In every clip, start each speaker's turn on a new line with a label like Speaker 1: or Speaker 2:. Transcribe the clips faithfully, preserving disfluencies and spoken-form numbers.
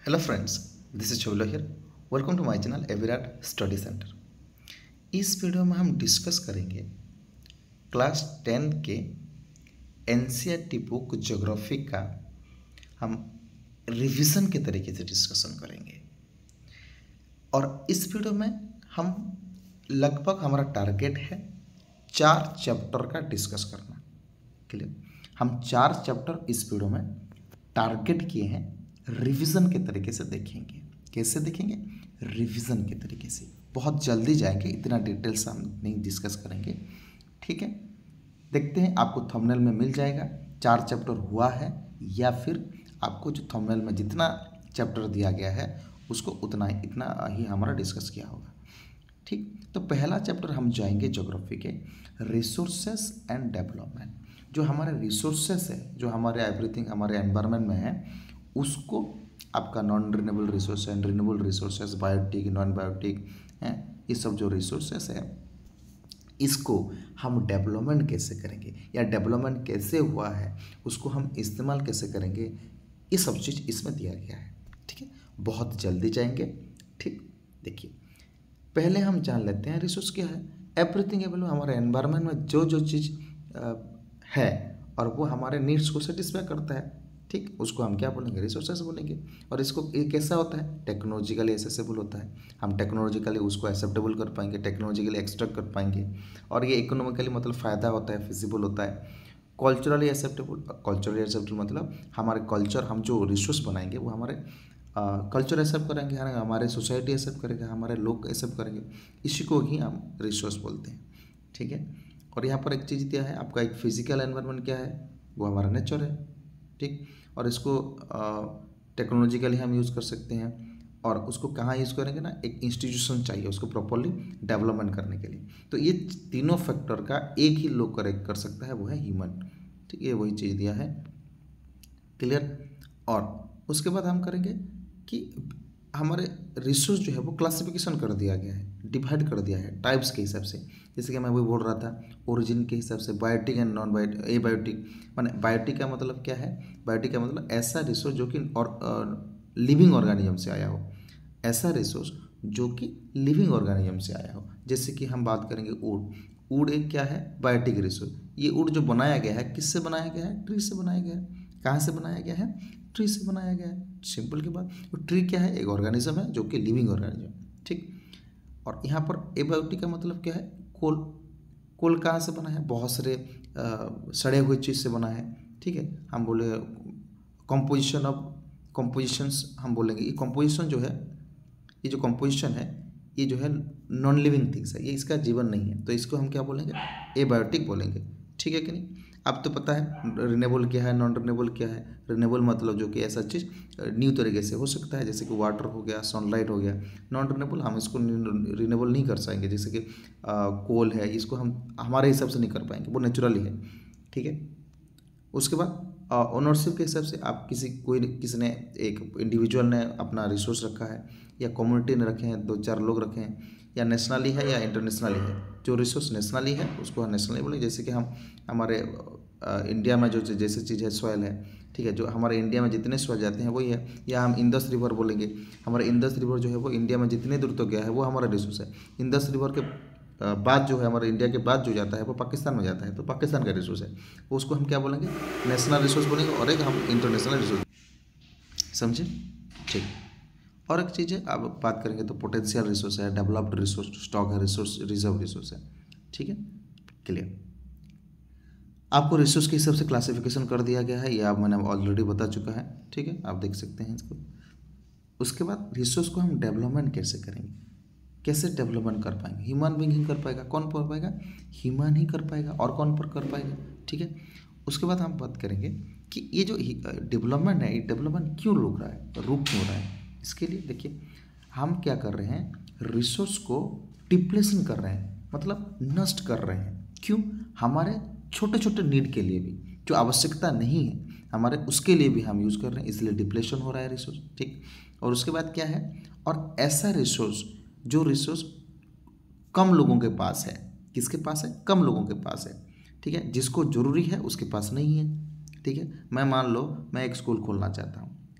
Speaker 1: Hello friends, this is चौलो here. Welcome to my channel Avirat study centre. इस वीडियो में हम डिस्कस करेंगे क्लास टेन के एनसीईआरटी बुक ज्योग्राफी का हम रिवीजन के तरीके से डिस्कशन करेंगे। और इस वीडियो में हम लगभग हमारा टारगेट है चार चैप्टर का डिस्कस करना। क्लियर? हम चार चैप्टर इस वीडियो में टारगेट किए हैं, रिवीजन के तरीके से देखेंगे। कैसे देखेंगे? रिवीजन के तरीके से। बहुत जल्दी जाएंगे, इतना डिटेल्स हम नहीं डिस्कस करेंगे। ठीक है, देखते हैं आपको थंबनेल में मिल जाएगा चार चैप्टर हुआ है या फिर आपको जो थंबनेल में जितना चैप्टर दिया गया है उसको उतना ही इतना ही हमारा डिस्कस किया होगा। ठीक, तो पहला चैप्टर हम जाएंगे ज्योग्राफी के रिसोर्सेस एंड डेवलपमेंट। जो हमारे रिसोर्सेस है, जो हमारे एवरीथिंग हमारे एनवायरनमेंट में है, उसको आपका non renewable resource and renewable resources, biotic, non biotic हैं, ये सब जो रिसोर्सेस है इसको हम डेवलपमेंट कैसे करेंगे या डेवलपमेंट कैसे हुआ है उसको हम इस्तेमाल कैसे करेंगे, ये सब चीज़ इसमें दिया गया है। ठीक है, बहुत जल्दी जाएंगे। ठीक, देखिए पहले हम जान लेते हैं रिसोर्स क्या है। एवरीथिंग अवेलेबल हमारे एनवायरनमेंट में जो जो चीज़ है और वो हमारे नीड्स को सेटिस्फाई करता है, ठीक, उसको हम क्या बोलेंगे? रिसोर्सेस बोलेंगे। और इसको ये कैसा होता है? टेक्नोलॉजिकली एक्सेसिबल होता है। हम टेक्नोलॉजिकली उसको एक्सेप्टेबल कर पाएंगे, टेक्नोलॉजिकली एक्सट्रैक्ट कर पाएंगे। और ये इकोनॉमिकली मतलब फ़ायदा होता है, फिजिबल होता है। कल्चरली एक्सेप्टेबल, कल्चरली एक्सेप्टेबल मतलब हमारे कल्चर, हम जो रिसोर्स बनाएंगे वो हमारे कल्चर एक्सेप्ट करेंगे, हमारे सोसाइटी एक्सेप्ट करेगा, हमारे लोग एक्सेप्ट करेंगे। इसी को ही हम रिसोर्स बोलते हैं। ठीक है, और यहाँ पर एक चीज़ दिया है आपका, एक फिजिकल एनवायरनमेंट क्या है? वो हमारा नेचर है। ठीक, और इसको टेक्नोलॉजिकली हम यूज़ कर सकते हैं। और उसको कहाँ यूज़ करेंगे ना, एक इंस्टीट्यूशन चाहिए उसको प्रॉपरली डेवलपमेंट करने के लिए। तो ये तीनों फैक्टर का एक ही लोग करेक्ट कर सकता है, वो है ह्यूमन। ठीक है, वही चीज़ दिया है। क्लियर? और उसके बाद हम करेंगे कि हमारे रिसोर्स जो है वो क्लासिफिकेशन कर दिया गया है, डिवाइड कर दिया है टाइप्स के हिसाब से। जैसे कि मैं वही बोल रहा था, ओरिजिन के हिसाब से biotic and non biotic, abiotic माने बायोटिक का मतलब क्या है? बायोटिक का मतलब ऐसा रिसोर्स जो कि और लिविंग ऑर्गेनिज्म से आया हो, ऐसा रिसोर्स जो कि लिविंग ऑर्गेनिज्म से आया हो। जैसे कि हम बात करेंगे वुड। वुड एक क्या है? Biotic resource. ये वुड जो बनाया गया है किससे बनाया गया है? ट्री से बनाया गया है। कहाँ से बनाया गया है? ट्री से बनाया गया है। सिंपल की बात। तो ट्री क्या है? एक ऑर्गेनिज्म है जो कि लिविंग ऑर्गेनिज्म। ठीक, और यहाँ पर एबायोटिक का मतलब क्या है? कोल। कोल कहाँ से बना है? बहुत सारे सड़े हुए चीज़ से बना है। ठीक है, हम बोले कंपोजिशन ऑफ कंपोजिशंस हम बोलेंगे। ये कंपोजिशन जो है, ये जो कंपोजिशन है, ये जो है नॉन लिविंग थिंग्स है, ये इसका जीवन नहीं है, तो इसको हम क्या बोलेंगे? एबायोटिक बोलेंगे। ठीक है कि नहीं? अब तो पता है रिन्यूएबल क्या है, नॉन रिन्यूएबल क्या है। रिन्यूएबल मतलब जो कि ऐसा चीज़ न्यू तरीके से हो सकता है, जैसे कि वाटर हो गया, सनलाइट हो गया। नॉन रिन्यूएबल हम इसको रिन्यूएबल नहीं कर सकेंगे, जैसे कि कोल है, इसको हम हमारे हिसाब से नहीं कर पाएंगे, वो नेचुरली है। ठीक है, उसके बाद ओनरशिप के हिसाब से आप किसी कोई किसी ने, एक इंडिविजुअल ने अपना रिसोर्स रखा है या कम्युनिटी ने रखे हैं, दो चार लोग रखे हैं, या नेशनली है या इंटरनेशनली है। जो रिसोर्स नेशनली है उसको हम नेशनली बोलेंगे। जैसे कि हम हमारे आ, इंडिया में जो जैसे चीज़ है सॉइल है, ठीक है, जो हमारे इंडिया में जितने सॉइल जाते हैं वही है। या हम इंदस रिवर बोलेंगे, हमारे इंदस रिवर जो है वो इंडिया में जितने दूर तक गया है वो हमारा रिसोर्स है। इंदस रिवर के बाद जो है हमारे इंडिया के बाद जो जाता है वो पाकिस्तान में जाता है, तो पाकिस्तान का रिसोर्स है, उसको हम क्या बोलेंगे? नेशनल रिसोर्स बोलेंगे। और एक हम इंटरनेशनल रिसोर्स, समझे? ठीक, और एक चीज़ है, अब बात करेंगे तो पोटेंशियल रिसोर्स है, डेवलप्ड रिसोर्स, स्टॉक है, रिसोर्स रिजर्व रिसोर्स है। ठीक है, क्लियर? आपको रिसोर्स के हिसाब से क्लासिफिकेशन कर दिया गया है, ये आप मैंने ऑलरेडी बता चुका है। ठीक है, आप देख सकते हैं इसको। उसके बाद रिसोर्स को हम डेवलपमेंट कैसे करेंगे, कैसे डेवलपमेंट कर पाएंगे? ह्यूमन बीइंग ही कर पाएगा। कौन कर पाएगा? ह्यूमन ही कर पाएगा। और कौन पर कर पाएगा? ठीक है, उसके बाद हम बात करेंगे कि ये जो डेवलपमेंट है, ये डेवलपमेंट क्यों रुक रहा है, रुक क्यों रहा है? इसके लिए देखिए हम क्या कर रहे हैं, रिसोर्स को डिप्लेशन कर रहे हैं, मतलब नष्ट कर रहे हैं। क्यों? हमारे छोटे छोटे नीड के लिए भी, जो आवश्यकता नहीं है हमारे, उसके लिए भी हम यूज़ कर रहे हैं, इसलिए डिप्लेशन हो रहा है रिसोर्स। ठीक, और उसके बाद क्या है, और ऐसा रिसोर्स जो रिसोर्स कम लोगों के पास है, किसके पास है? कम लोगों के पास है। ठीक है, जिसको ज़रूरी है उसके पास नहीं है। ठीक है, मैं मान लो मैं एक स्कूल खोलना चाहता हूँ,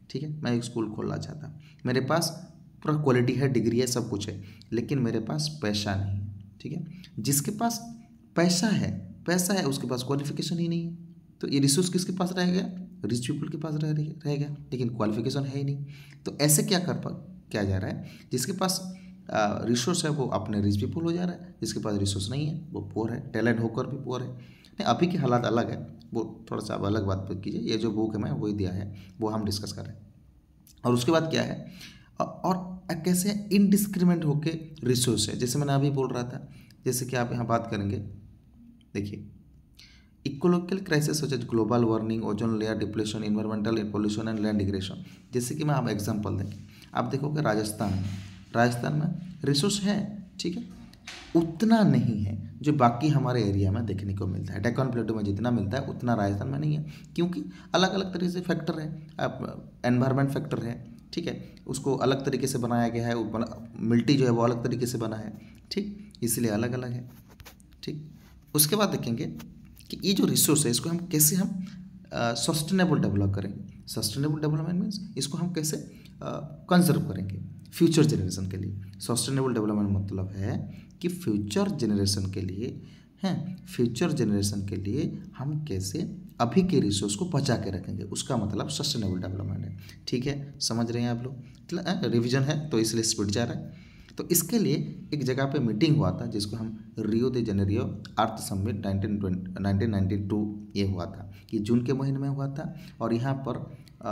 Speaker 1: ठीक है, मैं एक स्कूल खोलना चाहता, मेरे पास पूरा क्वालिटी है, डिग्री है, सब कुछ है, लेकिन मेरे पास पैसा नहीं है। ठीक है, जिसके पास पैसा है पैसा है उसके पास क्वालिफिकेशन ही नहीं है, तो ये रिसोर्स किसके पास रह गया? रिच पीपल के पास रह रह गया, लेकिन क्वालिफिकेशन है ही नहीं। तो ऐसे क्या कर पा क्या जा रहा है? जिसके पास रिसोर्स है वो अपने रिच पीपल हो जा रहा है, जिसके पास रिसोर्स नहीं है वो पुअर है, टैलेंट होकर भी पुअर है। नहीं, अभी के हालात अलग है, वो थोड़ा सा अब अलग बात पर कीजिए। ये जो बुक है मैं वही दिया है, वो हम डिस्कस कर रहे हैं। और उसके बाद क्या है, और कैसे इनडिस्क्रिमिनेट होके रिसोर्स है, जैसे मैंने अभी बोल रहा था, जैसे कि आप यहाँ बात करेंगे, देखिए ecological crisis such as global warming, ozone layer depletion, environmental pollution and land degradation. जैसे कि मैं आप एग्जांपल देंगे, आप देखोगे राजस्थान में राजस्थान में रिसोर्स है, ठीक है, उतना नहीं है जो बाकी हमारे एरिया में देखने को मिलता है। डेक्कन प्लेटो में जितना मिलता है उतना राजस्थान में नहीं है, क्योंकि अलग अलग तरीके से फैक्टर है, एनवायरमेंट फैक्टर है, ठीक है, उसको अलग तरीके से बनाया गया है, मिट्टी जो है वो अलग तरीके से बना है, ठीक, इसलिए अलग अलग है। ठीक, उसके बाद देखेंगे कि ये जो रिसोर्स है इसको हम कैसे हम सस्टेनेबल डेवलप करेंगे। सस्टेनेबल डेवलपमेंट मीन्स इसको हम कैसे कंजर्व करेंगे फ्यूचर जनरेशन के लिए। सस्टेनेबल डेवलपमेंट मतलब है कि फ्यूचर जनरेशन के लिए हैं, फ्यूचर जनरेशन के लिए हम कैसे अभी के रिसोर्स को बचा के रखेंगे, उसका मतलब सस्टेनेबल डेवलपमेंट है। ठीक है, समझ रहे हैं आप लोग? रिवीजन है तो इसलिए स्पीड जा रहा है। तो इसके लिए एक जगह पे मीटिंग हुआ था जिसको हम Rio de Janeiro earth summit nineteen ninety two ये हुआ था, ये जून के महीने में हुआ था, और यहाँ पर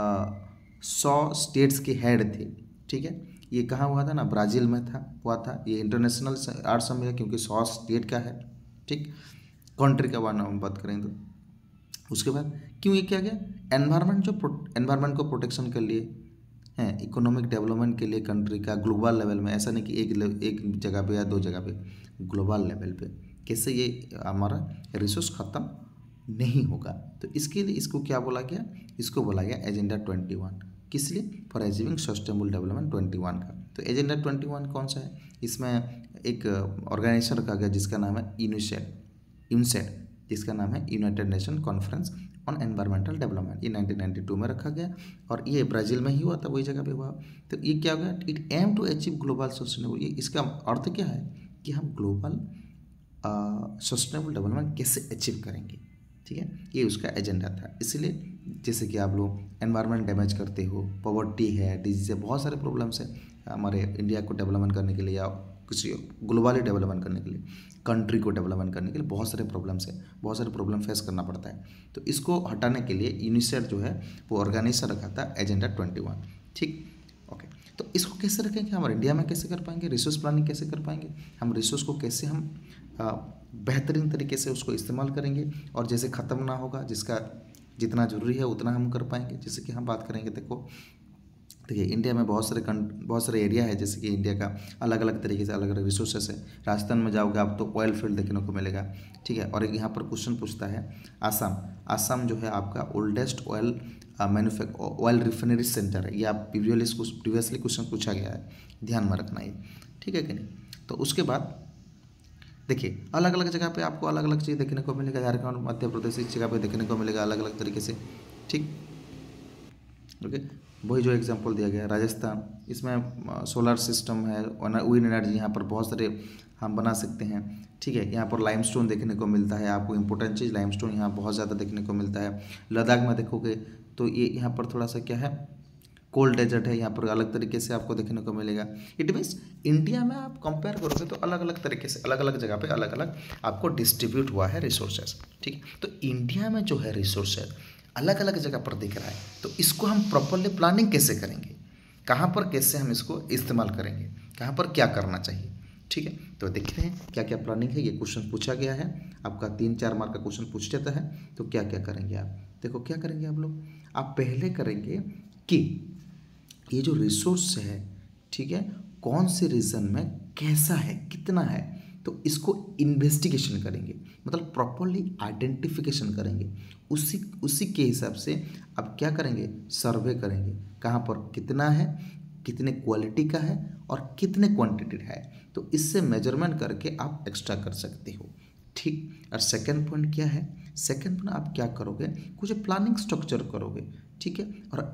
Speaker 1: सौ स्टेट्स के हेड थे। ठीक है, ये कहाँ हुआ था ना, ब्राज़ील में था हुआ था। ये इंटरनेशनल आर्ट समिट है क्योंकि सौ स्टेट का है, ठीक, कंट्री का नाम बात करें तो। उसके बाद क्यों ये किया गया? एनवायरनमेंट जो एनवायरनमेंट को प्रोटेक्शन के लिए हैं, इकोनॉमिक डेवलपमेंट के लिए कंट्री का ग्लोबल लेवल में, ऐसा नहीं कि एक एक जगह पे या दो जगह पे, ग्लोबल लेवल पे कैसे ये हमारा रिसोर्स ख़त्म नहीं होगा। तो इसके लिए इसको क्या बोला गया? इसको बोला गया एजेंडा ट्वेंटी वन। किस लिए? For achieving sustainable development twenty one का। तो एजेंडा ट्वेंटी वन कौन सा है? इसमें एक ऑर्गेनाइजेशन रखा गया जिसका नाम है यूनिसेड यूनिसेड जिसका नाम है United Nation conference on environmental development. ये नाइनटीन नाइंटी टू में रखा गया और ये ब्राज़ील में ही हुआ था, वही जगह पे हुआ। तो ये क्या हो गया? It aim to achieve global sustainable. ये इसका अर्थ क्या है कि हम ग्लोबल सस्टेनेबल डेवलपमेंट कैसे अचीव करेंगे। ठीक है, ये उसका एजेंडा था। इसलिए जैसे कि आप लोग एनवायरनमेंट डैमेज करते हो, पॉवर्टी है, डिजीज है, बहुत सारे प्रॉब्लम्स है हमारे इंडिया को डेवलपमेंट करने के लिए या किसी ग्लोबली डेवलपमेंट करने के लिए, कंट्री को डेवलपमेंट करने के लिए बहुत सारे प्रॉब्लम्स है, बहुत सारे प्रॉब्लम फेस करना पड़ता है। तो इसको हटाने के लिए यूनिसेड जो है वो ऑर्गेनाइजेशन रखा था एजेंडा ट्वेंटी वन। ठीक, ओके। तो इसको कैसे रखेंगे? हमारे इंडिया में कैसे कर पाएंगे? रिसोर्स प्लानिंग कैसे कर पाएंगे? हम रिसोर्स को कैसे हम बेहतरीन तरीके से उसको इस्तेमाल करेंगे और जैसे ख़त्म ना होगा, जिसका जितना ज़रूरी है उतना हम कर पाएंगे। जैसे कि हम बात करेंगे, देखो देखिए इंडिया में बहुत सारे बहुत सारे एरिया है, जैसे कि इंडिया का अलग अलग तरीके से अलग अलग रिसोर्सेस है। राजस्थान में जाओगे आप तो ऑयल फील्ड देखने को मिलेगा, ठीक है। और एक यहाँ पर क्वेश्चन पूछता है आसाम आसाम जो है आपका oldest oil manufacture oil refinery centre है। ये आप प्रीवियसली प्रीवियसली क्वेश्चन पूछा गया है, ध्यान में रखना ये, ठीक है कि नहीं। तो उसके बाद देखिए अलग अलग जगह पे आपको अलग अलग चीज़ देखने को मिलेगा। झारखंड, मध्य प्रदेश, इस जगह पे देखने को मिलेगा अलग अलग तरीके से, ठीक, ओके। वही जो एग्जांपल दिया गया है राजस्थान, इसमें सोलर सिस्टम है, विंड एनर्जी यहाँ पर बहुत सारे हम बना सकते हैं, ठीक है। यहाँ पर लाइमस्टोन देखने को मिलता है, आपको इंपॉर्टेंट चीज़ लाइमस्टोन यहाँ बहुत ज़्यादा देखने को मिलता है। लद्दाख में देखोगे तो ये यहाँ पर थोड़ा सा क्या है, कोल्ड डेजर्ट है, यहाँ पर अलग तरीके से आपको देखने को मिलेगा। इट मीन्स इंडिया में आप कंपेयर करोगे तो अलग अलग तरीके से अलग अलग जगह पे अलग अलग आपको डिस्ट्रीब्यूट हुआ है रिसोर्सेज, ठीक है। तो इंडिया में जो है रिसोर्सेज अलग अलग जगह पर दिख रहा है, तो इसको हम प्रॉपरली प्लानिंग कैसे करेंगे, कहाँ पर कैसे हम इसको इस्तेमाल करेंगे, कहाँ पर क्या करना चाहिए, ठीक है। तो देखते हैं क्या क्या प्लानिंग है। ये क्वेश्चन पूछा गया है आपका, तीन चार मार्क का क्वेश्चन पूछ जाता है। तो क्या क्या करेंगे आप, देखो क्या करेंगे आप लोग। आप पहले करेंगे कि ये जो रिसोर्स है, ठीक है, कौन से रीजन में कैसा है, कितना है, तो इसको इन्वेस्टिगेशन करेंगे, मतलब प्रॉपरली आइडेंटिफिकेशन करेंगे। उसी उसी के हिसाब से आप क्या करेंगे, सर्वे करेंगे, कहाँ पर कितना है, कितने क्वालिटी का है और कितने क्वांटिटी है। तो इससे मेजरमेंट करके आप एक्स्ट्रा कर सकते हो, ठीक। और सेकंड पॉइंट क्या है, सेकंड पॉइंट आप क्या करोगे, कुछ प्लानिंग स्ट्रक्चर करोगे, ठीक है। और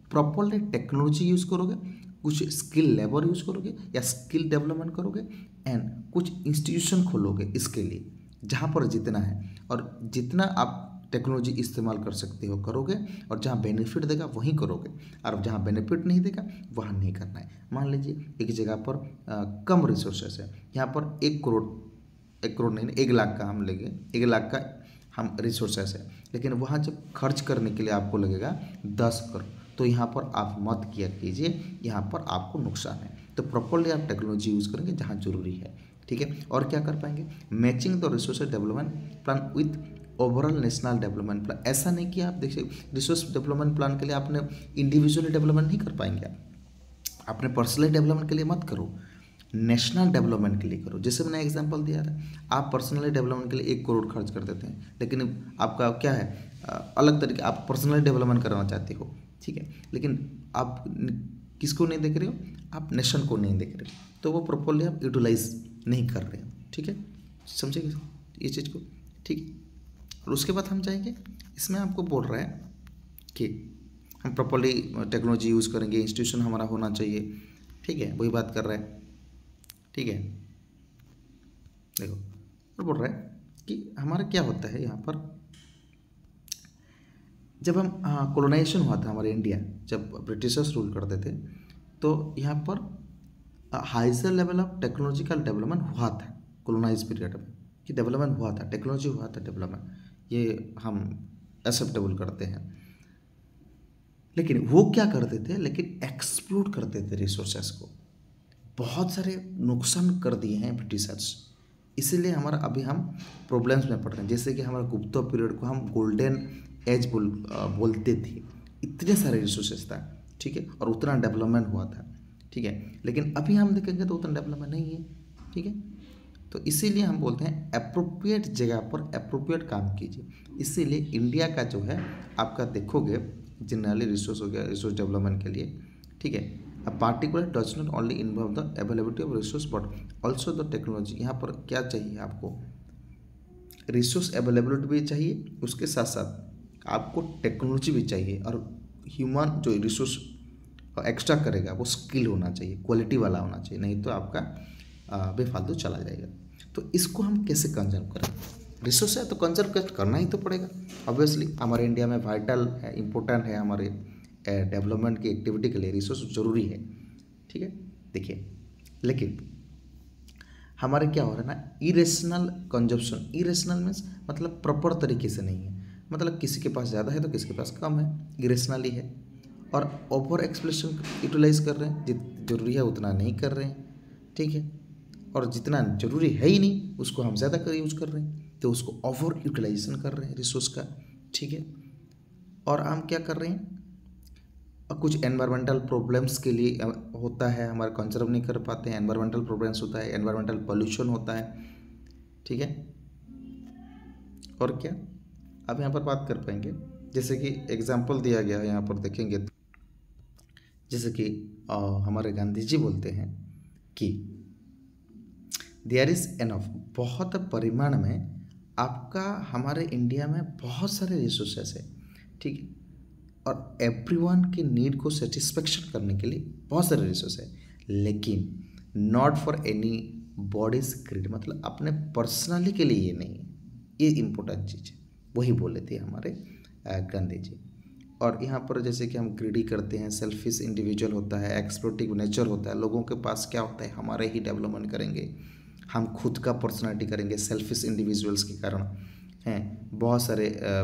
Speaker 1: प्रॉपरली टेक्नोलॉजी यूज़ करोगे, कुछ स्किल लेबर यूज़ करोगे या स्किल डेवलपमेंट करोगे, एंड कुछ इंस्टीट्यूशन खोलोगे इसके लिए जहाँ पर जितना है, और जितना आप टेक्नोलॉजी इस्तेमाल कर सकते हो करोगे, और जहाँ बेनिफिट देगा वहीं करोगे, और जहाँ बेनिफिट नहीं देगा वहाँ नहीं करना है। मान लीजिए एक जगह पर आ, कम रिसोर्सेस है, यहाँ पर एक करोड़ एक करोड़ नहीं एक लाख का हम लेंगे, एक लाख का हम रिसोर्सेस है, लेकिन वहाँ जब खर्च करने के लिए आपको लगेगा दस करोड़, तो यहाँ पर आप मत किया कीजिए, यहाँ पर आपको नुकसान है। तो प्रॉपरली आप टेक्नोलॉजी यूज़ करेंगे जहाँ जरूरी है, ठीक है। और क्या कर पाएंगे, matching the resource development plan with overall national development plan. ऐसा नहीं कि आप देखिए रिसोर्स डेवलपमेंट प्लान के लिए आपने इंडिविजुअली डेवलपमेंट नहीं कर पाएंगे, आप अपने पर्सनली डेवलपमेंट के लिए मत करो, नेशनल डेवलपमेंट के लिए करो। जैसे मैंने एग्जांपल दिया था, आप पर्सनली डेवलपमेंट के लिए एक करोड़ खर्च कर देते हैं, लेकिन आपका क्या है अलग तरीके, आप पर्सनली डेवलपमेंट कराना चाहते हो, ठीक है, लेकिन आप किसको नहीं देख रहे हो, आप नेशन को नहीं देख रहे हो, तो वो प्रॉपरली आप यूटिलाइज नहीं कर रहे हो, ठीक है। समझिए ये चीज़ को, ठीक है। और उसके बाद हम जाएंगे, इसमें आपको बोल रहा है कि हम प्रॉपरली टेक्नोलॉजी यूज़ करेंगे, इंस्टीट्यूशन हमारा होना चाहिए, ठीक है, वही बात कर रहा है, ठीक है। देखो और बोल रहा है कि हमारा क्या होता है यहाँ पर, जब हम कॉलोनाइजेशन हुआ था हमारे इंडिया, जब ब्रिटिशर्स रूल करते थे, तो यहाँ पर higher level of technological development हुआ था कॉलोनाइज पीरियड में, कि डेवलपमेंट हुआ था, टेक्नोलॉजी हुआ था डेवलपमेंट, ये हम एक्सेप्टेबल करते हैं। लेकिन वो क्या करते थे, लेकिन एक्सप्लोर करते थे रिसोर्सेस को, बहुत सारे नुकसान कर दिए हैं ब्रिटिशर्स, इसीलिए हमारा अभी हम प्रॉब्लम्स में पड़ रहे हैं। जैसे कि हमारा गुप्ता पीरियड को हम गोल्डन एज बोल बोलते थे, इतने सारे रिसोर्सेस था, ठीक है, और उतना डेवलपमेंट हुआ था, ठीक है, लेकिन अभी हम देखेंगे तो उतना डेवलपमेंट नहीं है, ठीक है। तो इसीलिए हम बोलते हैं अप्रोप्रिएट जगह पर अप्रोप्रिएट काम कीजिए। इसीलिए इंडिया का जो है आपका देखोगे जनरली रिसोर्स हो गया, रिसोर्स डेवलपमेंट के लिए, ठीक है, a particular does not only involve the availability of resource but also the technology. यहाँ पर क्या चाहिए आपको, रिसोर्स अवेलेबिलिटी भी चाहिए, उसके साथ साथ आपको टेक्नोलॉजी भी चाहिए, और ह्यूमन जो रिसोर्स एक्स्ट्रा करेगा वो स्किल होना चाहिए, क्वालिटी वाला होना चाहिए, नहीं तो आपका बेफालतू चला जाएगा। तो इसको हम कैसे कंजर्व करें, रिसोर्स है तो कंजर्व करना ही तो पड़ेगा ऑब्वियसली। हमारे इंडिया में वाइटल है, इम्पोर्टेंट है, हमारे डेवलपमेंट की एक्टिविटी के लिए रिसोर्स जरूरी है, ठीक है। देखिए लेकिन हमारे क्या हो रहा है ना, इरेशनल कंजप्शन, इरेशनल मीन्स मतलब प्रॉपर तरीके से नहीं है, मतलब किसी के पास ज़्यादा है तो किसी के पास कम है, इरेशनली है, और ओवर एक्सप्लेशन यूटिलाइज कर रहे हैं, जितना जरूरी है उतना नहीं कर रहे हैं, ठीक है, और जितना जरूरी है ही नहीं उसको हम ज़्यादा कर यूज कर रहे हैं, तो उसको ओवर यूटिलाइजेशन कर रहे हैं रिसोर्स का, ठीक है। और हम क्या कर रहे हैं, कुछ एनवायरमेंटल प्रॉब्लम्स के लिए होता है, हमारे कंजर्व नहीं कर पाते हैं, एनवायरमेंटल प्रॉब्लम्स होता है, एनवायरमेंटल पोल्यूशन होता है, ठीक है। और क्या अब यहाँ पर बात कर पाएंगे, जैसे कि एग्जाम्पल दिया गया है यहाँ पर देखेंगे, जैसे कि आ, हमारे गांधी जी बोलते हैं कि देयर इज़ एनफ, बहुत परिमाण में आपका हमारे इंडिया में बहुत सारे रिसोर्सेस है, ठीक है, और एवरीवन की नीड को सेटिस्फेक्शन करने के लिए बहुत सारे रिसोर्स है, लेकिन not for any bodies greed, मतलब अपने पर्सनली के लिए ये नहीं है, ये इम्पोर्टेंट चीज़ है, वही बोले थे हमारे गांधी जी। और यहाँ पर जैसे कि हम ग्रीडी करते हैं, सेल्फिश इंडिविजुअल होता है, एक्सप्लोटिव नेचर होता है, लोगों के पास क्या होता है, हमारे ही डेवलपमेंट करेंगे, हम खुद का पर्सनालिटी करेंगे, सेल्फिश इंडिविजुअल्स के कारण हैं, बहुत सारे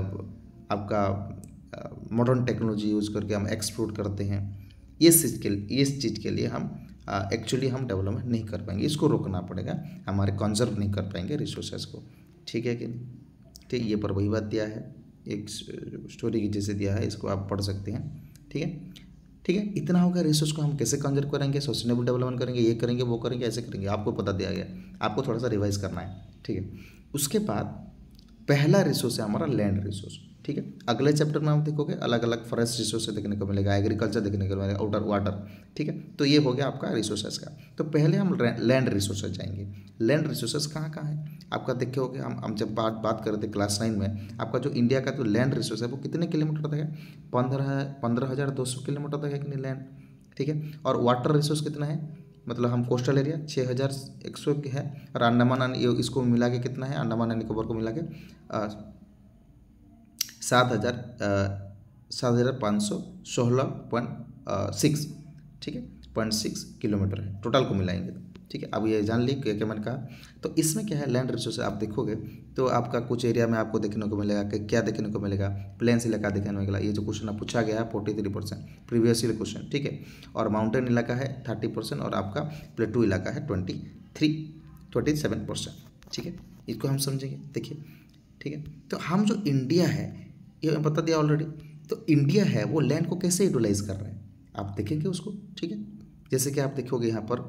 Speaker 1: आपका मॉडर्न टेक्नोलॉजी यूज़ करके हम एक्सप्लोर करते हैं, इस चीज़ के लिए इस चीज़ के लिए हम एक्चुअली हम डेवलपमेंट नहीं कर पाएंगे, इसको रोकना पड़ेगा, हमारे कंजर्व नहीं कर पाएंगे रिसोर्सेज को, ठीक है कि नहीं, ठीक, ये पर वही बात दिया है, एक स्टोरी की जैसे दिया है, इसको आप पढ़ सकते हैं, ठीक है, ठीक है। इतना होगा, रिसोर्स को हम कैसे कंजर्व करेंगे, सस्टेनेबल डेवलपमेंट करेंगे, ये करेंगे वो करेंगे ऐसे करेंगे, आपको पता दिया गया, आपको थोड़ा सा रिवाइज करना है, ठीक है। उसके बाद पहला रिसोर्स है हमारा लैंड रिसोर्स, ठीक है। अगले चैप्टर में आप देखोगे अलग अलग फॉरेस्ट रिसोर्स देखने को मिलेगा, एग्रीकल्चर देखने को मिलेगा, आउटर वाटर, ठीक है। तो ये हो गया आपका रिसोर्सेज का। तो पहले हम लैंड रिसोर्सेज जाएंगे। लैंड रिसोर्सेज कहाँ कहाँ है आपका देखे होगे, हम हम जब बात बात कर रहे थे क्लास नाइन में, आपका जो इंडिया का जो लैंड रिसोर्स है वो कितने किलोमीटर तक है, पंद्रह पंद्रह हज़ार दो सौ किलोमीटर तक है कि नहीं लैंड, ठीक है। और वाटर रिसोर्स कितना है, मतलब हम कोस्टल एरिया छः हज़ार एक सौ है, और अंडमान इसको मिला के कितना है, अंडमान एंड निकोबार को मिला के सात हज़ार सात हज़ार पाँच सौ सोलह पॉइंट सिक्स, ठीक है, पॉइंट सिक्स किलोमीटर है टोटल को मिलाएंगे तो, ठीक है। अब ये जान ली क्या क्या मैंने कहा। तो इसमें क्या है लैंड रिसोर्स आप देखोगे तो आपका कुछ एरिया में आपको देखने को मिलेगा कि क्या देखने को मिलेगा, प्लेन्स इलाका देखने को मिलेगा। ये जो क्वेश्चन आप पूछा गया है forty three percent previous year question, ठीक है। और माउंटेन इलाका है थर्टी परसेंट और आपका प्लेटू इलाका है twenty three twenty seven percent, ठीक है। इसको हम समझेंगे, देखिए, ठीक है। तो हम जो इंडिया है ये बता दिया ऑलरेडी। तो इंडिया है वो लैंड को कैसे यूटिलाइज कर रहे हैं आप देखेंगे उसको, ठीक है। जैसे कि आप देखोगे यहाँ पर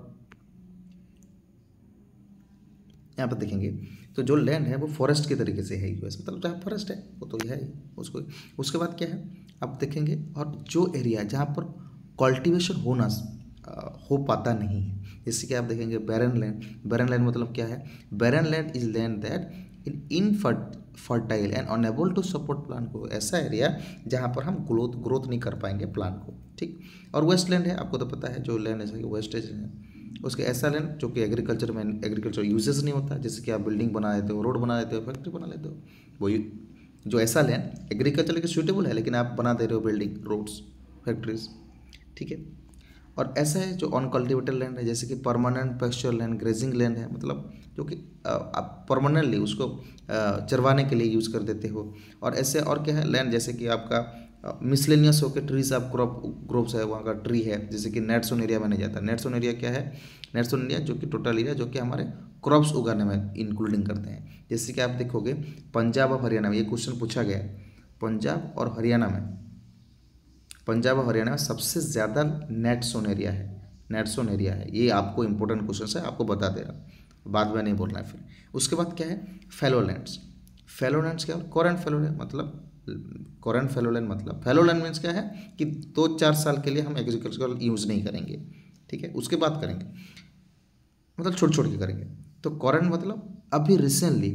Speaker 1: यहाँ पर देखेंगे तो जो लैंड है वो फॉरेस्ट के तरीके से है, यूएस मतलब जहाँ फॉरेस्ट है वो तो है ही उसको। उसके बाद क्या है आप देखेंगे, और जो एरिया जहाँ पर कल्टीवेशन होना हो पाता नहीं है, जैसे कि आप देखेंगे बैरन लैंड। बैरन लैंड मतलब क्या है, barren land is land that in infert fertile and unable to support plant को, ऐसा एरिया जहाँ पर हम ग्रोथ ग्रोथ नहीं कर पाएंगे प्लांट को, ठीक। और वेस्ट लैंड है, आपको तो पता है जो लैंड ऐसा कि वेस्टेज है उसके, ऐसा लैंड जो कि एग्रीकल्चर में एग्रीकल्चर यूजेस नहीं होता, जैसे कि आप बिल्डिंग बना देते हो, रोड बना देते हो, फैक्ट्री बना लेते हो, वही जो ऐसा लैंड एग्रीकल्चर के सूटेबल है लेकिन आप बना दे रहे हो बिल्डिंग, रोड्स, फैक्ट्रीज, ठीक है। और ऐसा है जो अनकल्टिवेटेड लैंड है, जैसे कि permanent pasture land, grazing land है, मतलब जो कि आप परमानेंटली उसको चरवाने के लिए यूज़ कर देते हो। और ऐसे और क्या है लैंड, जैसे कि आपका मिसलेनियस होकर ट्रीज आप क्रॉप ग्रोप्स है, वहाँ का ट्री है, जैसे कि नेट जोन एरिया में नहीं जाता। नेट जोन एरिया क्या है, नेट जोन एरिया जो कि टोटल एरिया जो कि हमारे क्रॉप्स उगाने में इंक्लूडिंग करते हैं। जैसे कि आप देखोगे पंजाब और हरियाणा में, ये क्वेश्चन पूछा गया है, पंजाब और हरियाणा में, पंजाब और हरियाणा में सबसे ज़्यादा नेट जोन एरिया है, नेट जोन एरिया है। ये आपको इंपॉर्टेंट क्वेश्चन है, आपको बता दे रहा, बाद में नहीं बोलना है फिर। उसके बाद क्या है फैलो लैंड्स। फैलो लैंड्स क्या है, कोरेंट फैलो लैंड मतलब कोरेंट फैलो लैंड मतलब फैलो लैंड मीन्स क्या है कि दो चार साल के लिए हम एग्रीकल्चर यूज़ नहीं करेंगे, ठीक है, उसके बाद करेंगे, मतलब छोड़ छोड़ के करेंगे। तो कोरेंट मतलब अभी रिसेंटली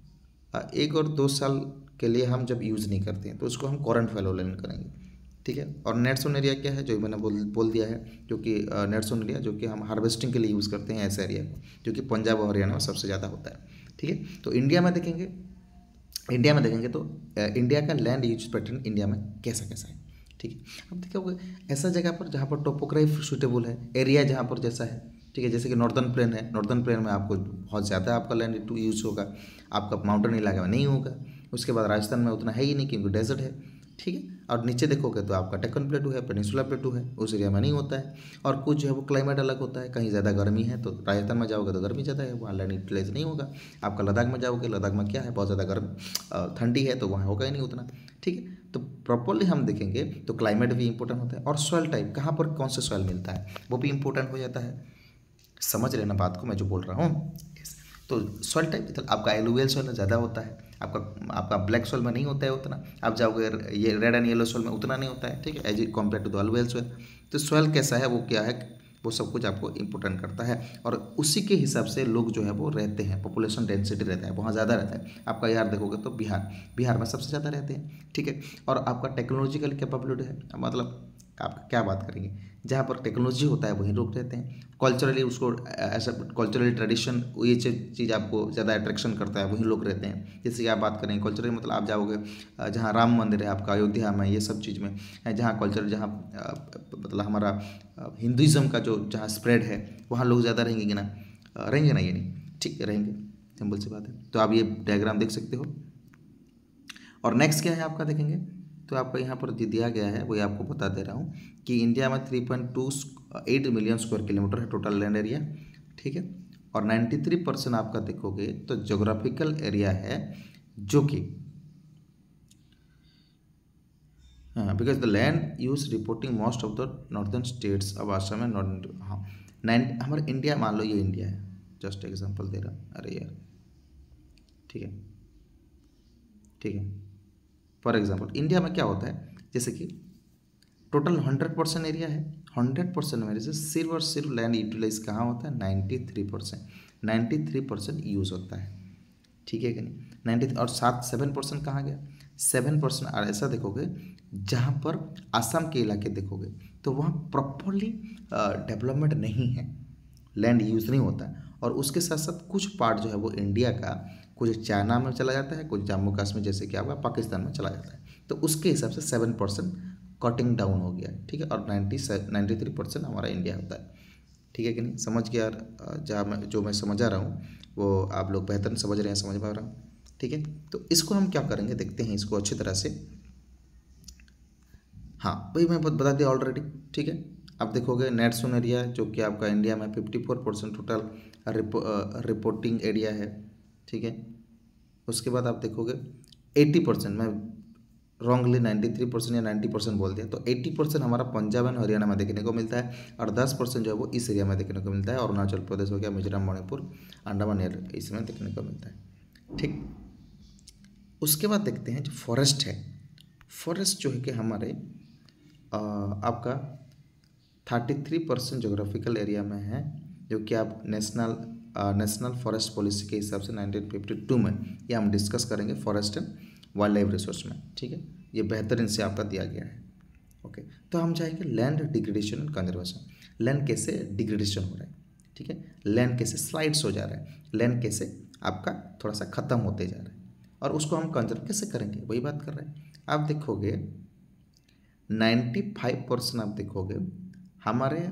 Speaker 1: एक और दो साल के लिए हम जब यूज़ नहीं करते हैं तो उसको हम कोरेंट फैलो लैंड करेंगे, ठीक है। और नेट जोन एरिया क्या है, जो मैंने बोल बोल दिया है, जो कि नेट जोन एरिया जो कि हम हार्वेस्टिंग के लिए यूज़ करते हैं ऐसे एरिया को, जो कि पंजाब और हरियाणा में सबसे ज़्यादा होता है, ठीक है। तो इंडिया में देखेंगे, इंडिया में देखेंगे तो इंडिया का लैंड यूज पैटर्न इंडिया में कैसा कैसा है, ठीक है। अब देखिए ऐसा जगह पर जहाँ पर टोपोग्राफी सूटेबल है, एरिया जहाँ पर जैसा है, ठीक है। जैसे कि नॉर्दर्न प्लेन है, नॉर्दर्न प्लेन में आपको बहुत ज़्यादा आपका लैंड टू यूज़ होगा, आपका माउंटेन इलाके में नहीं होगा। उसके बाद राजस्थान में उतना है ही नहीं क्योंकि डेजर्ट है, ठीक है। और नीचे देखोगे तो आपका डेक्कन प्लेटू है, पेनिनसुला प्लेटू है, उस एरिया में नहीं होता है। और कुछ जो है वो क्लाइमेट अलग होता है, कहीं ज़्यादा गर्मी है तो राजस्थान में जाओगे तो गर्मी ज़्यादा है, वहाँ लैंड यूटिलाइज नहीं होगा। आपका लद्दाख में जाओगे, लद्दाख में क्या है बहुत ज़्यादा गर्म ठंडी है तो वहाँ होगा ही नहीं उतना, ठीक है। तो प्रॉपरली हम देखेंगे तो क्लाइमेट भी इंपॉर्टेंट होता है, और सॉइल टाइप कहाँ पर कौन सा सॉइल मिलता है वो भी इंपॉर्टेंट हो जाता है। समझ लेना बात को मैं जो बोल रहा हूँ। तो सॉइल टाइप आपका एलुवियल सॉइल में ज़्यादा होता है, आपका आपका ब्लैक सॉइल में नहीं होता है उतना। आप जाओगे ये रेड एंड येलो सॉइल में उतना नहीं होता है, ठीक है, as it compare to the alluvial soil. तो सॉइल कैसा है वो क्या है वो सब कुछ आपको इंपॉर्टेंट करता है, और उसी के हिसाब से लोग जो है वो रहते हैं, पॉपुलेशन डेंसिटी रहता है वहाँ ज़्यादा रहता है। आपका यार देखोगे तो बिहार बिहार में सबसे ज़्यादा रहते हैं, ठीक है। और आपका टेक्नोलॉजिकल कैपेबिलिटी है, मतलब आप क्या बात करेंगे, जहाँ पर टेक्नोलॉजी होता है वहीं लोग रहते हैं। कल्चरली उसको ऐसा कल्चरली ट्रेडिशन ये चीज़ आपको ज़्यादा अट्रैक्शन करता है, वहीं लोग रहते हैं। जैसे कि आप बात करें कल्चरली मतलब आप जाओगे जहाँ राम मंदिर है आपका अयोध्या में, ये सब चीज़ में जहाँ कल्चर जहाँ मतलब हमारा हिंदुज़म का जो जहाँ स्प्रेड है वहाँ लोग ज़्यादा रहेंगे कि ना, रहेंगे ना, ये नहीं, ठीक रहेंगे, सिंपल सी बात है। तो आप ये डायग्राम देख सकते हो। और नेक्स्ट क्या है आपका देखेंगे तो आपका यहाँ पर दिया गया है वही आपको बता दे रहा हूँ कि इंडिया में three point two eight million square kilometre है टोटल लैंड एरिया, ठीक है। और नाइन्टी थ्री परसेंट आपका देखोगे तो जोग्राफिकल एरिया है जो कि हाँ because the land use reporting most of the northern states अब आसाम में नॉर्थ हाँ नाइन हमारे इंडिया मान लो ये इंडिया है, जस्ट एग्जांपल दे रहा, अरे यार ठीक है ठीक है फॉर एग्जाम्पल इंडिया में क्या होता है, जैसे कि टोटल हंड्रेड परसेंट एरिया है, हंड्रेड परसेंट में से सिर्फ और सिर्फ लैंड यूटिलाइज कहाँ होता है, ninety three percent ninety three percent use होता है, ठीक है कि नहीं, नाइन्टी और सात सेवन परसेंट कहाँ गया, सेवन परसेंट ऐसा देखोगे जहाँ पर आसाम के इलाके देखोगे तो वहाँ प्रॉपरली डेवलपमेंट नहीं है, लैंड यूज़ नहीं होता है, और उसके साथ साथ कुछ पार्ट जो है वो इंडिया का कुछ चाइना में चला जाता है, कुछ जम्मू कश्मीर जैसे कि आपका पाकिस्तान में चला जाता है, तो उसके हिसाब से सेवन परसेंट कटिंग डाउन हो गया, ठीक है, और नाइन्टी नाइन्टी थ्री परसेंट हमारा इंडिया होता है, ठीक है कि नहीं, समझ गया जहाँ मैं जो मैं समझा रहा हूँ वो आप लोग बेहतर समझ रहे हैं, समझ पा रहा हूँ, ठीक है। तो इसको हम क्या करेंगे, देखते हैं इसको अच्छी तरह से। हाँ भाई मैं बहुत बता दिया ऑलरेडी, ठीक है। आप देखोगे नेट जोन एरिया जो कि आपका इंडिया में fifty four percent total repo, reporting area है, ठीक है। उसके बाद आप देखोगे एट्टी परसेंट, मैं रॉन्गली नाइन्टी थ्री परसेंट या नाइन्टी परसेंट बोल दिया, तो एट्टी परसेंट हमारा पंजाब एंड हरियाणा में देखने को मिलता है, और दस परसेंट जो है वो इस एरिया में देखने को मिलता है, अरुणाचल प्रदेश हो गया, मिजोरम, मणिपुर, अंडमान एरिया इसमें देखने को मिलता है, ठीक। उसके बाद देखते हैं जो फॉरेस्ट है, फॉरेस्ट जो है कि हमारे आ, आपका thirty three percent geographical area में है, जो कि आप नेशनल नेशनल फॉरेस्ट पॉलिसी के हिसाब से नाइनटीन फिफ्टी टू में ये हम डिस्कस करेंगे forest and wildlife resource में, ठीक है। ये बेहतरीन से आपका दिया गया है, ओके। तो हम जाएंगे land degradation and conservation, land कैसे डिग्रेडेशन हो रहा है, ठीक है, लैंड कैसे स्लाइड्स हो जा रहा है, लैंड कैसे आपका थोड़ा सा खत्म होते जा रहा है, और उसको हम कंजर्व कैसे करेंगे, वही बात कर रहे हैं। आप देखोगे नाइन्टी फाइव परसेंट आप देखोगे हमारे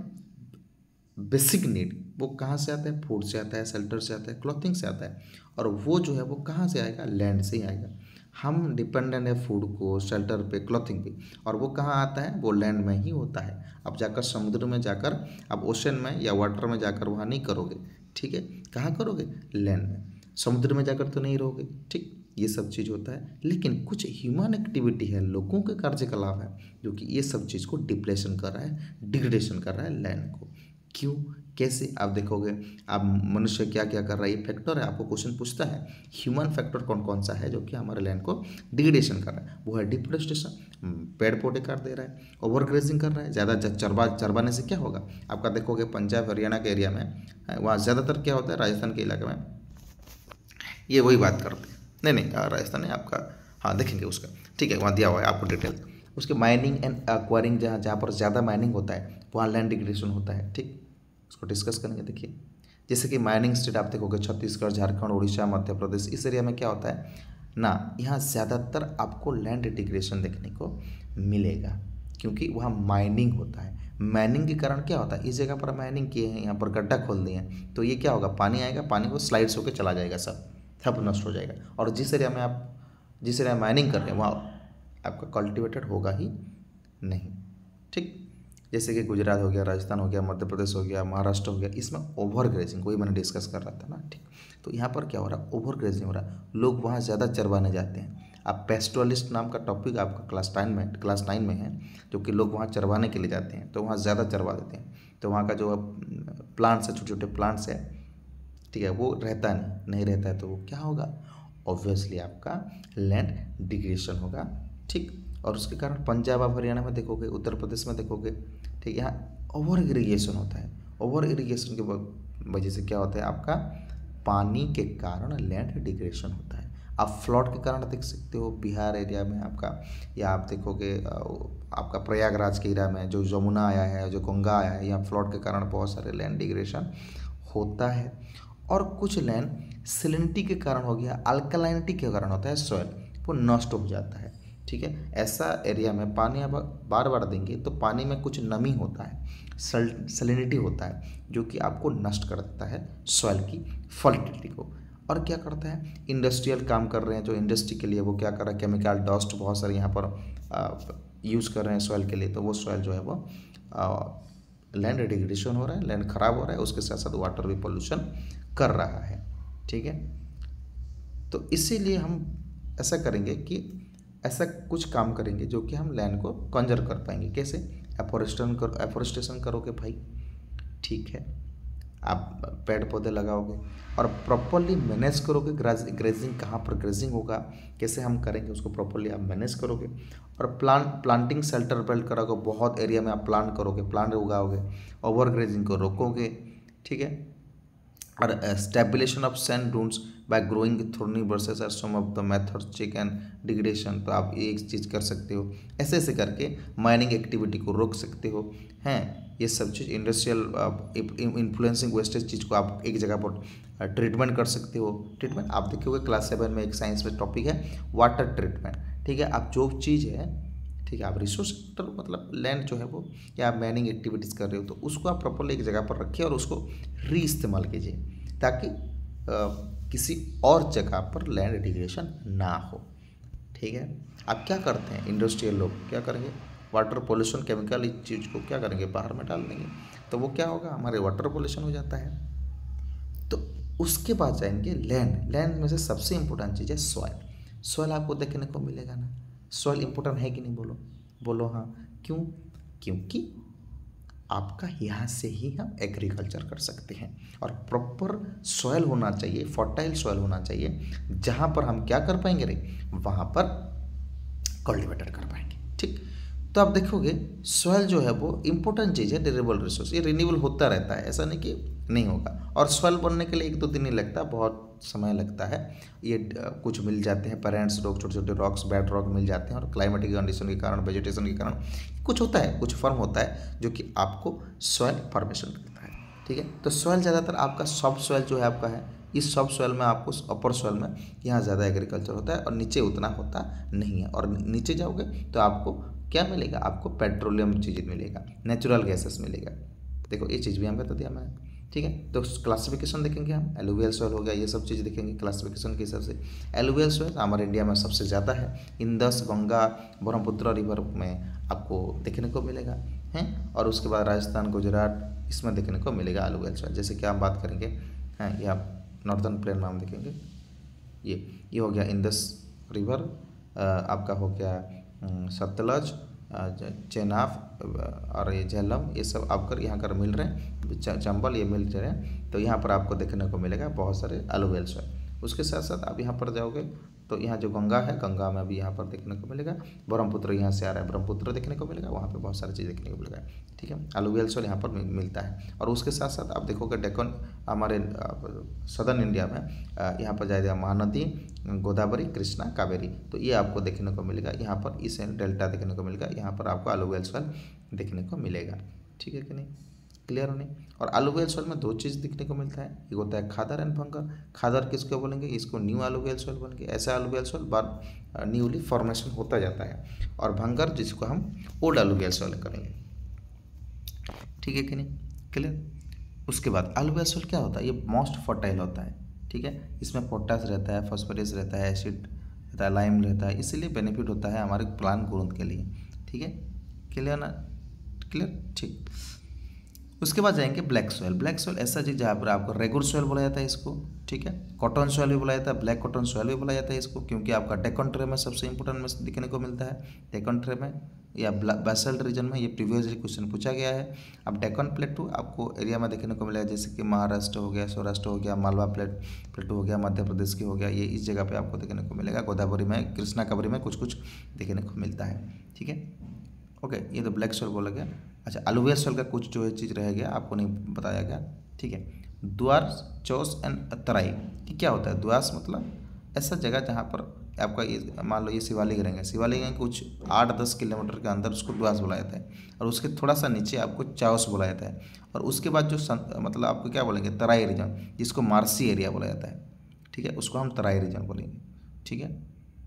Speaker 1: बेसिक नीड वो कहाँ से आता है, फूड से आता है, शेल्टर से आता है, क्लॉथिंग से आता है, और वो जो है वो कहाँ से आएगा, लैंड से ही आएगा। हम डिपेंडेंट है फूड को, शेल्टर पे, क्लॉथिंग पे, और वो कहाँ आता है, वो लैंड में ही होता है। अब जाकर समुद्र में जाकर आप ओशन में या वाटर में जाकर वहाँ नहीं करोगे, ठीक है, कहाँ करोगे, लैंड में, समुद्र में जाकर तो नहीं रहोगे, ठीक। ये सब चीज़ होता है, लेकिन कुछ ह्यूमन एक्टिविटी है, लोगों के कार्यकलाप है जो कि ये सब चीज़ को डिप्लेशन कर रहा है, डिग्रेडेशन कर रहा है लैंड को। क्यों, कैसे, आप देखोगे आप मनुष्य क्या क्या कर रहा है, ये फैक्टर है, आपको क्वेश्चन पूछता है ह्यूमन फैक्टर कौन कौन सा है जो कि हमारे लैंड को डिग्रेडेशन कर रहा है। वो है डिफोरेस्टेशन, पेड़ पौधे काट दे रहा है, ओवरग्रेजिंग कर रहा है, ज़्यादा चरवा चरवाने से क्या होगा, आपका देखोगे पंजाब हरियाणा के एरिया में वहाँ ज़्यादातर क्या होता है, राजस्थान के इलाके में ये वही बात करते हैं, नहीं नहीं राजस्थान है आपका, हाँ देखेंगे उसका, ठीक है, वहाँ दिया हुआ है आपको डिटेल। उसके माइनिंग एंड एक्वायरिंग, जहाँ जहाँ पर ज़्यादा माइनिंग होता है वहाँ लैंड डिग्रेडेशन होता है, ठीक। उसको डिस्कस करेंगे। देखिए जैसे कि माइनिंग स्टेट आप देखोगे छत्तीसगढ़, झारखंड, उड़ीसा, मध्य प्रदेश, इस एरिया में क्या होता है ना, यहाँ ज़्यादातर आपको लैंड डिग्रेडेशन देखने को मिलेगा, क्योंकि वहाँ माइनिंग होता है। माइनिंग के कारण क्या होता है, इस जगह पर माइनिंग किए हैं, यहाँ पर गड्ढा खोल दिए हैं, तो ये क्या होगा, पानी आएगा, पानी को स्लाइड्स होकर चला जाएगा, सब सब नष्ट हो जाएगा। और जिस एरिया में आप जिस एरिया में माइनिंग कर रहे हैं वहाँ आपका कल्टिवेटेड होगा ही नहीं, ठीक। जैसे कि गुजरात हो गया, राजस्थान हो गया, मध्य प्रदेश हो गया, महाराष्ट्र हो गया, इसमें ओवर ग्रेजिंग, वही मैंने डिस्कस कर रहा था ना, ठीक। तो यहाँ पर क्या हो रहा है, ओवर ग्रेजिंग हो रहा है, लोग वहाँ ज़्यादा चरवाने जाते हैं। अब पेस्टुअलिस्ट नाम का टॉपिक आपका क्लास नाइन में क्लास नाइन में है, जो कि लोग वहाँ चरवाने के लिए जाते हैं, तो वहाँ ज़्यादा चरवा देते हैं, तो वहाँ का जो प्लांट्स है, छोटे छोटे प्लांट्स है, ठीक है, वो रहता नहीं नहीं रहता है, तो वो क्या होगा, ऑब्वियसली आपका लैंड डिग्रेडेशन होगा, ठीक। और उसके कारण पंजाब आप हरियाणा में देखोगे, उत्तर प्रदेश में देखोगे, ठीक, यहाँ ओवर इरिगेशन होता है। ओवर इरिगेशन के वजह से क्या होता है, आपका पानी के कारण लैंड डिग्रेडेशन होता है। आप फ्लड के कारण देख सकते हो बिहार एरिया में आपका, या आप देखोगे आपका प्रयागराज के एरिया में जो यमुना आया है, जो गंगा आया है, यहाँ फ्लड के कारण बहुत सारे लैंड डिग्रेडेशन होता है। और कुछ लैंड सैलिनिटी के कारण हो गया, अल्कलाइनिटी के कारण होता है, सॉइल वो नष्ट हो जाता है, ठीक है। ऐसा एरिया में पानी आप बार बार देंगे तो पानी में कुछ नमी होता है, सैलिनिटी होता है, जो कि आपको नष्ट कर देता है सॉइल की फर्टिलिटी को। और क्या करता है, इंडस्ट्रियल काम कर रहे हैं जो इंडस्ट्री के लिए, वो क्या कर रहा है, केमिकल डस्ट बहुत सारे यहाँ पर यूज़ कर रहे हैं सॉइल के लिए, तो वो सॉइल जो है वो लैंड डिग्रेडेशन हो रहा है, लैंड खराब हो रहा है, उसके साथ साथ वाटर भी पोल्यूशन कर रहा है, ठीक है। तो इसीलिए हम ऐसा करेंगे कि ऐसा कुछ काम करेंगे जो कि हम लैंड को कंजर्व कर पाएंगे। कैसे, एफोरेस्टेशन कर एफोरेस्टेशन करोगे भाई, ठीक है, आप पेड़ पौधे लगाओगे और प्रॉपरली मैनेज करोगे। ग्रेजिंग कहाँ पर ग्रेजिंग होगा, कैसे हम करेंगे, उसको प्रॉपरली आप मैनेज करोगे। और प्लांट प्लांटिंग शेल्टर बिल्ड करोगे, बहुत एरिया में आप प्लांट करोगे, प्लांट उगाओगे, ओवर ग्रेजिंग को रोकोगे, ठीक है। और stabilisation of sand dunes by growing thorny bushes are some of the methods check and degradation. तो आप ये एक चीज़ कर सकते हो, ऐसे ऐसे करके माइनिंग एक्टिविटी को रोक सकते हो हैं। ये सब चीज़ इंडस्ट्रियल इन्फ्लुएंसिंग वेस्टेज चीज़ को आप एक जगह पर ट्रीटमेंट कर सकते हो। ट्रीटमेंट आप देखोगे क्लास सेवन में एक साइंस में टॉपिक है वाटर ट्रीटमेंट, ठीक है। आप जो चीज़ है, ठीक है, आप रिसोर्स मतलब लैंड जो है वो, या आप माइनिंग एक्टिविटीज़ कर रहे हो, तो उसको आप प्रॉपरली एक जगह पर रखिए और उसको री इस्तेमाल कीजिए, ताकि आ, किसी और जगह पर लैंड डिग्रेडेशन ना हो, ठीक है। आप क्या करते हैं, इंडस्ट्रियल लोग क्या करेंगे, वाटर पोल्यूशन केमिकल इस चीज़ को क्या करेंगे, बाहर में डाल देंगे, तो वो क्या होगा, हमारे वाटर पोल्यूशन हो जाता है। तो उसके बाद जाएंगे लैंड। लैंड में से सबसे इंपॉर्टेंट चीज़ है सॉइल। सॉइल आपको देखने को मिलेगा ना, सॉइल इंपॉर्टेंट है कि नहीं, बोलो बोलो हाँ। क्यों? क्योंकि आपका यहाँ से ही हम एग्रीकल्चर कर सकते हैं। और प्रॉपर सॉइल होना चाहिए, फर्टाइल सॉइल होना चाहिए, जहाँ पर हम क्या कर पाएंगे रे, वहाँ पर कल्टीवेटर कर पाएंगे, ठीक। तो आप देखोगे सॉइल जो है वो इंपॉर्टेंट चीज़ है, ड्यूरेबल रिसोर्स, ये रिन्यूएबल होता रहता है, ऐसा नहीं कि नहीं होगा। और सॉइल बनने के लिए एक दो दिन नहीं लगता, बहुत समय लगता है। ये कुछ मिल जाते हैं पेरेंट्स रॉक, छोटे छोटे रॉक्स, बेड रॉक मिल जाते हैं, और क्लाइमेटिक कंडीशन के कारण, वेजिटेशन के कारण कुछ होता है, कुछ फॉर्म होता है जो कि आपको सॉइल फॉर्मेशन करता है, ठीक है। तो सॉइल ज़्यादातर आपका सॉफ्ट सॉइल जो है आपका है, इस सॉफ्ट सॉइल में आपको, अपर सॉइल में यहाँ ज़्यादा एग्रीकल्चर होता है, और नीचे उतना होता नहीं है। और नीचे जाओगे तो आपको क्या मिलेगा, आपको पेट्रोलियम चीज़ मिलेगा, नेचुरल गैसेस मिलेगा। देखो ये चीज़ भी हमें बता दिया मैंने, ठीक है। तो क्लासिफिकेशन देखेंगे हम, एलुवियल सॉइल हो गया, ये सब चीज़ देखेंगे क्लासिफिकेशन के हिसाब से। एलुवियल सॉइल हमारे इंडिया में सबसे ज़्यादा है, इंदस, गंगा, ब्रह्मपुत्र रिवर में आपको देखने को मिलेगा हैं। और उसके बाद राजस्थान, गुजरात, इसमें देखने को मिलेगा एलुवियल सॉइल। जैसे कि हम बात करेंगे हैं, ये आप नॉर्दर्न प्लेन में हम देखेंगे, ये ये हो गया इंदस रिवर, आपका हो गया सतलज, चेनाब और ये झेलम, ये सब आपकर यहाँ कर मिल रहे हैं, चंबल ये मिल रहे हैं। तो यहाँ पर आपको देखने को मिलेगा बहुत सारे एलुवियल सॉइल। उसके साथ साथ आप यहाँ पर जाओगे तो यहाँ जो गंगा है, गंगा में भी यहाँ पर देखने को मिलेगा। ब्रह्मपुत्र यहाँ से आ रहा है, ब्रह्मपुत्र देखने को मिलेगा, वहाँ पे बहुत सारी चीज़ देखने को मिलेगा, ठीक है। एलुवियल सॉइल यहाँ पर मिलता है। और उसके साथ साथ आप देखोगे डेक्कन, हमारे सदर्न इंडिया में यहाँ पर जाएगा महानदी, गोदावरी, कृष्णा, कावेरी, तो ये आपको देखने को मिलेगा। यहाँ पर इस डेल्टा देखने को मिलेगा, यहाँ पर आपको एलुवियल सॉइल देखने को मिलेगा, ठीक है कि नहीं, क्लियर नहीं। और एलुवियल सॉइल में दो चीज़ देखने को मिलता है, एक होता है खादर एंड भंगर। खादर किसको बोलेंगे, इसको न्यू एलुवियल सॉइल बोलेंगे, ऐसा एलुवियल सॉइल बार न्यूली फॉर्मेशन होता जाता है। और भंगर जिसको हम ओल्ड एलुवियल सॉइल करेंगे, ठीक है कि नहीं, क्लियर। उसके बाद एलुवियल सॉइल क्या होता है, ये मोस्ट फर्टाइल होता है, ठीक है। इसमें पोटास रहता है, फॉस्फोरस रहता है, एसिड रहता है, लाइम रहता है, इसीलिए बेनिफिट होता है हमारे प्लांट ग्रोथ के लिए, ठीक है, क्लियर ना, क्लियर, ठीक। उसके बाद जाएंगे ब्लैक सॉइल। ब्लैक सॉइल ऐसा चीज़ जहाँ पर आपको रेगुलर सॉइल बोला जाता है इसको, ठीक है। कॉटन सॉइल भी बोला जाता है, ब्लैक कॉटन सॉइल भी बोला जाता है इसको, क्योंकि आपका डेक्कन ट्रे में सबसे इंपॉर्टेंट में दिखने को मिलता है। डेक्कन ट्रे में या बेसाल्ट रीजन में, ये प्रीवियसली क्वेश्चन पूछा गया है। अब डेक्कन प्लेटू आपको एरिया में देखने को मिलेगा, जैसे कि महाराष्ट्र हो गया, सौराष्ट्र हो गया, मालवा प्लेट प्लेटू हो गया, मध्य प्रदेश की हो गया, ये इस जगह पर आपको देखने को मिलेगा। गोदावरी में, कृष्णा कावेरी में कुछ कुछ देखने को मिलता है, ठीक है, ओके। ये तो ब्लैक सॉइल बोला गया। अच्छा, एलुवियल सॉइल का कुछ जो है चीज़ रह गया, आपको नहीं बताया गया, ठीक है। द्वास, चौस एंड तराई, कि क्या होता है द्वास, मतलब ऐसा जगह जहाँ पर आपका ये मान लो ये शिवालिक रहेंगे, शिवालिक हैं कुछ आठ दस किलोमीटर के अंदर, उसको द्वास बोला जाता है। और उसके थोड़ा सा नीचे आपको चाउस बोला जाता है। और उसके बाद जो सं, मतलब आपको क्या बोलेंगे, तराई रीजन, जिसको मार्सी एरिया बोला जाता है, ठीक है, उसको हम तराई रीजन बोलेंगे, ठीक है,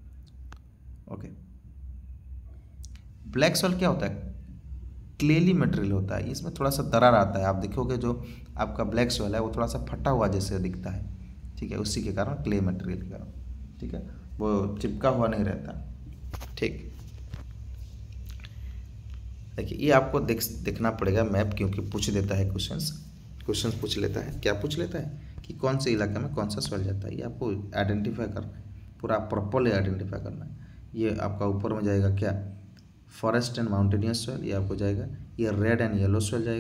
Speaker 1: ओके। ब्लैक सॉइल क्या होता है, क्लेली मटेरियल होता है, इसमें थोड़ा सा दरार आता है। आप देखोगे जो आपका ब्लैक सॉइल है वो थोड़ा सा फटा हुआ जैसे दिखता है, ठीक है, उसी के कारण, क्ले मटेरियल के कारण, ठीक है, वो चिपका हुआ नहीं रहता, ठीक। देखिए ये आपको देख देखना पड़ेगा मैप, क्योंकि पूछ देता है क्वेश्चंस क्वेश्चंस पूछ लेता है, क्या पूछ लेता है कि कौन से इलाके में कौन सा सॉइल जाता है, ये आपको आइडेंटिफाई करना है, पूरा प्रॉपरली आइडेंटिफाई करना है। ये आपका ऊपर में जाएगा क्या, फॉरेस्ट एंड माउंटेनियस सॉइल, ये आपको जाएगा। ये रेड एंड येलो सॉइल जाएगा।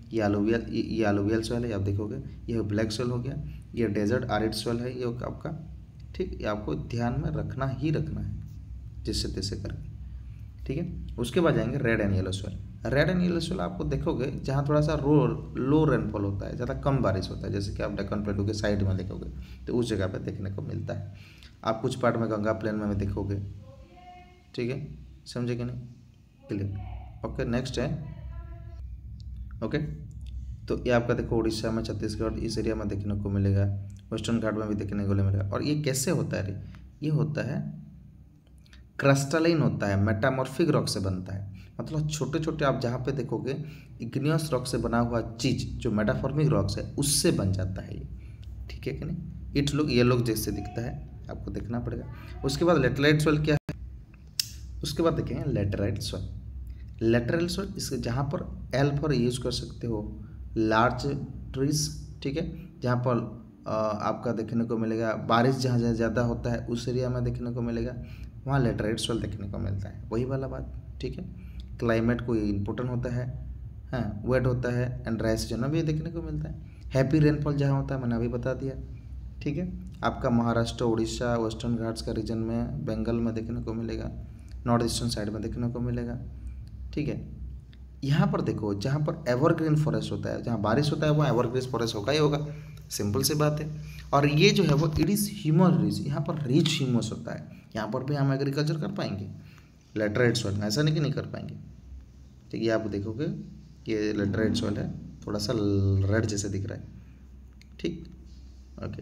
Speaker 1: ये अलुवियल ये अलुवियल सॉइल है, आप देखोगे ये ब्लैक सॉइल हो गया, ये डेजर्ट आरिड सॉइल है ये आपका, ठीक। ये आपको ध्यान में रखना ही रखना है जिससे तैसे करके, ठीक है। उसके बाद जाएंगे red and yellow soil. Red and yellow soil आपको देखोगे जहाँ थोड़ा सा रो लो रेनफॉल होता है, ज़्यादा कम बारिश होता है, जैसे कि आप डेक्कन प्लेटू के साइड में देखोगे तो उस जगह पे देखने को मिलता है। आप कुछ पार्ट में गंगा प्लेन में भी देखोगे, ठीक है, समझे कि नहीं, क्लियर। ओके, नेक्स्ट है, ओके, तो ये आपका देखो उड़ीसा में, छत्तीसगढ़ इस एरिया में देखने को मिलेगा, वेस्टर्न घाट में भी देखने को मिलेगा। और ये कैसे होता है, ये होता है क्रिस्टलाइन होता है, मेटामॉर्फिक रॉक से बनता है, मतलब छोटे छोटे आप जहाँ पे देखोगे इग्नियस रॉक से बना हुआ चीज जो मेटाफॉर्मिक रॉक्स है उससे बन जाता है ये, ठीक है कि नहीं। इट लोग ये लोग जैसे दिखता है, आपको देखना पड़ेगा। उसके बाद लेटराइट सॉइल क्या है, उसके बाद देखेंगे लेटराइट सॉइल। लेटरल सॉइल इसके जहाँ पर एल पर यूज कर सकते हो लार्ज ट्रीज, ठीक है, जहाँ पर आपका देखने को मिलेगा बारिश जहाँ जहाँ ज़्यादा होता है उस एरिया में देखने को मिलेगा, वहाँ लेटराइट सॉइल देखने को मिलता है, वही वाला बात, ठीक है। क्लाइमेट कोई इम्पोर्टेंट होता है, हाँ, वेट होता है एंड ड्राई सीजन में भी देखने को मिलता है। हैप्पी रेनफॉल जहाँ होता है मैंने अभी बता दिया, ठीक है। आपका महाराष्ट्र, उड़ीसा, वेस्टर्न घाट्स का रीजन में, बंगाल में देखने को मिलेगा, नॉर्थ ईस्टर्न साइड में देखने को मिलेगा, ठीक है। यहाँ पर देखो जहाँ पर एवरग्रीन फॉरेस्ट होता है, जहाँ बारिश होता है वहाँ एवरग्रीन फॉरेस्ट होगा ही होगा, सिंपल सी बात है। और ये जो है वो इट इज़ ह्यूमस रिच, यहाँ पर रिच ह्यूमस होता है, यहाँ पर भी हम एग्रीकल्चर कर पाएंगे लेटराइट सॉइल में, ऐसा नहीं कि नहीं कर पाएंगे, ठीक है। आप देखोगे ये लेटराइट सॉइल है, थोड़ा सा रेड जैसे दिख रहा है, ठीक, ओके।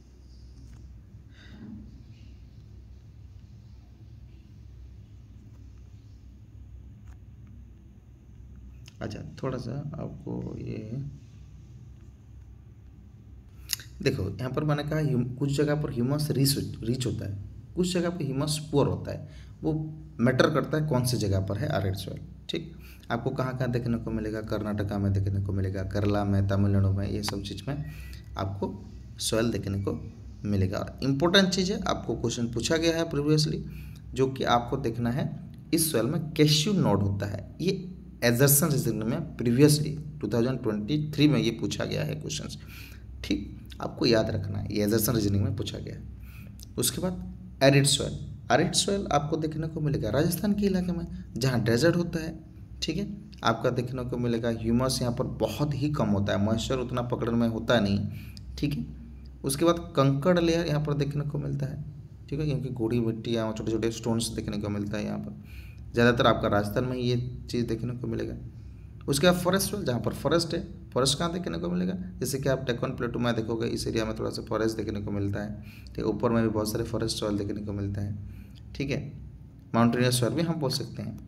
Speaker 1: अच्छा, थोड़ा सा आपको ये देखो, यहाँ पर मैंने कहा कुछ जगह पर ह्यूमस रिच रिच होता है, कुछ जगह पर ह्यूमस पुअर होता है, वो मैटर करता है कौन सी जगह पर है आरिड सॉइल, ठीक। आपको कहाँ कहाँ देखने को मिलेगा, कर्नाटका में देखने को मिलेगा, केरला में, तमिलनाडु में, ये सब चीज़ में आपको सॉइल देखने को मिलेगा। और इम्पोर्टेंट चीज़ है, आपको क्वेश्चन पूछा गया है प्रीवियसली, जो कि आपको देखना है इस सॉइल में कैल्शियम नोड होता है, ये एजर्सन रीजनिंग में previously two thousand twenty three में ये पूछा गया है क्वेश्चन, ठीक, आपको याद रखना है, ये एजर्सन रीजनिंग में पूछा गया है। उसके बाद एरिड सॉइल, एरिड सॉइल आपको देखने को मिलेगा राजस्थान के इलाके में जहाँ डेजर्ट होता है, ठीक है। आपका देखने को मिलेगा ह्यूमस यहाँ पर बहुत ही कम होता है, मॉइस्चर उतना पकड़ में होता नहीं, ठीक है। उसके बाद कंकड़ लेयर यहाँ पर देखने को मिलता है, ठीक है, क्योंकि गोड़ी मिट्टी या छोटे छोटे स्टोन्स देखने को मिलता है यहाँ पर, ज़्यादातर आपका राजस्थान में ये चीज़ देखने को मिलेगा। उसके बाद फॉरेस्ट सॉइल, जहाँ पर फॉरेस्ट है, फॉरेस्ट कहाँ देखने को मिलेगा, जैसे कि आप डेक्कन प्लेटू में देखोगे इस एरिया में थोड़ा सा फॉरेस्ट देखने को मिलता है, ठीक, ऊपर में भी बहुत सारे फॉरेस्ट सॉइल देखने को मिलता है, ठीक है। माउंटेनियस सॉइल भी हम बोल सकते हैं,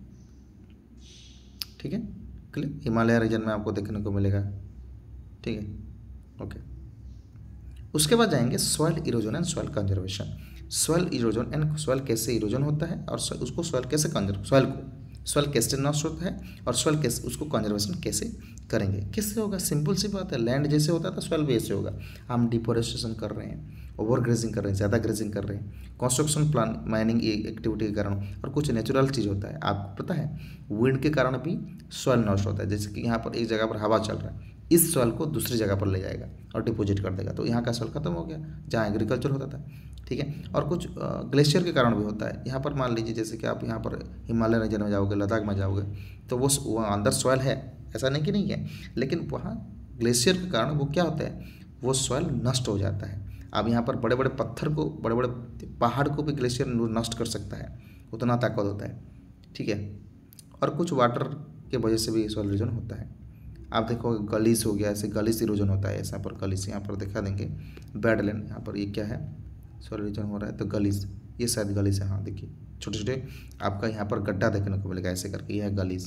Speaker 1: ठीक है, क्लियर। हिमालय रीजन में आपको देखने को मिलेगा, ठीक है, ओके। उसके बाद जाएंगे soil erosion and soil conservation. Soil erosion and soil कैसे इरोजन होता है और उसको सॉइल कैसे कंजर्व सॉइल को सॉइल कैसे नष्ट होता है और सॉइल कैसे उसको कंजर्वेशन कैसे करेंगे, किससे होगा, सिंपल सी बात है, लैंड जैसे होता है तो सॉइल भी ऐसे होगा। हम डिफोरेस्टेशन कर रहे हैं, ओवर ग्रेजिंग कर रहे हैं, ज़्यादा ग्रेजिंग कर रहे हैं, कंस्ट्रक्शन प्लान माइनिंग एक्टिविटी के कारण, और कुछ नेचुरल चीज़ होता है, आपको पता है विंड के कारण भी सॉइल नष्ट होता है। जैसे कि यहाँ पर एक जगह पर हवा चल रहा है, इस सॉइल को दूसरी जगह पर ले जाएगा और डिपॉजिट कर देगा, तो यहाँ का सॉइल खत्म हो गया जहाँ एग्रीकल्चर होता था, ठीक है। और कुछ ग्लेशियर के कारण भी होता है, यहाँ पर मान लीजिए जैसे कि आप यहाँ पर हिमालय रीजन में जाओगे, लद्दाख में जाओगे, तो वो वहाँ अंदर सॉइल है, ऐसा नहीं कि नहीं है, लेकिन वहाँ ग्लेशियर के कारण वो क्या होता है, वो सॉइल नष्ट हो जाता है। अब यहाँ पर बड़े बड़े पत्थर को, बड़े बड़े पहाड़ को भी ग्लेशियर नष्ट कर सकता है, उतना ताकत होता है, ठीक है। और कुछ वाटर के वजह से भी सॉइल इरोजन होता है। आप देखो गलीस हो गया, ऐसे गलीस इरोजन होता है, ऐसा पर गलीस यहाँ पर दिखा देंगे, बैडलैंड, यहाँ पर ये क्या है, सॉइल इरोजन हो रहा है, तो गलीस, ये शायद गलीस है, हाँ देखिए छोटे छोटे आपका यहाँ पर गड्ढा देखने को मिलेगा ऐसे करके, यह है गलीस,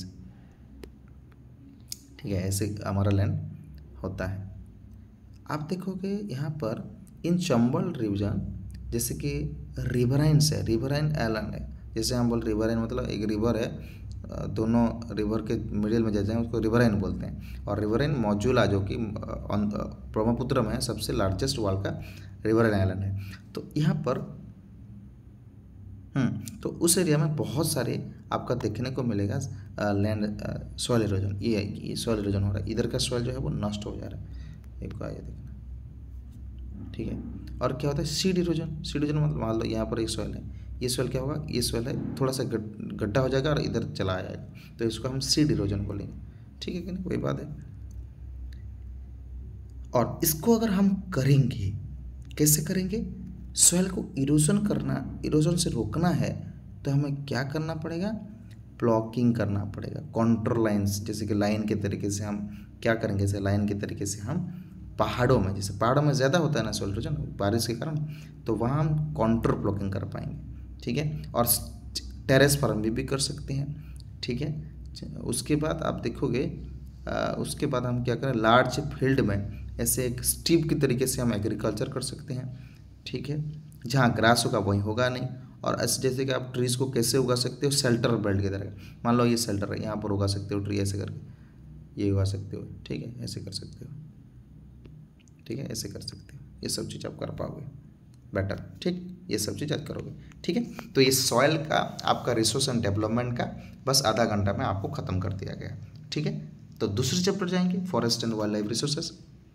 Speaker 1: ठीक है, ऐसे हमारा लैंड होता है। आप देखोगे यहाँ पर इन चंबल रीजन जैसे कि रिवराइंस है, रिवराइन आइलैंड है, जैसे हम बोल रिवराइन मतलब एक रिवर है, दोनों रिवर के मिडिल में जाते हैं उसको रिवराइन बोलते हैं। और रिवराइन मॉड्यूला जो कि ब्रह्मपुत्र में सबसे लार्जेस्ट वर्ल्ड का रिवराइन आइलैंड है, तो यहाँ पर हम्म तो उस एरिया में बहुत सारे आपका देखने को मिलेगा लैंड सॉइल इरोजन, ये ये सॉइल इरोजन हो रहा है, इधर का सॉइल जो है वो नष्ट हो जा रहा है, एक आया देखना, ठीक है। और क्या होता है सीड इरोजन, सीड इरोजन मतलब मान लो यहाँ पर एक सॉइल है, ये सॉइल क्या होगा, ये सॉइल है थोड़ा सा गड्ढा हो जाएगा और इधर चला आ जाएगा, तो इसको हम सीड इरोजन बोलेंगे, ठीक है कि नहीं, वही बात है। और इसको अगर हम करेंगे, कैसे करेंगे, सॉइल को इरोजन करना, इरोजन से रोकना है तो हमें क्या करना पड़ेगा, ब्लॉकिंग करना पड़ेगा, कॉन्ट्रोल लाइन्स, जैसे कि लाइन के तरीके से हम क्या करेंगे, जैसे लाइन के तरीके से हम पहाड़ों में, जैसे पहाड़ों में ज़्यादा होता है ना सॉइल इरोजन बारिश के कारण, तो वहाँ हम काउंटर ब्लॉकिंग कर पाएंगे, ठीक है। और टेरेस फार्म भी, भी कर सकते हैं, ठीक है। उसके बाद आप देखोगे आ, उसके बाद हम क्या करें, लार्ज फील्ड में ऐसे एक स्ट्रिप की तरीके से हम एग्रीकल्चर कर सकते हैं, ठीक है, जहाँ ग्रास होगा वहीं होगा नहीं। और ऐसे जैसे कि आप ट्रीज़ को कैसे उगा सकते हो, शेल्टर बेल्ट की तरह, मान लो ये शेल्टर है, यहाँ पर उगा सकते हो ट्री ऐसे करके, ये उगा सकते हो, ठीक है, ऐसे कर सकते हो, ठीक है, ऐसे कर सकते हो, ये सब चीज़ आप कर पाओगे बेटर, ठीक, ये सब चीज़ आप करोगे, ठीक है। तो ये सॉइल का आपका रिसोर्स एंड डेवलपमेंट का बस आधा घंटा में आपको ख़त्म कर दिया गया, ठीक है। तो दूसरे चैप्टर जाएंगे, forest and wildlife resources,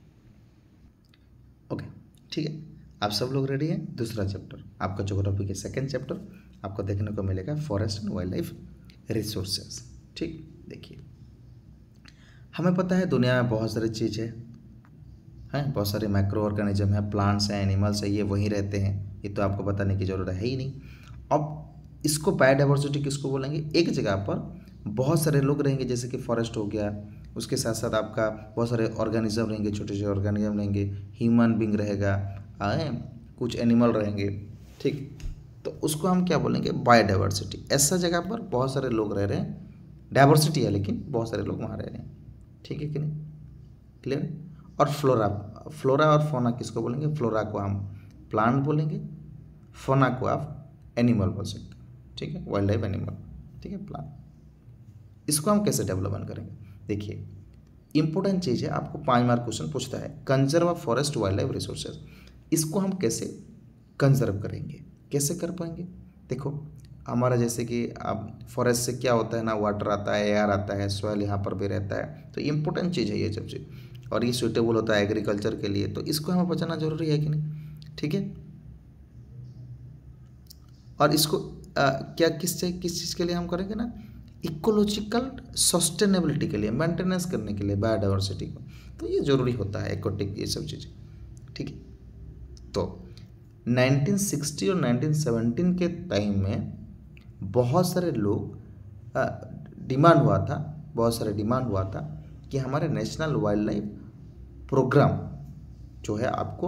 Speaker 1: okay, ठीक है। आप सब लोग रेडी हैं, दूसरा चैप्टर आपका ज्योग्राफी के सेकंड चैप्टर आपको देखने को मिलेगा, forest and wildlife resources, ठीक। देखिए हमें पता है दुनिया में बहुत सारी चीज़ है, हैं, बहुत सारे माइक्रो ऑर्गेनिज्म हैं, प्लांट्स हैं, एनिमल्स हैं, ये वहीं रहते हैं, ये तो आपको बताने की ज़रूरत है ही नहीं। अब इसको बायोडाइवर्सिटी किसको बोलेंगे, एक जगह पर बहुत सारे लोग रहेंगे, जैसे कि फॉरेस्ट हो गया, उसके साथ साथ आपका बहुत सारे ऑर्गेनिज्म रहेंगे, छोटे छोटे ऑर्गेनिज्म रहेंगे, ह्यूमन बींग रहेगा, आए कुछ एनिमल रहेंगे, ठीक, तो उसको हम क्या बोलेंगे, बायोडाइवर्सिटी। ऐसा जगह पर बहुत सारे लोग रह रहे हैं, डाइवर्सिटी है लेकिन बहुत सारे लोग वहाँ रह रहे हैं, ठीक है कि नहीं, क्लियर। और फ्लोरा, फ्लोरा और फोना किसको बोलेंगे, फ्लोरा को हम प्लांट बोलेंगे, फोना को आप एनिमल बोल सकते हैं, ठीक है, वाइल्ड लाइफ एनिमल, ठीक है, प्लांट। इसको हम कैसे डेवलपमेंट करेंगे, देखिए इंपॉर्टेंट चीज़ है, आपको पाँच मार्क क्वेश्चन पूछता है, conserve of forest wildlife resources, इसको हम कैसे कंजर्व करेंगे, कैसे कर पाएंगे। देखो हमारा जैसे कि अब फॉरेस्ट से क्या होता है ना, वाटर आता है, एयर आता है, सॉइल यहाँ पर भी रहता है, तो इम्पोर्टेंट चीज़ है ये सब चीज़, और ये सूटेबल होता है एग्रीकल्चर के लिए, तो इसको हमें बचाना जरूरी है कि नहीं, ठीक है। और इसको आ, क्या किस किस चीज़ के लिए हम करेंगे ना, इकोलॉजिकल सस्टेनेबिलिटी के लिए, मेंटेनेंस करने के लिए बायोडाइवर्सिटी को, तो ये जरूरी होता है इकोटिक, ये सब चीज़ें, ठीक है। तो नाइनटीन सिक्सटी और नाइनटीन सेवेंटी के टाइम में बहुत सारे लोग डिमांड हुआ था, बहुत सारे डिमांड हुआ था कि हमारे नेशनल वाइल्ड लाइफ प्रोग्राम जो है आपको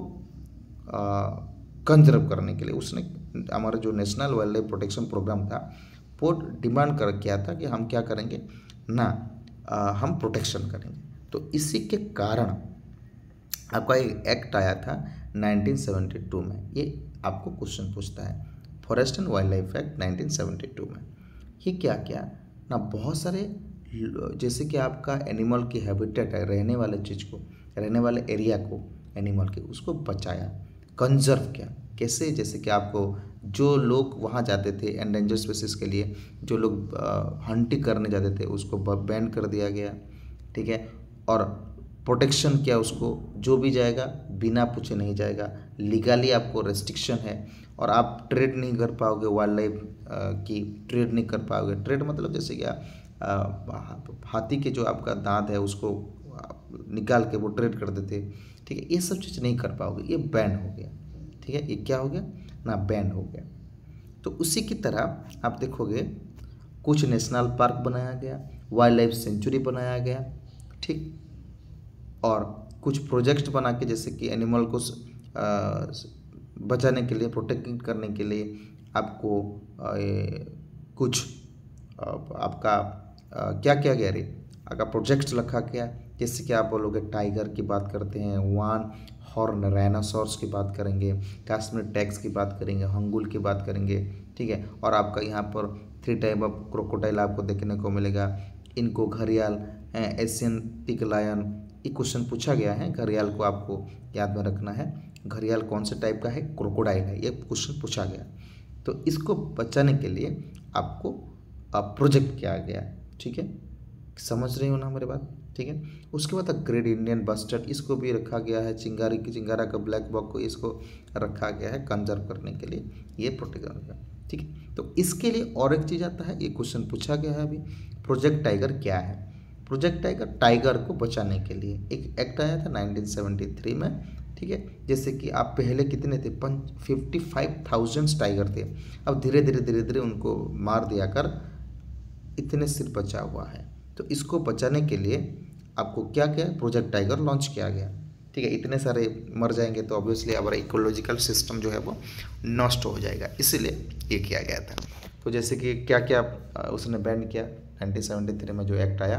Speaker 1: कंजर्व करने के लिए, उसने हमारा जो national wildlife protection programme था वो डिमांड कर किया था कि हम क्या करेंगे ना, आ, हम प्रोटेक्शन करेंगे। तो इसी के कारण आपका एक एक्ट आया था नाइनटीन सेवेंटी टू में, ये आपको क्वेश्चन पूछता है, forest and wildlife act nineteen seventy two में। ये क्या क्या ना, बहुत सारे जैसे कि आपका एनिमल की हैबिटेट है, रहने वाले चीज़ को, रहने वाले एरिया को एनिमल के, उसको बचाया, कंजर्व किया, कैसे, जैसे कि आपको जो लोग वहाँ जाते थे एंडेंजर स्पीसीज के लिए, जो लोग हंटिंग करने जाते थे उसको बैन कर दिया गया, ठीक है। और प्रोटेक्शन किया उसको, जो भी जाएगा बिना पूछे नहीं जाएगा, लीगली आपको रेस्ट्रिक्शन है, और आप ट्रेड नहीं कर पाओगे, वाइल्ड लाइफ की ट्रेड नहीं कर पाओगे। ट्रेड मतलब जैसे क्या, हाथी के जो आपका दांत है उसको निकाल के वो ट्रेड कर देते, ठीक है, ये सब चीज़ नहीं कर पाओगे, ये बैन हो गया, ठीक है, ये क्या हो गया ना, बैन हो गया। तो उसी की तरह आप देखोगे कुछ नेशनल पार्क बनाया गया, वाइल्ड लाइफ सेंचुरी बनाया गया, ठीक, और कुछ प्रोजेक्ट बना के, जैसे कि एनिमल को आ, बचाने के लिए, प्रोटेक्ट करने के लिए आपको आ, ए, कुछ आ, आपका आ, क्या किया गया रे, आपका प्रोजेक्ट रखा गया, जैसे कि आप बोलोगे टाइगर की बात करते हैं, वन हॉर्न राइनोसॉर्स की बात करेंगे, कश्मीर टैक्स की बात करेंगे, हंगुल की बात करेंगे, ठीक है। और आपका यहाँ पर थ्री टाइप ऑफ क्रोकोडाइल आपको देखने को मिलेगा, इनको घड़ियाल, एशियन पिग लायन, ये क्वेश्चन पूछा गया है, घड़ियाल को आपको याद में रखना है, घड़ियाल कौन से टाइप का है, क्रोकोडाइल है, ये क्वेश्चन पूछा गया। तो इसको बचाने के लिए आपको प्रोजेक्ट किया गया, ठीक है, समझ रहे हो ना मेरे बात, ठीक है। उसके बाद ग्रेट इंडियन बस्टर्ड, इसको भी रखा गया है, चिंगारी की चिंगारा का ब्लैक बॉक को इसको रखा गया है कंजर्व करने के लिए, ये प्रोटेक्शन का, ठीक है। तो इसके लिए और एक चीज़ आता है, ये क्वेश्चन पूछा गया है अभी, प्रोजेक्ट टाइगर क्या है। प्रोजेक्ट टाइगर टाइगर को बचाने के लिए एक एक्ट आया था नाइनटीन सेवेंटी थ्री में, ठीक है। जैसे कि आप पहले कितने थे, पंच फिफ्टी फाइव थाउजेंड टाइगर थे, अब धीरे धीरे धीरे धीरे उनको मार दिया कर इतने सिर्फ बचा हुआ है। तो इसको बचाने के लिए आपको क्या क्या प्रोजेक्ट टाइगर लॉन्च किया गया, ठीक है। इतने सारे मर जाएंगे तो ऑब्वियसली हमारा इकोलॉजिकल सिस्टम जो है वो नष्ट हो जाएगा, इसलिए ये किया गया था। तो जैसे कि क्या क्या उसने बैन किया नाइनटीन सेवेंटी थ्री में जो एक्ट आया,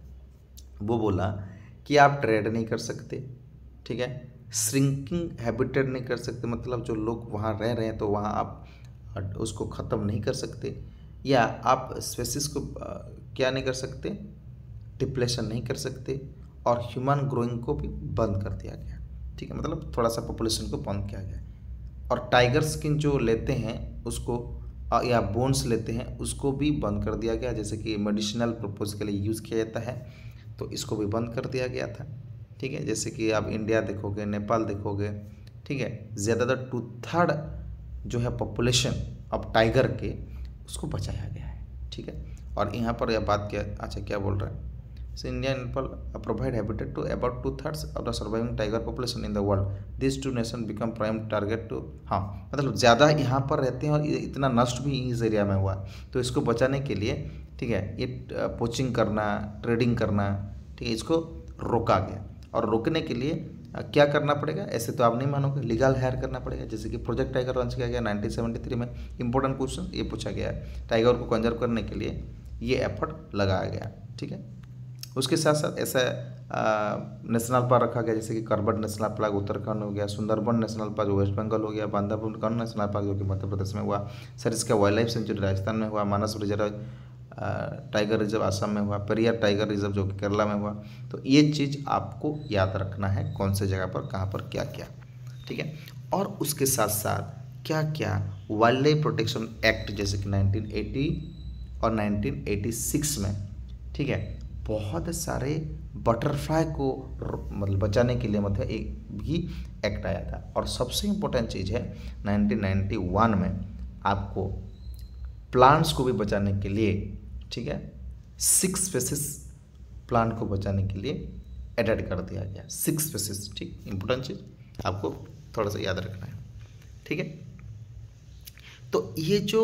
Speaker 1: वो बोला कि आप ट्रेड नहीं कर सकते, ठीक है। श्रिंकिंग हैबिटेट नहीं कर सकते, मतलब जो लोग वहाँ रह रहे हैं तो वहाँ आप उसको ख़त्म नहीं कर सकते, या आप स्पेसिस को क्या नहीं कर सकते, डिप्लेशन नहीं कर सकते, और ह्यूमन ग्रोइंग को भी बंद कर दिया गया, ठीक है। मतलब थोड़ा सा पॉपुलेशन को बंद किया गया। और टाइगर स्किन जो लेते हैं उसको या बोन्स लेते हैं उसको भी बंद कर दिया गया, जैसे कि मेडिसिनल पर्पज के लिए यूज़ किया जाता है, तो इसको भी बंद कर दिया गया था, ठीक है। जैसे कि आप इंडिया देखोगे, नेपाल देखोगे, ठीक है, ज़्यादातर टू थर्ड जो है पॉपुलेशन अब टाइगर के उसको बचाया गया है, ठीक है। और यहाँ पर यह बात क्या, अच्छा क्या बोल रहे हैं, So India and Nepal provide habitat to about two thirds of the surviving tiger population in the world. These two nations become prime target to, हाँ मतलब ज़्यादा यहाँ पर रहते हैं और इतना नष्ट भी इस एरिया में हुआ, तो इसको बचाने के लिए, ठीक है, ये पोचिंग करना, ट्रेडिंग करना, ठीक है, इसको रोका गया। और रोकने के लिए क्या करना पड़ेगा, ऐसे तो आप नहीं मानोगे, लीगल हायर करना पड़ेगा। जैसे कि प्रोजेक्ट टाइगर लॉन्च किया गया नाइनटीन सेवेंटी थ्री में, इंपॉर्टेंट क्वेश्चन ये पूछा गया है, टाइगर को कंजर्व करने के लिए ये एफर्ट लगाया गया, ठीक है। उसके साथ साथ ऐसा नेशनल पार्क रखा गया, जैसे कि करबट नेशनल पार्क उत्तराखंड हो गया, Sundarban national park West Bengal हो गया, बांधावगढ़ नेशनल पार्क जो कि मध्य प्रदेश में हुआ, Sariska wildlife sanctuary Rajasthan में हुआ, Manas reserve tiger reserve Assam में हुआ, पेरियार टाइगर रिजर्व जो कि केरला में हुआ। तो ये चीज़ आपको याद रखना है, कौन से जगह पर कहाँ पर क्या क्या, ठीक है। और उसके साथ साथ क्या क्या वाइल्ड लाइफ प्रोटेक्शन एक्ट जैसे कि नाइनटीन एटी और नाइनटीन एटी सिक्स में, ठीक है, बहुत सारे बटरफ्लाई को मतलब बचाने के लिए मतलब एक भी एक्ट आया था। और सबसे इम्पोर्टेंट चीज़ है नाइनटीन नाइंटी वन में आपको प्लांट्स को भी बचाने के लिए, ठीक है, सिक्स स्पेसिस प्लांट को बचाने के लिए एडेड कर दिया गया, सिक्स स्पेसिस, ठीक, इम्पोर्टेंट चीज़ आपको थोड़ा सा याद रखना है, ठीक है। तो ये जो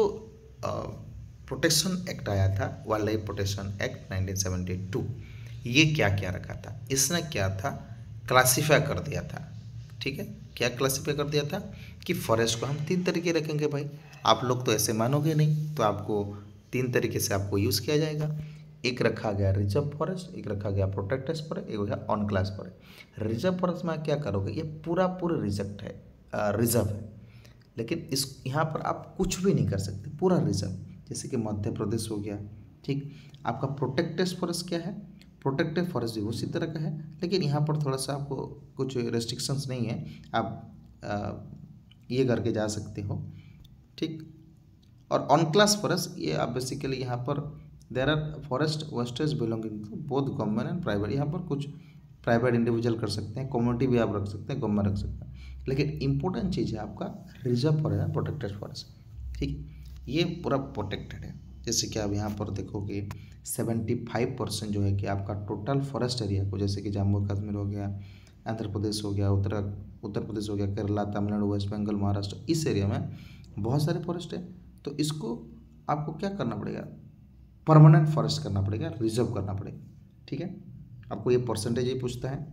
Speaker 1: प्रोटेक्शन एक्ट आया था, wildlife protection act nineteen seventy two, ये क्या क्या रखा था, इसने क्या था, क्लासीफाई कर दिया था, ठीक है। क्या क्लासीफाई कर दिया था कि फॉरेस्ट को हम तीन तरीके रखेंगे भाई, आप लोग तो ऐसे मानोगे नहीं, तो आपको तीन तरीके से आपको यूज़ किया जाएगा। एक रखा गया रिजर्व फॉरेस्ट, एक रखा गया प्रोटेक्टेड फॉरेस्ट, एक हो गया unclassed forest. Reserve forest में क्या करोगे, ये पूरा पूरा रिजेक्ट है, रिजर्व है, लेकिन इस यहाँ पर आप कुछ भी नहीं कर सकते, पूरा रिजर्व। जैसे कि मध्य प्रदेश हो गया, ठीक। आपका प्रोटेक्टेड फॉरेस्ट क्या है, प्रोटेक्टेड फॉरेस्ट भी उसी तरह का है, लेकिन यहाँ पर थोड़ा सा आपको कुछ रेस्ट्रिक्शंस नहीं है, आप आ, ये करके जा सकते हो, ठीक। और ऑन क्लास फॉरेस्ट ये आप बेसिकली यहाँ पर there are forest wastage belonging to both government and private, यहाँ पर कुछ प्राइवेट इंडिविजुअल कर सकते हैं, कम्युनिटी भी आप रख सकते हैं, गवर्नमेंट रख सकते हैं, लेकिन इंपॉर्टेंट चीज़ है आपका रिजर्व फॉरेस्ट है, प्रोटेक्टेड फॉरेस्ट, ठीक, ये पूरा प्रोटेक्टेड है। जैसे कि आप यहाँ पर देखोगे सेवेंटी फाइव परसेंट जो है कि आपका टोटल फॉरेस्ट एरिया को, जैसे कि जम्मू कश्मीर हो गया, आंध्र प्रदेश हो गया, उत्तर उत्तर प्रदेश हो गया, केरला, तमिलनाडु, वेस्ट बंगाल, महाराष्ट्र, इस एरिया में बहुत सारे फॉरेस्ट है, तो इसको आपको क्या करना पड़ेगा, परमानेंट फॉरेस्ट करना पड़ेगा, रिजर्व करना पड़ेगा, ठीक है। आपको ये परसेंटेज ही पूछता है,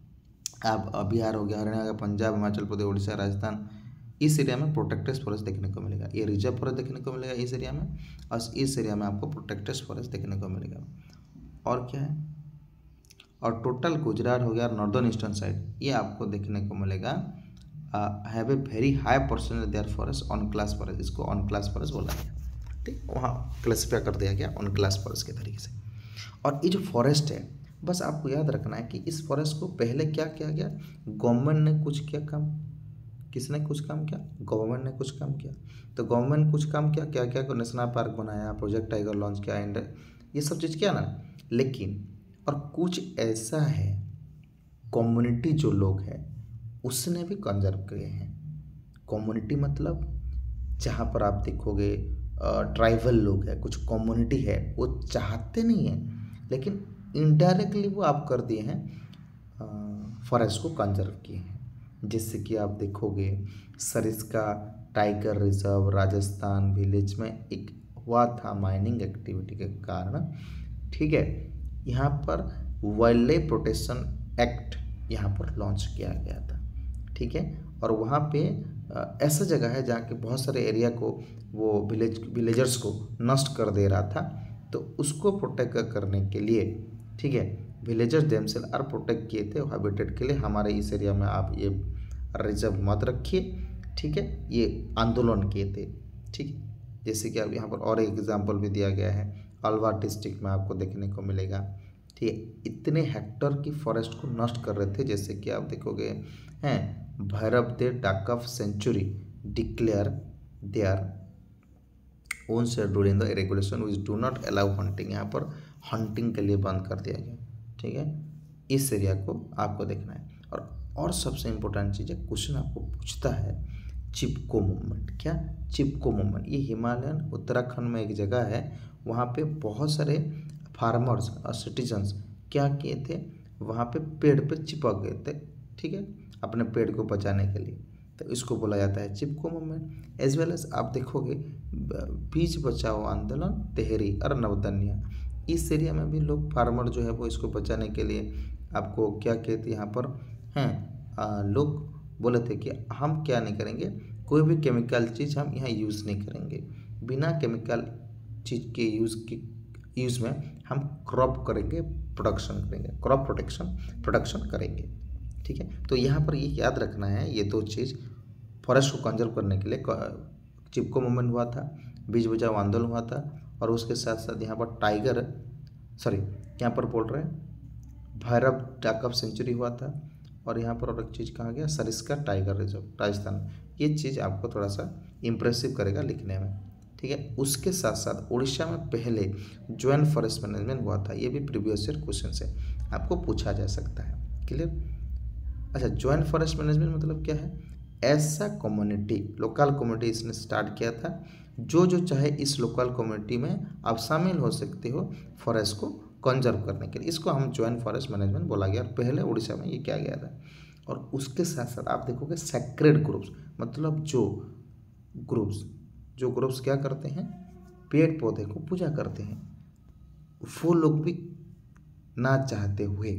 Speaker 1: आप बिहार हो गया, हरियाणा हो गया, पंजाब, हिमाचल प्रदेश, उड़ीसा, राजस्थान, इस एरिया में प्रोटेक्टेड फॉरेस्ट देखने को मिलेगा, ये रिजर्व फॉरेस्ट देखने को मिलेगा इस एरिया में, और इस एरिया में आपको प्रोटेक्टेड फॉरेस्ट देखने को मिलेगा। और क्या है, और टोटल गुजरात हो गया, नॉर्दर्न ईस्टर्न साइड, ये आपको देखने को मिलेगा have a very high percentage their forest unclassed forest, इसको ऑन क्लास फॉरेस्ट बोला गया, ठीक, वहाँ क्लासीफाई कर दिया गया ऑन क्लास फॉरेस्ट के तरीके से। और ये जो फॉरेस्ट है, बस आपको याद रखना है कि इस फॉरेस्ट को पहले क्या किया गया, गवर्नमेंट ने कुछ किया काम, किसने कुछ काम किया, गवर्नमेंट ने कुछ काम किया। तो गवर्नमेंट कुछ काम किया, क्या क्या को नेशनल पार्क बनाया, प्रोजेक्ट टाइगर लॉन्च किया, एंड ये सब चीज़ क्या ना, लेकिन और कुछ ऐसा है कम्युनिटी जो लोग हैं उसने भी कंजर्व किए हैं। कम्युनिटी मतलब जहाँ पर आप देखोगे ट्राइबल लोग हैं, कुछ कम्युनिटी है, वो चाहते नहीं हैं लेकिन इनडायरेक्टली वो आप कर दिए हैं, फॉरेस्ट को कंजर्व किए हैं। जैसे कि आप देखोगे Sariska tiger reserve Rajasthan village में एक हुआ था माइनिंग एक्टिविटी के कारण, ठीक है। यहाँ पर वाइल्ड लाइफ प्रोटेक्शन एक्ट यहाँ पर लॉन्च किया गया था, ठीक है। और वहाँ पे ऐसा जगह है जहाँ के बहुत सारे एरिया को वो विलेज विलेजर्स को नष्ट कर दे रहा था, तो उसको प्रोटेक्ट करने के लिए, ठीक है, विलेजर्स देमसेल्फ आर प्रोटेक्ट किए थे हैबिटेट के लिए, हमारे इस एरिया में आप ये रिजर्व मत रखिए, ठीक है, ये आंदोलन किए थे, ठीक है। जैसे कि अब यहाँ पर और एक एग्जाम्पल भी दिया गया है, अलवार डिस्ट्रिक्ट में आपको देखने को मिलेगा, ठीक है। इतने हेक्टर की फॉरेस्ट को नष्ट कर रहे थे, जैसे कि आप देखोगे हैं Bhairodev Dakav sanctuary declared their own schedule in the regulation which do not allow hunting, यहाँ पर हंटिंग के लिए बंद कर दिया गया, ठीक है। इस एरिया को आपको देखना है। और और सबसे इम्पोर्टेंट चीज़ है, क्वेश्चन आपको पूछता है चिपको मूवमेंट। क्या चिपको मूवमेंट? ये हिमालयन उत्तराखंड में एक जगह है, वहाँ पे बहुत सारे फार्मर्स और सिटीजन्स क्या किए थे, वहाँ पे पेड़ पे चिपक गए थे, ठीक है, अपने पेड़ को बचाने के लिए, तो इसको बोला जाता है Chipko movement. As well as आप देखोगे बीज बचाओ आंदोलन तेहरी और नवतन्या, इस एरिया में भी लोग फार्मर जो है वो इसको बचाने के लिए आपको क्या कहते यहाँ पर हैं, लोग बोले थे कि हम क्या नहीं करेंगे, कोई भी केमिकल चीज़ हम यहाँ यूज़ नहीं करेंगे, बिना केमिकल चीज़ के यूज़ के यूज़ में हम क्रॉप करेंगे, प्रोडक्शन करेंगे, क्रॉप प्रोटेक्शन प्रोडक्शन करेंगे, ठीक है। तो यहाँ पर ये याद रखना है, ये दो चीज़ फॉरेस्ट को कंजर्व करने के लिए चिपको मूवमेंट हुआ था, बीज बचाओ आंदोलन हुआ था, और उसके साथ साथ यहाँ पर टाइगर सॉरी यहाँ पर बोल रहे हैं भैरव डाक ऑफ सेंचुरी हुआ था, और यहाँ पर और एक चीज़ कहा गया सरिस्का टाइगर रिजर्व राजस्थान। ये चीज़ आपको थोड़ा सा इम्प्रेसिव करेगा लिखने में, ठीक है। उसके साथ साथ उड़ीसा में पहले ज्वाइंट फॉरेस्ट मैनेजमेंट हुआ था, ये भी प्रीवियस ईयर क्वेश्चन से आपको पूछा जा सकता है, क्लियर। अच्छा, ज्वाइंट फॉरेस्ट मैनेजमेंट मतलब क्या है? ऐसा कम्युनिटी, लोकल कम्युनिटी इसने स्टार्ट किया था, जो जो चाहे इस लोकल कम्युनिटी में आप शामिल हो सकते हो फॉरेस्ट को कंजर्व करने के लिए, इसको हम ज्वाइंट फॉरेस्ट मैनेजमेंट बोला गया, और पहले उड़ीसा में ये किया गया था। और उसके साथ साथ आप देखोगे सेक्रेड ग्रुप्स, मतलब जो ग्रुप्स जो ग्रुप्स क्या करते हैं, पेड़ पौधे को पूजा करते हैं, वो लोग भी ना चाहते हुए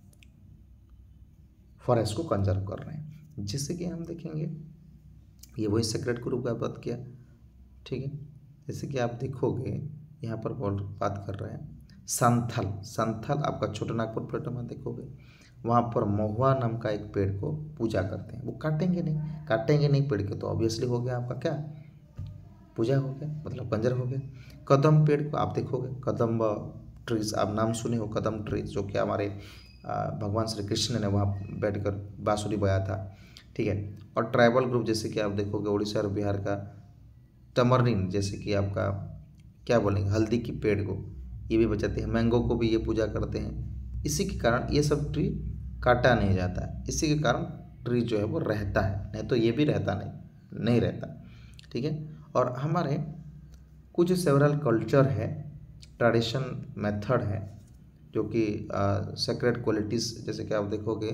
Speaker 1: फॉरेस्ट को कंजर्व कर रहे हैं। जैसे कि हम देखेंगे, ये वही सेक्रेड ग्रुप का बात किया, ठीक है। जैसे कि आप देखोगे यहाँ पर बोल बात कर रहे हैं संथल, संथल आपका छोटा नागपुर प्लेटो में देखोगे, वहाँ पर महुआ नाम का एक पेड़ को पूजा करते हैं, वो काटेंगे नहीं, काटेंगे नहीं पेड़ के, तो ऑब्वियसली हो गया आपका क्या, पूजा हो गया, मतलब कंजर हो गया। कदम पेड़ को आप देखोगे, कदम ट्रीज, आप नाम सुने हो कदम ट्रीज, जो कि हमारे भगवान श्री कृष्ण ने वहाँ बैठकर बांसुरी बजाया था, ठीक है। और ट्राइबल ग्रुप जैसे कि आप देखोगे उड़ीसा और बिहार का तमरीन, जैसे कि आपका क्या बोलेंगे हल्दी की पेड़ को ये भी बचाते हैं, मैंगो को भी ये पूजा करते हैं। इसी के कारण ये सब ट्री काटा नहीं जाता है, इसी के कारण ट्री जो है वो रहता है, नहीं तो ये भी रहता नहीं नहीं रहता, ठीक है। और हमारे कुछ सेवरल कल्चर है, ट्रेडिशन मेथड है, जो कि सेक्रेट क्वालिटीज़, जैसे कि आप देखोगे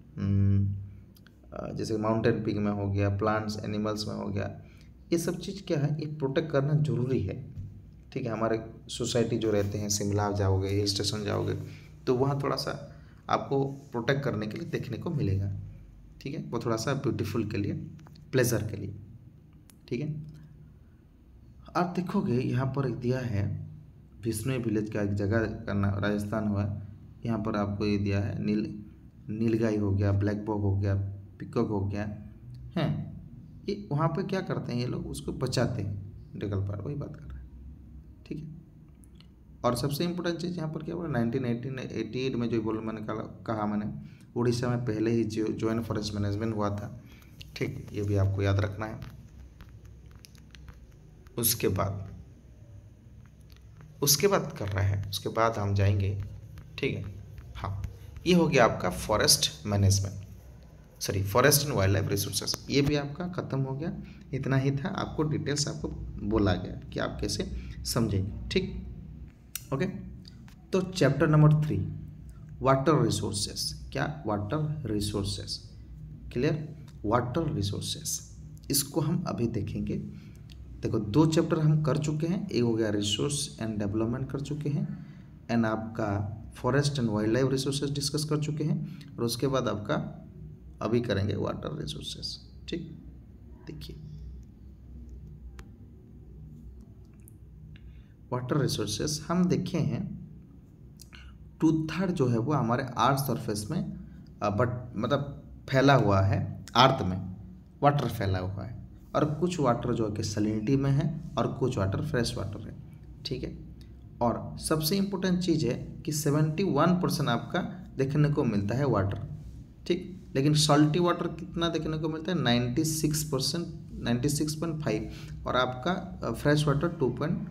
Speaker 1: जैसे माउंटेन पीक में हो गया, प्लांट्स एनिमल्स में हो गया, ये सब चीज़ क्या है, ये प्रोटेक्ट करना जरूरी है, ठीक है। हमारे सोसाइटी जो रहते हैं, शिमला जाओगे, हिल स्टेशन जाओगे, तो वहाँ थोड़ा सा आपको प्रोटेक्ट करने के लिए देखने को मिलेगा, ठीक है, वो थोड़ा सा ब्यूटीफुल के लिए, प्लेजर के लिए, ठीक है। आप देखोगे यहाँ पर एक दिया है विष्णु विलेज का एक जगह का नाम राजस्थान हुआ, यहाँ पर आपको ये दिया है नील नीलगाई हो गया, ब्लैक बॉग हो गया, पिकॉक हो गया, हैं ये वहाँ पे क्या करते हैं, ये लोग उसको बचाते हैं, डेगल पार वही बात कर रहे हैं, ठीक है। और सबसे इम्पोर्टेंट चीज़ यहाँ पर क्या बोला, नाइनटीन एटी एट में जो बोल मैंने कहा मैंने उड़ीसा में पहले ही जो ज्वाइंट फॉरेस्ट मैनेजमेंट हुआ था, ठीक, ये भी आपको याद रखना है। उसके बाद उसके बाद कर रहा है, उसके बाद हम जाएंगे, ठीक है। हाँ, ये हो गया आपका forest management, sorry forest and wildlife resources, ये भी आपका ख़त्म हो गया। इतना ही था, आपको डिटेल्स आपको बोला गया कि आप कैसे समझेंगे, ठीक। ओके, तो chapter number three water resources, क्या water resources, clear, water resources, इसको हम अभी देखेंगे। देखो दो चैप्टर हम कर चुके हैं, एक हो गया रिसोर्स एंड डेवलपमेंट कर चुके हैं, एंड आपका forest and wildlife resources discuss कर चुके हैं, और उसके बाद आपका अभी करेंगे वाटर रिसोर्सेज, ठीक। देखिए वाटर रिसोर्सेज हम देखे हैं, टू थर्ड जो है वो हमारे अर्थ सरफेस में बट मतलब फैला हुआ है, अर्थ में वाटर फैला हुआ है, और कुछ वाटर जो है कि सैलिनिटी में है और कुछ वाटर फ्रेश वाटर है, ठीक है। और सबसे इम्पोर्टेंट चीज़ है कि सेवेंटी वन परसेंट आपका देखने को मिलता है वाटर, ठीक, लेकिन सॉल्टी वाटर कितना देखने को मिलता है, ninety six percent, ninety six point five, और आपका फ्रेश वाटर टू पॉइंट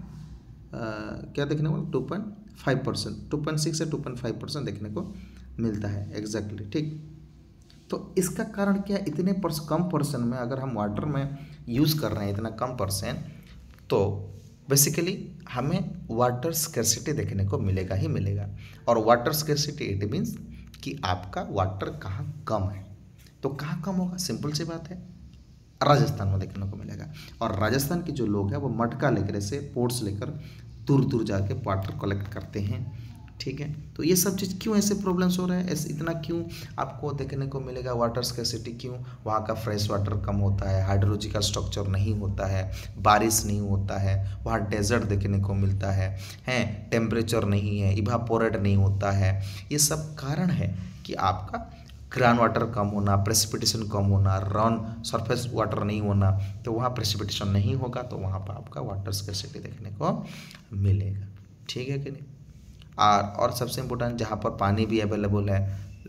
Speaker 1: क्या देखने को, two point five percent, two point six से टू पॉइंट फाइव परसेंट देखने को मिलता है एग्जैक्टली, ठीक। तो इसका कारण क्या, इतने परस, कम परसेंट में अगर हम वाटर में यूज़ कर रहे हैं इतना कम परसेंट, तो बेसिकली हमें वाटर स्कैर्सिटी देखने को मिलेगा ही मिलेगा। और वाटर स्कैर्सिटी इट मीन्स कि आपका वाटर कहाँ कम है, तो कहाँ कम होगा, सिंपल सी बात है, राजस्थान में देखने को मिलेगा। और राजस्थान के जो लोग हैं वो मटका लेकर, ऐसे पोर्ट्स लेकर दूर दूर जाके वाटर कलेक्ट करते हैं, ठीक है। तो ये सब चीज़ क्यों ऐसे प्रॉब्लम्स हो रहे हैं, ऐसे इतना क्यों आपको देखने को मिलेगा वाटर स्कैर्सिटी, क्यों, वहाँ का फ्रेश वाटर कम होता है, हाइड्रोलॉजिकल स्ट्रक्चर नहीं होता है, बारिश नहीं होता है, वहाँ डेजर्ट देखने को मिलता है हैं, टेम्परेचर नहीं है, इवापोरेट नहीं होता है, ये सब कारण है कि आपका ग्राउंड वाटर कम होना, प्रेसिपिटेशन कम होना, रॉन सरफेस वाटर नहीं होना, तो वहाँ प्रेसिपिटेशन नहीं होगा, तो वहाँ पर आपका वाटर स्कैर्सिटी देखने को मिलेगा, ठीक है कि नहीं। और और सबसे इम्पोर्टेंट, जहाँ पर पानी भी अवेलेबल है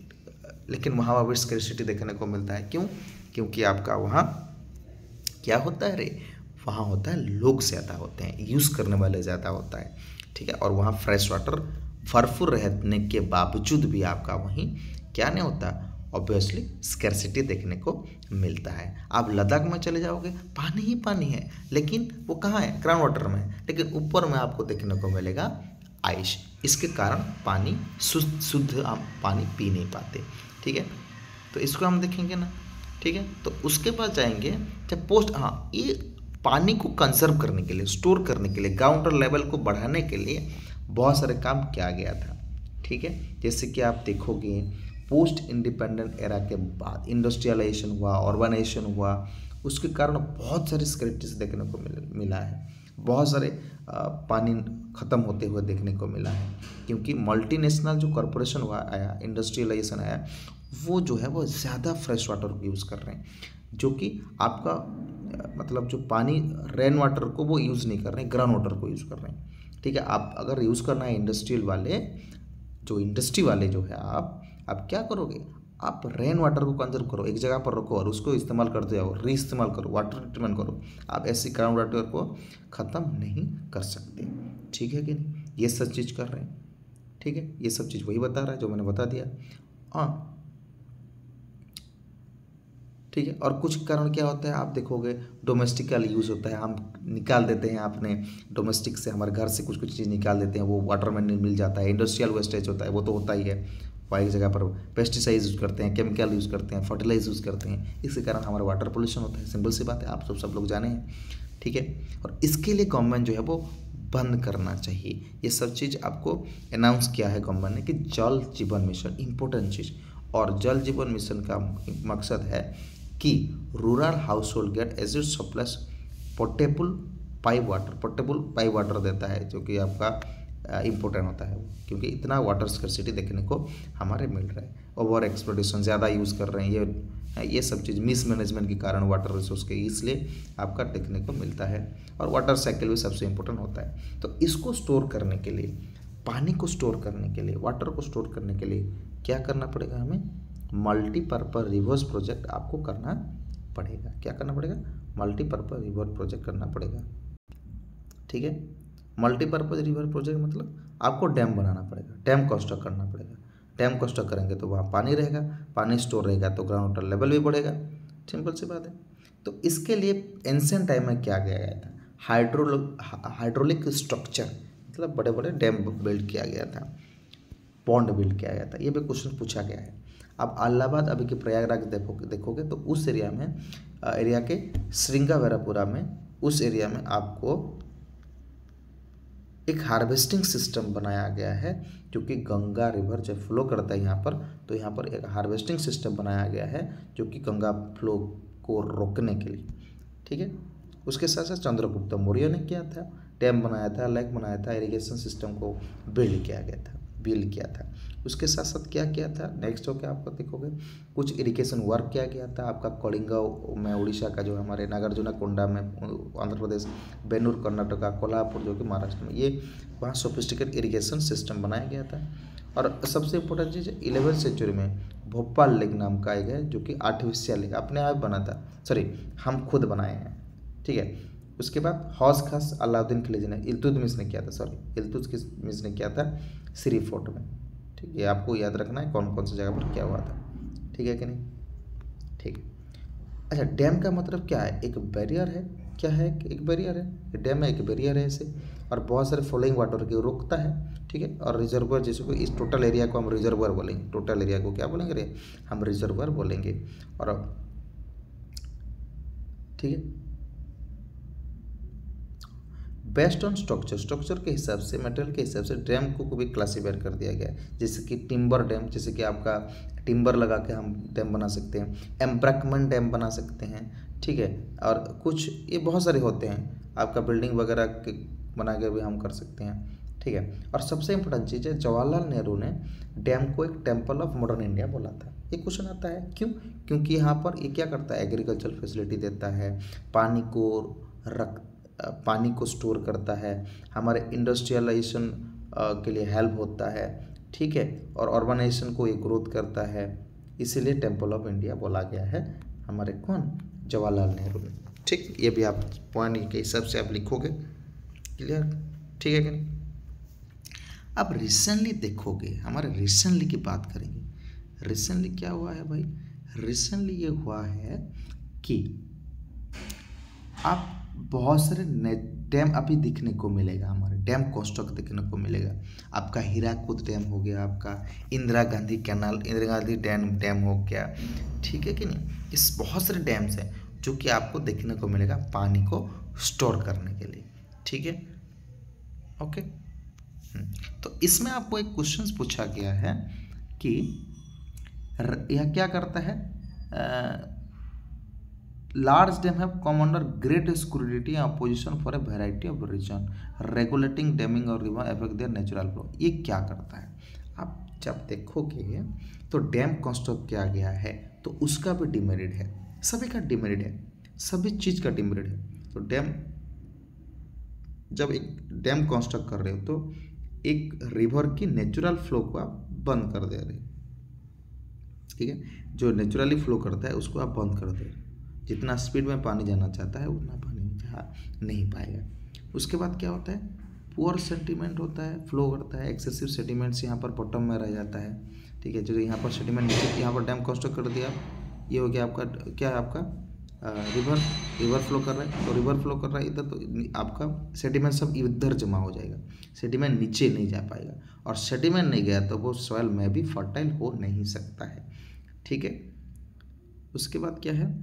Speaker 1: लेकिन वहाँ पर भी स्कैर्सिटी देखने को मिलता है, क्यों, क्योंकि आपका वहाँ क्या होता है रे, वहाँ होता है लोग ज़्यादा होते हैं, यूज़ करने वाले ज़्यादा होता है, ठीक है। और वहाँ फ्रेश वाटर भरपूर रहने के बावजूद भी आपका वहीं क्या नहीं होता, ऑब्वियसली स्कैर्सिटी देखने को मिलता है। आप लद्दाख में चले जाओगे, पानी ही पानी है, लेकिन वो कहाँ है, ग्राउंड वाटर में है, लेकिन ऊपर में आपको देखने को मिलेगा आइस, इसके कारण पानी शुद्ध शुद्ध आप पानी पी नहीं पाते, ठीक है। तो इसको हम देखेंगे ना, ठीक है। तो उसके बाद जाएंगे जब पोस्ट, हाँ, ये पानी को कंजर्व करने के लिए, स्टोर करने के लिए, ग्राउंड वाटर लेवल को बढ़ाने के लिए बहुत सारे काम किया गया था, ठीक है। जैसे कि आप देखोगे पोस्ट इंडिपेंडेंट एरा के बाद इंडस्ट्रियलाइजेशन हुआ, ऑर्गेनाइजेशन हुआ, उसके कारण बहुत सारी स्कैर्सिटी देखने को मिल, मिला है, बहुत सारे पानी ख़त्म होते हुए देखने को मिला है, क्योंकि मल्टीनेशनल जो कॉरपोरेशन हुआ आया, इंडस्ट्रियलाइजेशन आया, वो जो है वो ज़्यादा फ्रेश वाटर को यूज़ कर रहे हैं, जो कि आपका मतलब जो पानी रेन वाटर को वो यूज़ नहीं कर रहे हैं, ग्राउंड वाटर को यूज़ कर रहे हैं, ठीक है। आप अगर यूज़ करना है इंडस्ट्रियल वाले, जो इंडस्ट्री वाले जो है, आप आप क्या करोगे, आप रेन वाटर को कंजर्व करो, एक जगह पर रखो और उसको इस्तेमाल करते जाओ, री इस्तेमाल करो, वाटर ट्रीटमेंट करो, आप ऐसी ग्राउंड वाटर को ख़त्म नहीं कर सकते, ठीक है कि नहीं। ये सब चीज़ कर रहे हैं, ठीक है, ये सब चीज़ वही बता रहा है जो मैंने बता दिया, हाँ, ठीक है। और कुछ कारण क्या होता है, आप देखोगे डोमेस्टिकल यूज़ होता है, हम निकाल देते हैं अपने डोमेस्टिक से, हमारे घर से कुछ कुछ चीज़ निकाल देते हैं, वो वाटर में मिल जाता है, इंडस्ट्रियल वेस्टेज होता है, वो तो होता ही है, वहाँ एक जगह पर पेस्टिसाइड यूज़ करते हैं, केमिकल यूज़ करते हैं, फर्टिलाइज यूज़ करते हैं, इसके कारण हमारा वाटर पोल्यूशन होता है, सिंपल सी बात है, आप सब सब लोग जाने हैं, ठीक है। और इसके लिए गवर्नमेंट जो है वो बंद करना चाहिए, ये सब चीज़ आपको अनाउंस किया है गवर्नमेंट ने कि जल जीवन मिशन, इम्पोर्टेंट चीज़, और जल जीवन मिशन का मकसद है कि rural household get assured supplies portable pipe water, portable pipe water देता है, जो कि आपका इम्पोर्टेंट होता है, क्योंकि इतना वाटर स्कैर्सिटी देखने को हमारे मिल रहा है, ओवर एक्सप्लोटेशन ज़्यादा यूज़ कर रहे हैं, ये ये सब चीज़ मिस मैनेजमेंट के कारण वाटर रिसोर्स के, इसलिए आपका देखने को मिलता है। और वाटर साइकिल भी सबसे इम्पोर्टेंट होता है, तो इसको स्टोर करने के लिए, पानी को स्टोर करने के लिए, वाटर को स्टोर करने के लिए क्या करना पड़ेगा, हमें मल्टीपर्पज़ रिवर्स प्रोजेक्ट आपको करना पड़ेगा। क्या करना पड़ेगा, मल्टीपर्पज़ रिवर्स प्रोजेक्ट करना पड़ेगा, ठीक है। मल्टीपर्पज रिवर प्रोजेक्ट मतलब आपको डैम बनाना पड़ेगा, डैम कंस्ट्रक्ट करना पड़ेगा। डैम कंस्ट्रक्ट करेंगे तो वहाँ पानी रहेगा, पानी स्टोर रहेगा तो ग्राउंड वाटर लेवल भी बढ़ेगा। सिंपल सी बात है। तो इसके लिए एंशिएंट टाइम में क्या किया गया था, हाइड्रो हाइड्रोलिक स्ट्रक्चर मतलब बड़े बड़े डैम बिल्ड किया गया था, पॉन्ड बिल्ड किया गया था। ये भी क्वेश्चन पूछा गया है। अब इलाहाबाद अभी के प्रयागराज देखोगे देखोगे तो उस एरिया में एरिया के श्रृंगावेरापुरा में उस एरिया में आपको एक हार्वेस्टिंग सिस्टम बनाया गया है, क्योंकि गंगा रिवर जब फ्लो करता है यहाँ पर तो यहाँ पर एक हार्वेस्टिंग सिस्टम बनाया गया है जो कि गंगा फ्लो को रोकने के लिए। ठीक है। उसके साथ साथ चंद्रगुप्त मौर्य ने किया था, डैम बनाया था, लेक बनाया था, इरिगेशन सिस्टम को बिल्ड किया गया था बिल्ड किया था। उसके साथ साथ क्या किया था, नेक्स्ट हो क्या आपको देखोगे कुछ इरिगेशन वर्क किया गया था आपका कलिंगा में, उड़ीसा का जो हमारे नागार्जुना कोंडा में, आंध्र प्रदेश, बेन्नूर कर्नाटका, कोल्हापुर जो कि महाराष्ट्र में, ये वहाँ सोफिस्टिकेट इरिगेशन सिस्टम बनाया गया था। और सबसे इम्पोर्टेंट चीज़ इलेवेंथ सेंचुरी में भोपाल लेक नाम का एक है जो कि आर्टिफिशियल लेक अपने आप बना था, सॉरी हम खुद बनाए हैं। ठीक है। उसके बाद हौज खास अलाउद्दीन खिलजी ने इल्तुतमिश ने किया था, सॉरी इल्तुतमिश ने किया था श्री फोर्ट में। ठीक है। आपको याद रखना है कौन कौन सी जगह पर क्या हुआ था। ठीक है कि नहीं। ठीक है। अच्छा, डैम का मतलब क्या है, एक बैरियर है। क्या है, एक बैरियर है। डैम में एक बैरियर है ऐसे, और बहुत सारे फ्लोइंग वाटर को रोकता है। ठीक है। और रिजर्वर जैसे को इस टोटल एरिया को हम रिजर्वर बोलेंगे, टोटल एरिया को क्या बोलेंगे रे, हम रिजर्वर बोलेंगे। और ठीक है, बेस्ड ऑन स्ट्रक्चर स्ट्रक्चर के हिसाब से, मटेरियल के हिसाब से डैम को भी क्लासीफाई कर दिया गया है। जैसे कि टिम्बर डैम, जैसे कि आपका टिम्बर लगा के हम डैम बना सकते हैं, एम्ब्रैकमेंट डैम बना सकते हैं। ठीक है। और कुछ ये बहुत सारे होते हैं, आपका बिल्डिंग वगैरह के बना के भी हम कर सकते हैं। ठीक है। और सबसे इम्पोर्टेंट चीज़ है, जवाहरलाल नेहरू ने डैम को एक टेम्पल ऑफ मॉडर्न इंडिया बोला था। ये क्वेश्चन आता है क्यों, क्योंकि यहाँ पर ये क्या करता है, एग्रीकल्चर फैसिलिटी देता है, पानी को रख पानी को स्टोर करता है, हमारे इंडस्ट्रियलाइजेशन के लिए हेल्प होता है। ठीक है। और अर्बनाइजेशन को ये ग्रोथ करता है, इसीलिए टेम्पल ऑफ इंडिया बोला गया है हमारे कौन, जवाहरलाल नेहरू ने। ठीक। ये भी आप पॉइंट के हिसाब से आप लिखोगे। क्लियर। ठीक है कि नहीं। अब रिसेंटली देखोगे, हमारे रिसेंटली की बात करेंगे। रिसेंटली क्या हुआ है भाई, रिसेंटली ये हुआ है कि आप बहुत सारे डैम अभी दिखने को मिलेगा, हमारे डैम कंस्ट्रक्ट देखने को मिलेगा। आपका हीराकुद डैम हो गया, आपका Indira Gandhi canal, Indira Gandhi dam dam हो गया। ठीक है कि नहीं। इस बहुत सारे डैम्स हैं जो कि आपको देखने को मिलेगा पानी को स्टोर करने के लिए। ठीक है। ओके। तो इसमें आपको एक क्वेश्चन पूछा गया है कि यह क्या करता है, आ, large dam have come under great scrutiny and opposition for a variety of reasons. Regulating damming or river affect their natural flow. ये क्या करता है, आप जब देखोगे तो डैम कंस्ट्रक्ट किया गया है तो उसका भी डिमेरिट है, सभी का डिमेरिट है, सभी चीज़ का डिमेरिट है। तो डैम जब एक डैम कंस्ट्रक्ट कर रहे हो तो एक रिवर की नेचुरल फ्लो को आप बंद कर दे रहे हो। ठीक है। जो नेचुरली फ्लो करता है उसको आप बंद कर दे रहे हो। जितना स्पीड में पानी जाना चाहता है उतना पानी जा नहीं पाएगा। उसके बाद क्या होता है, पुअर सेडिमेंट होता है, फ्लो करता है, एक्सेसिव सेडिमेंट्स यहाँ पर बॉटम में रह जाता है। ठीक है। जो यहाँ पर सेडिमेंट नीचे, यहाँ पर डैम कंस्ट्रक्ट कर दिया, ये हो गया आपका क्या है, आपका रिवर रिवर फ्लो कर रहा है। तो रिवर फ्लो कर रहा है इधर, तो आपका सेडिमेंट सब इधर जमा हो जाएगा, सेडिमेंट नीचे नहीं जा पाएगा, और सेडिमेंट नहीं गया तो वो सॉइल में भी फर्टाइल हो नहीं सकता है। ठीक है। उसके बाद क्या है,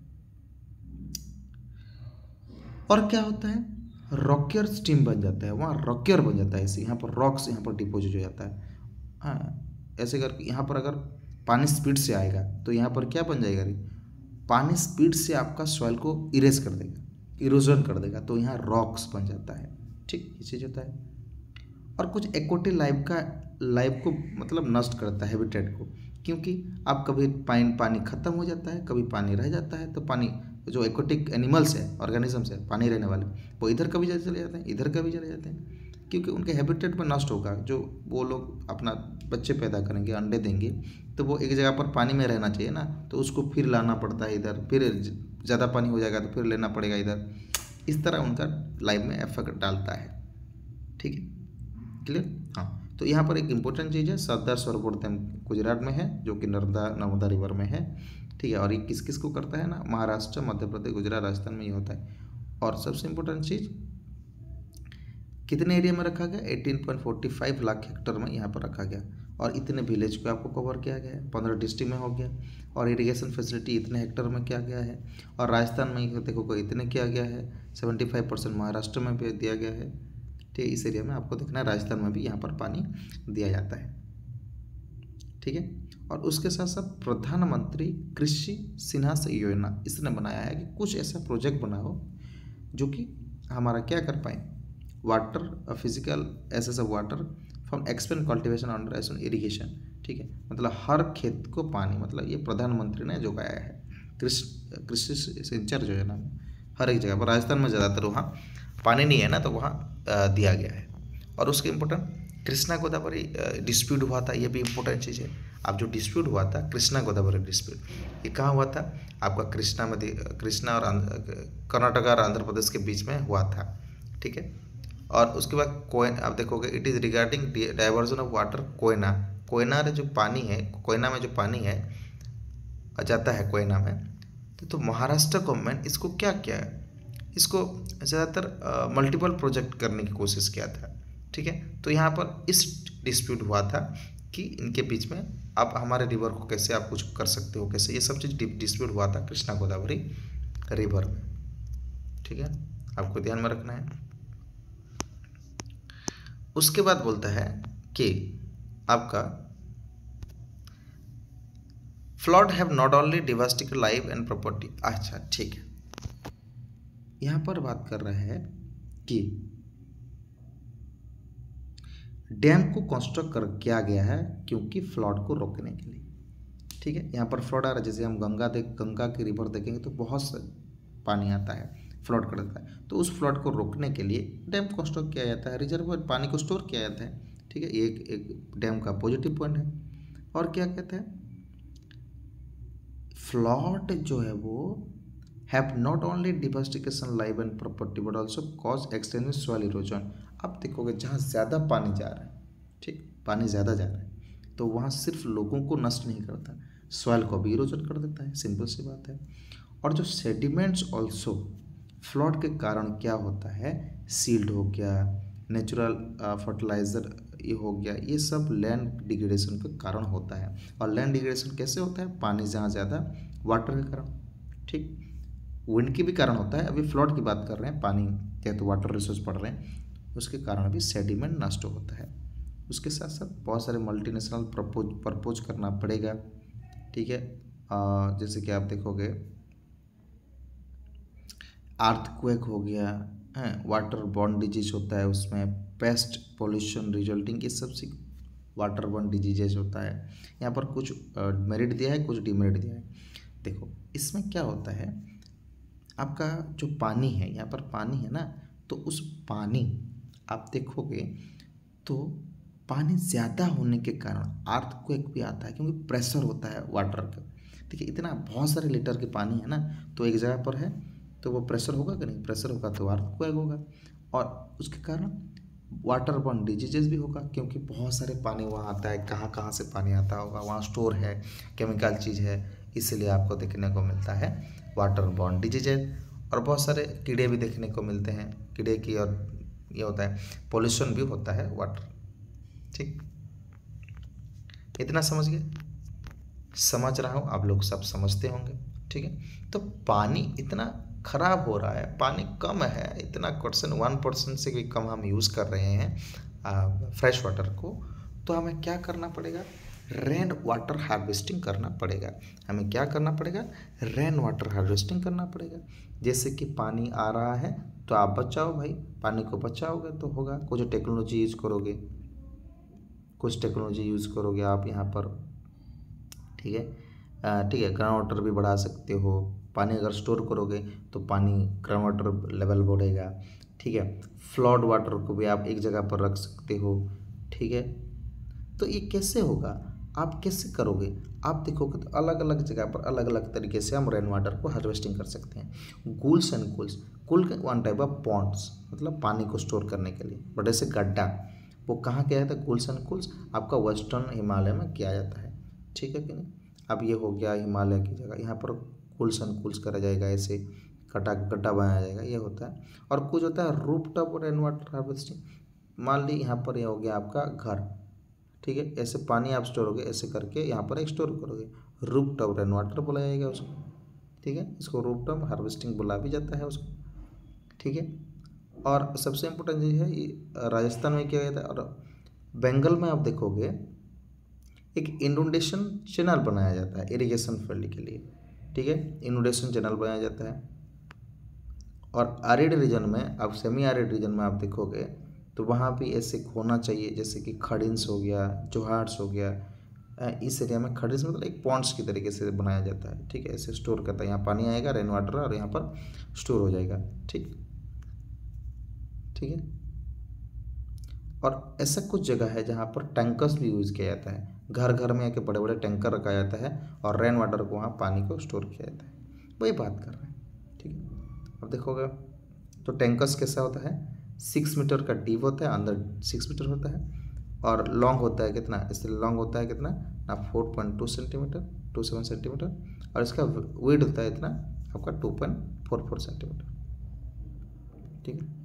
Speaker 1: और क्या होता है, रॉकियर स्ट्रीम बन जाता है, वहाँ रॉकियर बन जाता है, ऐसे यहाँ पर रॉक्स यहाँ पर डिपोजिट हो जाता है। हाँ, ऐसे करके यहाँ पर अगर पानी स्पीड से आएगा तो यहाँ पर क्या बन जाएगा रे, पानी स्पीड से आपका सॉइल को इरेज कर देगा, इरोजन कर देगा, तो यहाँ रॉक्स बन जाता है। ठीक, ये चीज़ होता है। और कुछ एक्वाटिक लाइफ का लाइफ को मतलब नष्ट करता है, हैबिटेट को, क्योंकि आप कभी पानी पानी खत्म हो जाता है, कभी पानी रह जाता है, तो पानी जो एक्वाटिक एनिमल्स है, ऑर्गेनिजम्स है, पानी रहने वाले, वो इधर कभी चले जाते हैं, इधर कभी चले जाते हैं, क्योंकि उनके हैबिटेट में नष्ट होगा। जो वो लोग अपना बच्चे पैदा करेंगे, अंडे देंगे, तो वो एक जगह पर पानी में रहना चाहिए ना, तो उसको फिर लाना पड़ता है इधर, फिर ज़्यादा पानी हो जाएगा तो फिर लेना पड़ेगा इधर। इस तरह उनका लाइफ में इफेक्ट डालता है। ठीक है, क्लियर। हाँ, तो यहाँ पर एक इम्पोर्टेंट चीज़ है, सरदार सरोवर डैम गुजरात में है जो कि नर्मदा नर्मदा रिवर में है, ठीक है। और ये किस किस को करता है ना, महाराष्ट्र, मध्य प्रदेश, गुजरात, राजस्थान में ये होता है। और सबसे इम्पोर्टेंट चीज़, कितने एरिया में रखा गया, अठारह point four five lakh hectare में यहाँ पर रखा गया। और इतने विलेज को आपको कवर किया गया है, पंद्रह डिस्ट्रिक्ट में हो गया। और इरिगेशन फैसिलिटी इतने हेक्टर में किया गया है। और राजस्थान में देखो को इतने किया गया है, सेवेंटी फाइव परसेंट महाराष्ट्र में भी दिया गया है, ठीक है। इस एरिया में आपको देखना है, राजस्थान में भी यहाँ पर पानी दिया जाता है, ठीक है। और उसके साथ साथ प्रधानमंत्री कृषि सिंचाई योजना इसने बनाया है कि कुछ ऐसा प्रोजेक्ट बनाओ जो कि हमारा क्या कर पाए, water physical access of water from expand cultivation under एसन इरिगेशन, ठीक है। मतलब हर खेत को पानी, मतलब ये प्रधानमंत्री ने जो गाया है कृषि कृषि सिंचाई योजना में, हर एक जगह पर। राजस्थान में ज़्यादातर वहाँ पानी नहीं है ना, तो वहाँ दिया गया है। और उसके इम्पोर्टेंट कृष्णा गोदावरी डिस्प्यूट हुआ था, ये भी इम्पोर्टेंट चीज़ है। अब जो डिस्प्यूट हुआ था कृष्णा गोदावरी डिस्प्यूट, ये कहाँ हुआ था, आपका कृष्णा में, कृष्णा और कर्नाटक और आंध्र प्रदेश के बीच में हुआ था, ठीक है। और उसके बाद कोयना, आप देखोगे it is regarding diversion of water Koyna. Koyna जो पानी है, कोयना में जो पानी है जाता है कोयना में, तो, तो महाराष्ट्र गवर्नमेंट इसको क्या किया है, इसको ज़्यादातर मल्टीपल प्रोजेक्ट करने की कोशिश किया था, ठीक है। तो यहाँ पर इस डिस्प्यूट हुआ था कि इनके बीच में आप हमारे रिवर को कैसे आप कुछ कर सकते हो, कैसे, ये सब चीज़ डिस्प्यूट हुआ था कृष्णा गोदावरी रिवर में, ठीक है, आपको ध्यान में रखना है। उसके बाद बोलता है कि आपका flood have not only devastated life and property. अच्छा, ठीक है, यहाँ पर बात कर रहे हैं कि डैम को कंस्ट्रक्ट कर किया गया है क्योंकि फ्लड को रोकने के लिए, ठीक है। यहाँ पर फ्लड आ रहा है, जैसे हम गंगा देख गंगा की रिवर देखेंगे तो बहुत सा पानी आता है, फ्लड कर देता है, तो उस फ्लड को रोकने के लिए डैम कंस्ट्रक्ट किया जाता है, रिजर्वोयर पानी को स्टोर किया जाता है, ठीक है। एक एक डैम का पॉजिटिव पॉइंट है। और क्या कहते हैं, फ्लड जो है वो have not only devastation life and property but also cause extensive soil erosion. आप देखोगे जहाँ ज़्यादा पानी जा रहा है, ठीक, पानी ज़्यादा जा रहा है, तो वहाँ सिर्फ लोगों को नष्ट नहीं करता, सॉइल को भी इरोजन कर देता है, सिंपल सी बात है। और जो सेडिमेंट्स ऑल्सो फ्लड के कारण क्या होता है, सील्ड हो गया, नेचुरल फर्टिलाइज़र ये हो गया, ये सब लैंड डिग्रेडेशन के कारण होता है। और लैंड डिग्रेडेशन कैसे होता है, पानी जहाँ ज़्यादा, वाटर के कारण, ठीक, विंड के भी कारण होता है। अभी फ्लड की बात कर रहे हैं, पानी या तो वाटर रिसोर्स पढ़ रहे हैं, उसके कारण भी सेडिमेंट नष्ट होता है। उसके साथ साथ बहुत सारे मल्टीनेशनल प्रपोज प्रपोज करना पड़ेगा, ठीक है। जैसे कि आप देखोगे अर्थक्वेक हो गया है, वाटर बॉर्न डिजीज होता है, उसमें पेस्ट पोल्यूशन रिजल्टिंग, ये सब से वाटर बॉर्न डिजीजेज होता है। यहाँ पर कुछ मेरिट दिया है, कुछ डिमेरिट दिया है। देखो इसमें क्या होता है, आपका जो पानी है, यहाँ पर पानी है ना, तो उस पानी आप देखोगे तो पानी ज़्यादा होने के कारण अर्थक्वेक भी आता है, क्योंकि प्रेशर होता है वाटर का, ठीक है। इतना बहुत सारे लीटर के पानी है ना, तो एक जगह पर है तो वो प्रेशर होगा कि नहीं, प्रेशर होगा तो अर्थक्वेक होगा। और उसके कारण वाटर बॉर्न डिजीजेस भी होगा, क्योंकि बहुत सारे पानी वहाँ आता है, कहाँ कहाँ से पानी आता होगा, वहाँ स्टोर है, केमिकल चीज़ है, इसलिए आपको देखने को मिलता है वाटर बॉर्न डिजीजेज। और बहुत सारे कीड़े भी देखने को मिलते हैं, कीड़े की, और ये होता है पोल्यूशन भी होता है वाटर, ठीक। इतना समझ गए, समझ रहा हूँ आप लोग सब समझते होंगे, ठीक है। तो पानी इतना खराब हो रहा है, पानी कम है, इतना क्वेश्चन वन परसेंट से भी कम हम यूज़ कर रहे हैं फ्रेश वाटर को, तो हमें क्या करना पड़ेगा, रेन वाटर हार्वेस्टिंग करना पड़ेगा। हमें क्या करना पड़ेगा, रेन वाटर हार्वेस्टिंग करना पड़ेगा। जैसे कि पानी आ रहा है तो आप बचाओ भाई, पानी को बचाओगे तो होगा, कुछ टेक्नोलॉजी यूज़ करोगे, कुछ टेक्नोलॉजी यूज़ करोगे आप यहाँ पर, ठीक है, ठीक है। ग्राउंड वाटर भी बढ़ा सकते हो, पानी अगर स्टोर करोगे तो पानी ग्राउंड वाटर लेवल बढ़ेगा, ठीक है। फ्लड वाटर को भी आप एक जगह पर रख सकते हो, ठीक है। तो ये कैसे होगा, आप कैसे करोगे, आप देखोगे तो अलग अलग जगह पर अलग अलग तरीके से हम रेन वाटर को हार्वेस्टिंग कर सकते हैं। Kuls and kuls, kul one type of ponds, मतलब पानी को स्टोर करने के लिए, बट ऐसे गड्ढा वो कहाँ किया जाता है, कूल्स एंड कूल्स आपका वेस्टर्न हिमालय में किया जाता है, ठीक है कि नहीं। अब ये हो गया हिमालय की जगह, यहाँ पर कूल्स एंड कूल्स करा जाएगा, ऐसे कटा गड्ढा बनाया जाएगा, ये होता है। और कुछ होता है roof top rain water harvesting, मान ली यहाँ पर ये हो गया आपका घर, ठीक है, ऐसे पानी आप स्टोर करोगे, ऐसे करके यहाँ पर एक स्टोर करोगे, रूफ टॉप रेन वाटर बोला जाएगा उसको, ठीक है, इसको रूफ टॉप हार्वेस्टिंग बोला भी जाता है उसको, ठीक है। और सबसे इम्पोर्टेंट चीज़ है, ये राजस्थान में किया जाता है। और बंगाल में आप देखोगे एक इनोंडेशन चैनल बनाया जाता है इरिगेशन फील्ड के लिए, ठीक है, इनोंडेशन चैनल बनाया जाता है। और आरिड रीजन में, अब सेमी आरिड रीजन में आप देखोगे तो वहाँ भी ऐसे होना चाहिए, जैसे कि खड़िन्स हो गया, जोहार्स हो गया, इस एरिया में खड़िन्स मतलब एक पॉन्ड्स की तरीके से बनाया जाता है, ठीक है, ऐसे स्टोर करता है, यहाँ पानी आएगा रेन वाटर और यहाँ पर स्टोर हो जाएगा, ठीक ठीक है। और ऐसा कुछ जगह है जहाँ पर टैंकर्स भी यूज़ किया जाता है, घर घर में आके बड़े बड़े टैंकर रखा जाता है और रेन वाटर को वहाँ पानी को स्टोर किया जाता है, वही बात कर रहे हैं, ठीक है। अब देखोगे तो टैंकर्स कैसा होता है, सिक्स मीटर का डीप होता है, अंदर सिक्स मीटर होता है, और लॉन्ग होता है कितना, इसलिए लॉन्ग होता है कितना ना four point two centimetre to seven centimetre, और इसका वेट होता है इतना आपका two point four four centimetre, ठीक है।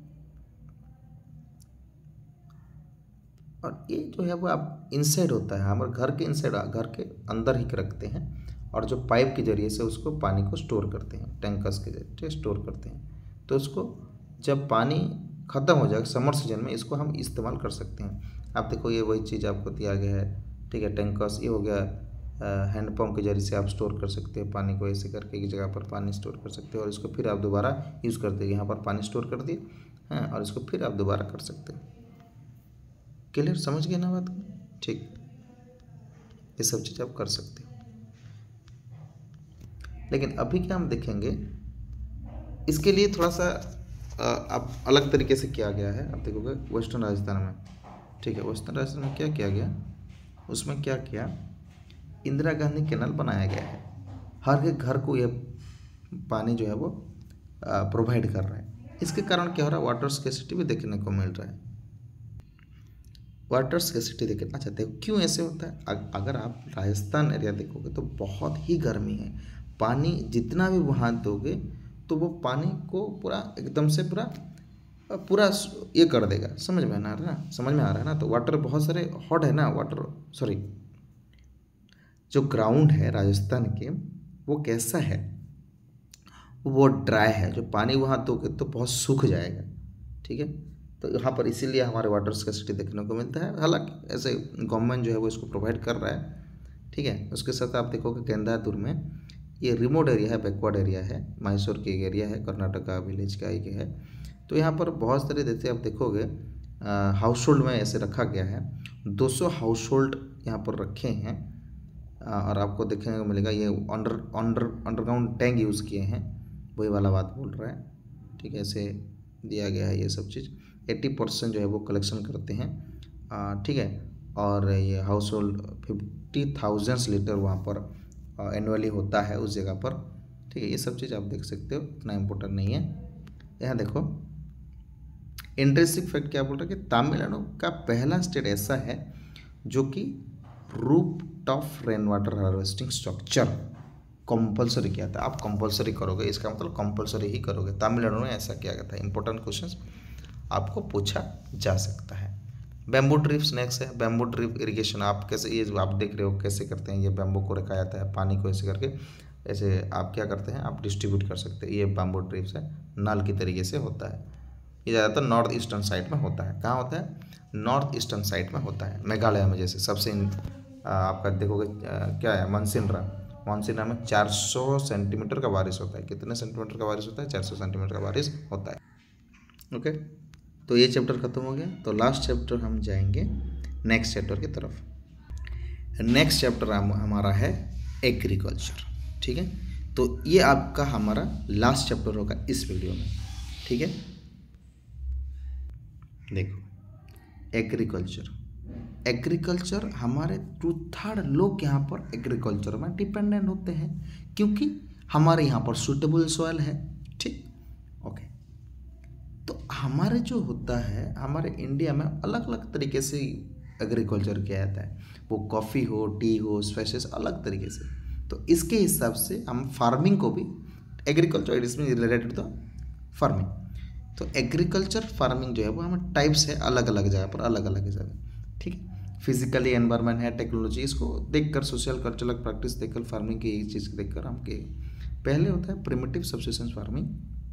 Speaker 1: और ये जो है वो आप इनसाइड होता है, हमारे घर के इनसाइड, घर के अंदर ही रखते हैं, और जो पाइप के जरिए से उसको पानी को स्टोर करते हैं, टैंकर्स के जरिए स्टोर करते हैं। तो उसको जब पानी ख़त्म हो जाएगा समर सीजन में, इसको हम इस्तेमाल कर सकते हैं। आप देखो ये वही चीज़ आपको दिया गया है, ठीक है, टैंकर्स, ये हो गया हैंडपम्प के जरिए से आप स्टोर कर सकते हैं पानी को, ऐसे करके एक जगह पर पानी स्टोर कर सकते हैं, और इसको फिर आप दोबारा यूज़ करते हैं, यहाँ पर पानी स्टोर कर दिए हैं, और इसको फिर आप दोबारा कर सकते हैं। क्लियर, समझ गए ना बात को, ठीक, ये सब चीज़ आप कर सकते हो। लेकिन अभी क्या हम देखेंगे, इसके लिए थोड़ा सा अब अलग तरीके से किया गया है। आप देखोगे वेस्टर्न राजस्थान में, ठीक है, वेस्टर्न राजस्थान में क्या किया गया, उसमें क्या किया, इंदिरा गांधी कैनाल बनाया गया है, हर एक घर को ये पानी जो है वो प्रोवाइड कर रहा है। इसके कारण क्या हो रहा है, वाटर स्कैर्सिटी भी देखने को मिल रहा है, वाटर स्कैर्सिटी देखें। अच्छा देखो क्यों ऐसे होता है, अगर आप राजस्थान एरिया देखोगे तो बहुत ही गर्मी है, पानी जितना भी वहाँ दोगे तो वो पानी को पूरा एकदम से पूरा पूरा ये कर देगा, समझ में आ रहा है ना, समझ में आ रहा है ना। तो वाटर बहुत सारे हॉट है ना, वाटर सॉरी जो ग्राउंड है राजस्थान के वो कैसा है, वो ड्राई है, जो पानी वहाँ दोगे तो बहुत सूख जाएगा, ठीक है। तो यहाँ पर इसीलिए हमारे वाटर स्कैर्सिटी देखने को मिलता है, हालांकि ऐसे गवर्नमेंट जो है वो इसको प्रोवाइड कर रहा है, ठीक है। उसके साथ आप देखोगे गेंदापुर में ये रिमोट एरिया है, बैकवर्ड एरिया है, मैसूर की एरिया है, कर्नाटका विलेज का एक है। तो यहाँ पर बहुत सारे जैसे आप देखोगे हाउस होल्ड में ऐसे रखा गया है, दो सौ हाउस होल्ड यहाँ पर रखे हैं, और आपको देखने को मिलेगा ये under under underground tank use किए हैं, वही वाला बात बोल रहा है, ठीक है, ऐसे दिया गया है ये सब चीज़। अस्सी परसेंट जो है वो कलेक्शन करते हैं, ठीक है। और ये household fifty thousand litre वहाँ पर एनुअली होता है उस जगह पर, ठीक है। ये सब चीज़ आप देख सकते हो, इतना इम्पोर्टेंट नहीं है। यहाँ देखो इंटरेस्टिंग फैक्ट क्या बोल रहा है कि तमिलनाडु का पहला स्टेट ऐसा है जो कि roof top rain water harvesting structure compulsory किया था। आप कंपलसरी करोगे, इसका मतलब कंपलसरी ही करोगे, तमिलनाडु में ऐसा किया गया था। इंपॉर्टेंट क्वेश्चंस आपको पूछा जा सकता है। बैम्बू ड्रिप्स नेक्स्ट है, बैम्बू ड्रिप इरिगेशन। आप कैसे, ये जो आप देख रहे हो कैसे करते हैं, ये बैम्बू को रखा जाता है, पानी को ऐसे करके ऐसे आप क्या करते हैं, आप डिस्ट्रीब्यूट कर सकते हैं। ये बैम्बू ड्रिप्स है, नल की तरीके से होता है। ये ज़्यादातर नॉर्थ ईस्टर्न साइड में होता है। कहाँ होता है, नॉर्थ ईस्टर्न साइड में होता है, मेघालय में। जैसे सबसे आपका देखोगे क्या है, मानसिनरा, मानसिनरा में चार सौ सेंटीमीटर का बारिश होता है। कितने सेंटीमीटर का बारिश होता है, चार सौ सेंटीमीटर का बारिश होता है। ओके, तो ये चैप्टर खत्म हो गया। तो लास्ट चैप्टर हम जाएंगे नेक्स्ट चैप्टर की तरफ। नेक्स्ट चैप्टर हमारा है एग्रीकल्चर, ठीक है। तो ये आपका हमारा लास्ट चैप्टर होगा इस वीडियो में, ठीक है। देखो एग्रीकल्चर, एग्रीकल्चर हमारे टू थर्ड लोग यहाँ पर एग्रीकल्चर में डिपेंडेंट होते हैं, क्योंकि हमारे यहाँ पर सूटेबल सॉइल है। ठीक, ओके। तो हमारे जो होता है, हमारे इंडिया में अलग अलग तरीके से एग्रीकल्चर किया जाता है, वो कॉफ़ी हो, टी हो, स्पाइसेस, अलग तरीके से। तो इसके हिसाब से हम फार्मिंग को भी एग्रीकल्चर इसमें रिलेटेड टू फार्मिंग, तो एग्रीकल्चर फार्मिंग जो है वो हमें टाइप्स है अलग अलग जगह पर, अलग अलग हिसाब है। ठीक है, फिजिकली एनवायरनमेंट है, टेक्नोलॉजी, इसको देखकर सोशल कल्चरल प्रैक्टिस देखकर फार्मिंग की एक चीज़ देखकर हम के पहले होता है प्रिमिटिव सब्सिस्टेंस फार्मिंग।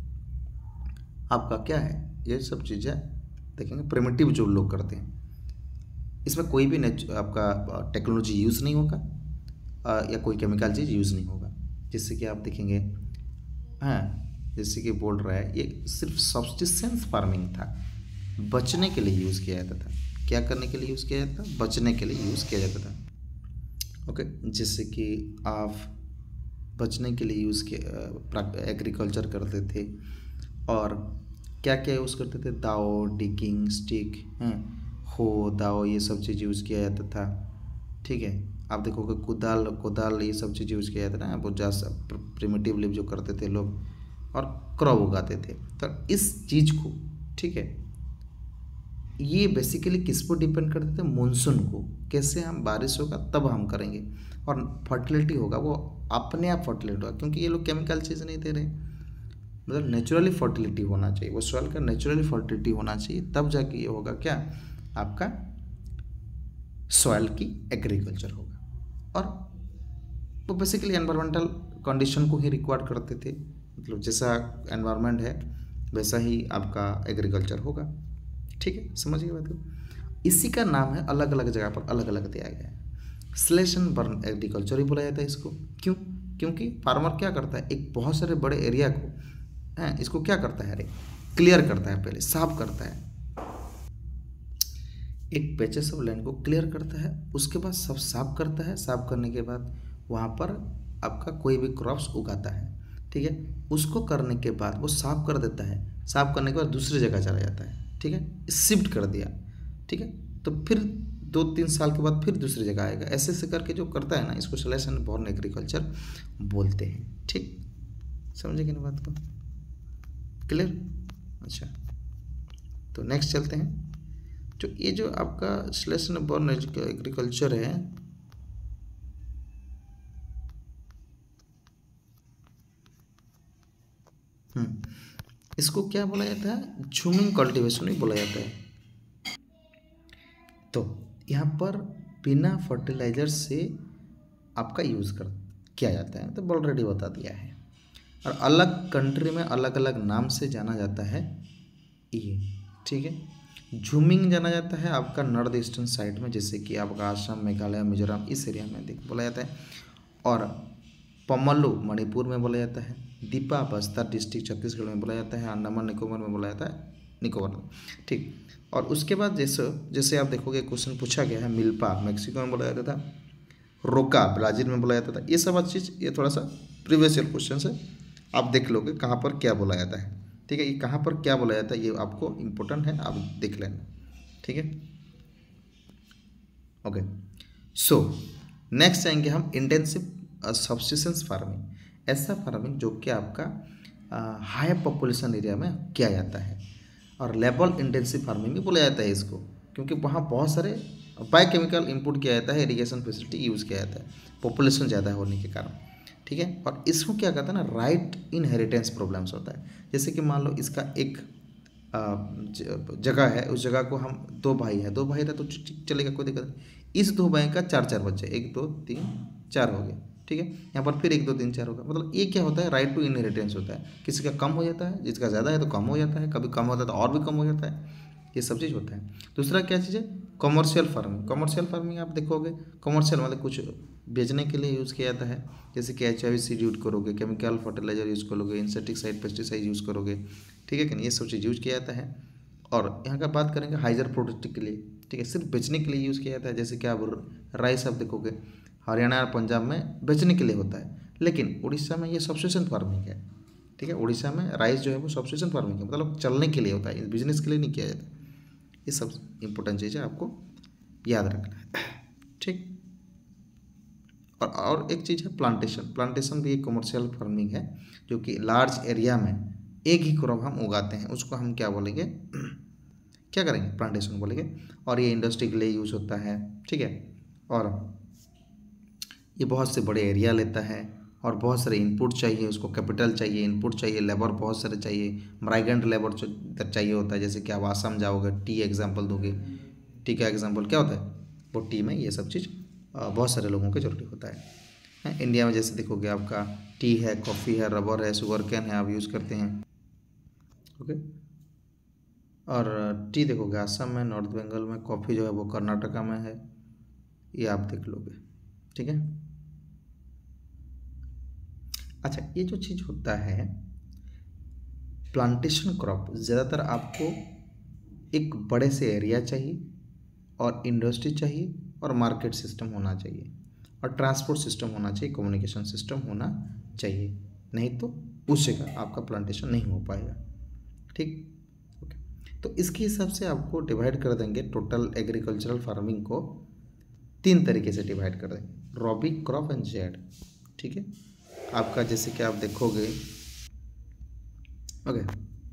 Speaker 1: आपका क्या है, ये सब चीज़ें देखेंगे प्रिमिटिव जो लोग करते हैं, इसमें कोई भी आपका टेक्नोलॉजी यूज़ नहीं होगा या कोई केमिकल चीज़ यूज़ नहीं होगा। जिससे कि आप देखेंगे, हाँ, जैसे कि बोल रहा है ये सिर्फ सब्सिस्टेंस फार्मिंग था, बचने के लिए यूज़ किया जाता था। क्या करने के लिए यूज़ किया जाता था? बचने के लिए यूज़ किया जाता था। ओके, जैसे कि आप बचने के लिए यूज़ किया एग्रीकल्चर करते थे, और क्या क्या यूज़ करते थे? दाव, डिगिंग, स्टिक, हैं, हो, दाव, ये सब चीज़ यूज़ किया जाता था। ठीक है, आप देखोगे कुदाल, कुदाल, ये सब चीज़ यूज़ किया जाता था, वो जैसा प्रिमिटिव लिव जो करते थे लोग, और क्रॉप उगाते थे। तो इस चीज़ को, ठीक है, ये बेसिकली किस पर डिपेंड करते थे? मानसून को, कैसे हम बारिश होगा तब हम करेंगे, और फर्टिलिटी होगा वो अपने आप फर्टिलिटी होगा, क्योंकि ये लोग केमिकल चीज़ नहीं दे रहे, मतलब नेचुरली फर्टिलिटी होना चाहिए, वो सॉइल का नेचुरली फर्टिलिटी होना चाहिए, तब जाके ये होगा क्या, आपका सॉइल की एग्रीकल्चर होगा। और वो बेसिकली एनवायरमेंटल कंडीशन को ही रिक्वायर करते थे, मतलब जैसा एनवायरनमेंट है वैसा ही आपका एग्रीकल्चर होगा। ठीक है, समझिए बात को। इसी का नाम है, अलग अलग जगह पर अलग अलग दिया गया है, स्लैश एंड बर्न एग्रीकल्चर ही बोला जाता है इसको। क्यों? क्योंकि फार्मर क्या करता है, एक बहुत सारे बड़े एरिया को है, इसको क्या करता है, अरे क्लियर करता है, पहले साफ करता है, एक पैचेस ऑफ लैंड को क्लियर करता है, उसके बाद सब साफ करता है, साफ करने के बाद वहाँ पर आपका कोई भी क्रॉप्स उगाता है। ठीक है, उसको करने के बाद वो साफ कर देता है, साफ करने के बाद दूसरी जगह चला जाता है। ठीक है, शिफ्ट कर दिया। ठीक है, तो फिर दो तीन साल के बाद फिर दूसरी जगह आएगा, ऐसे ऐसे करके जो करता है ना, इसको स्लैश एंड बर्न एग्रीकल्चर बोलते हैं। ठीक, समझे कि नहीं बात को? क्लियर? अच्छा, तो नेक्स्ट चलते हैं। जो ये जो आपका स्लैश एंड बर्न एग्रीकल्चर है, हम्म इसको क्या बोला जाता है? झूमिंग कल्टीवेशन ही बोला जाता है। तो यहाँ पर बिना फर्टिलाइजर से आपका यूज़ कर किया जाता है, तो ऑलरेडी बता दिया है, और अलग कंट्री में अलग अलग नाम से जाना जाता है ये। ठीक है, झूमिंग जाना जाता है आपका नॉर्थ ईस्टर्न साइड में, जैसे कि आपका असम, मेघालय, मिजोरम, इस एरिया में देख बोला जाता है, और पमलू मणिपुर में बोला जाता है, दीपा बस्तर डिस्ट्रिक्ट छत्तीसगढ़ में बोला जाता है, अंडमान निकोबार में बोला जाता है, निकोबार में। ठीक, और उसके बाद जैसे जैसे आप देखोगे क्वेश्चन पूछा गया है, मिल्पा मैक्सिको में बोला जाता था, रोका ब्राज़ील में बोला जाता था। ये सब चीज़, ये थोड़ा सा प्रीवियस ईयर क्वेश्चन है, आप देख लोगे कहाँ पर क्या बोला जाता है। ठीक है, ये कहाँ पर क्या बोला जाता है ये आपको इम्पोर्टेंट है, आप देख लेना। ठीक है, ओके। सो नेक्स्ट आएंगे हम इंटेंसिव सब्सिस्टेंस फार्मिंग, ऐसा फार्मिंग जो कि आपका हाई पॉपुलेशन एरिया में किया जाता है, और लेबल इंटेंसिव फार्मिंग भी बोला जाता है इसको, क्योंकि वहाँ बहुत सारे बायोकेमिकल इनपुट किया जाता है, इरिगेशन फैसिलिटी यूज़ किया जाता है पॉपुलेशन ज़्यादा होने के कारण। ठीक है, और इसको क्या कहता है ना, राइट इनहेरिटेंस प्रॉब्लम्स होता है। जैसे कि मान लो इसका एक जगह है, उस जगह को हम दो भाई है, दो भाई था तो चलेगा, कोई दिक्कत नहीं। इस दो भाई का चार चार बच्चे, एक दो तीन चार हो गए। ठीक है, यहाँ पर फिर एक दो तीन चार होगा, मतलब ये क्या होता है, राइट टू इनहेरिटेंस होता है। किसी का कम हो जाता है, जिसका ज़्यादा है तो कम हो जाता है, कभी कम होता है तो और भी कम हो जाता है, ये सब चीज़ होता है। दूसरा क्या चीज़ है, कॉमर्शियल फार्मिंग। कॉमर्शियल फार्मिंग आप देखोगे, कॉमर्शियल मतलब कुछ बेचने के लिए यूज़ किया जाता है, जैसे कि H I V seed use करोगे, केमिकल फर्टिलाइजर यूज़ करोगे, इंसेक्टिसाइड पेस्टिसाइड यूज़ करोगे। ठीक है कि नहीं, ये सब चीज़ यूज किया जाता है। और यहाँ का बात करेंगे हाइजर प्रोडक्ट के लिए, ठीक है, सिर्फ बेचने के लिए यूज़ किया जाता है। जैसे कि आप राइस आप देखोगे हरियाणा और पंजाब में बेचने के लिए होता है, लेकिन उड़ीसा में ये सब्सिस्टेंस फार्मिंग है। ठीक है, उड़ीसा में राइस जो है वो सब्सिस्टेंस फार्मिंग है, मतलब चलने के लिए होता है, बिजनेस के लिए नहीं किया जाता। ये सब इंपॉर्टेंट चीज़ है आपको याद रखना है। ठीक। और और एक चीज़ है प्लांटेशन। प्लांटेशन भी एक कमर्शियल फार्मिंग है जो कि लार्ज एरिया में एक ही क्रॉप हम उगाते हैं, उसको हम क्या बोलेंगे, क्या करेंगे, प्लांटेशन बोलेंगे। और ये इंडस्ट्री के लिए यूज़ होता है। ठीक है। और ये बहुत से बड़े एरिया लेता है और बहुत सारे इनपुट चाहिए उसको, कैपिटल चाहिए, इनपुट चाहिए, लेबर बहुत सारे चाहिए, माइग्रेंट लेबर चाहिए होता है। जैसे कि आप आसाम जाओगे, टी एग्जाम्पल दोगे, टी का एग्जाम्पल क्या होता है, वो टी में ये सब चीज़ बहुत सारे लोगों की जरूरत होता है। है इंडिया में जैसे देखोगे आपका टी है, कॉफ़ी है, रबर है, शुगर कैन है, आप यूज़ करते हैं। ओके। और टी देखोगे आसाम में, नॉर्थ बंगाल में, कॉफ़ी जो है वो कर्नाटका में है, ये आप देख लोगे। ठीक है। अच्छा, ये जो चीज़ होता है प्लांटेशन क्रॉप, ज़्यादातर आपको एक बड़े से एरिया चाहिए और इंडस्ट्री चाहिए और मार्केट सिस्टम होना चाहिए और ट्रांसपोर्ट सिस्टम होना चाहिए, कम्युनिकेशन सिस्टम होना चाहिए, नहीं तो उससे का आपका प्लांटेशन नहीं हो पाएगा। ठीक। ओके। तो इसके हिसाब से आपको डिवाइड कर देंगे टोटल एग्रीकल्चरल फार्मिंग को, तीन तरीके से डिवाइड कर देंगे, रॉबी, क्रॉप एंड जेड। ठीक है। आपका जैसे कि आप देखोगे, ओके,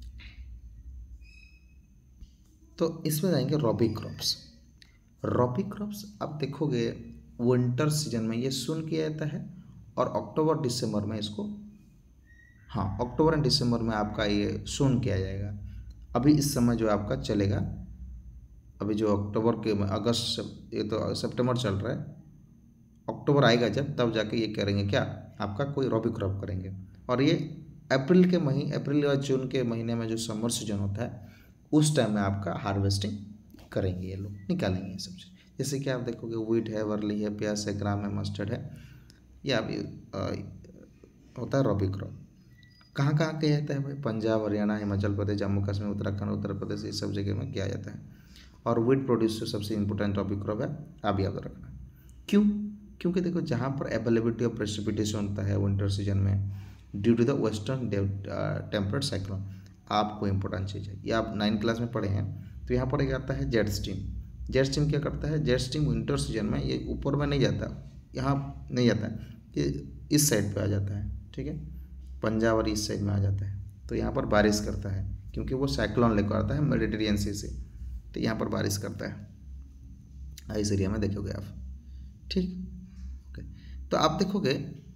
Speaker 1: तो इसमें जाएंगे रॉबी क्रॉप्स। रॉबी क्रॉप्स आप देखोगे विंटर सीजन में ये सुन किया जाता है और अक्टूबर दिसंबर में इसको, हाँ अक्टूबर एंड दिसंबर में आपका ये सुन किया जाएगा। अभी इस समय जो आपका चलेगा, अभी जो अक्टूबर के अगस्त, ये तो सितंबर चल रहा है, अक्टूबर आएगा जब, तब जाके ये करेंगे क्या, आपका कोई रॉबी क्रॉप करेंगे। और ये अप्रैल के महीने, अप्रैल या जून के महीने में जो समर सीजन होता है उस टाइम में आपका हार्वेस्टिंग करेंगे, ये लोग निकालेंगे ये सब चीज़। जैसे कि आप देखोगे वीट है, वर्ली है, प्याज है, ग्राम है, मस्टर्ड है, या अभी होता है रॉबी क्रॉप। कहाँ कहाँ किया जाता है भाई, पंजाब, हरियाणा, हिमाचल प्रदेश, जम्मू कश्मीर, उत्तराखंड, उत्तर प्रदेश, ये सब जगह में किया जाता है। और वीट प्रोड्यूस जो सबसे इंपॉर्टेंट रॉबी क्रॉप है, आप याद रखना। क्यों? क्योंकि देखो जहाँ पर अवेलेबिलिटी ऑफ प्रेसिपिटेशन होता है विंटर सीजन में due to the western temperate cyclone, आपको इंपॉर्टेंट चीज़ है, ये आप नाइन्थ क्लास में पढ़े हैं, तो यहाँ पर एक आता है जेट स्ट्रीम। जेट स्ट्रीम क्या करता है, जेट स्ट्रीम विंटर सीजन में ये ऊपर में नहीं जाता, यहाँ नहीं जाता है, ये इस साइड पे आ जाता है। ठीक है। पंजाब और इस साइड में आ जाता है, तो यहाँ पर बारिश करता है क्योंकि वो साइक्लोन लेकर आता है मेडिटेरियन सी से, तो यहाँ पर बारिश करता है इस एरिया में देखोगे आप। ठीक। ओके। तो आप देखोगे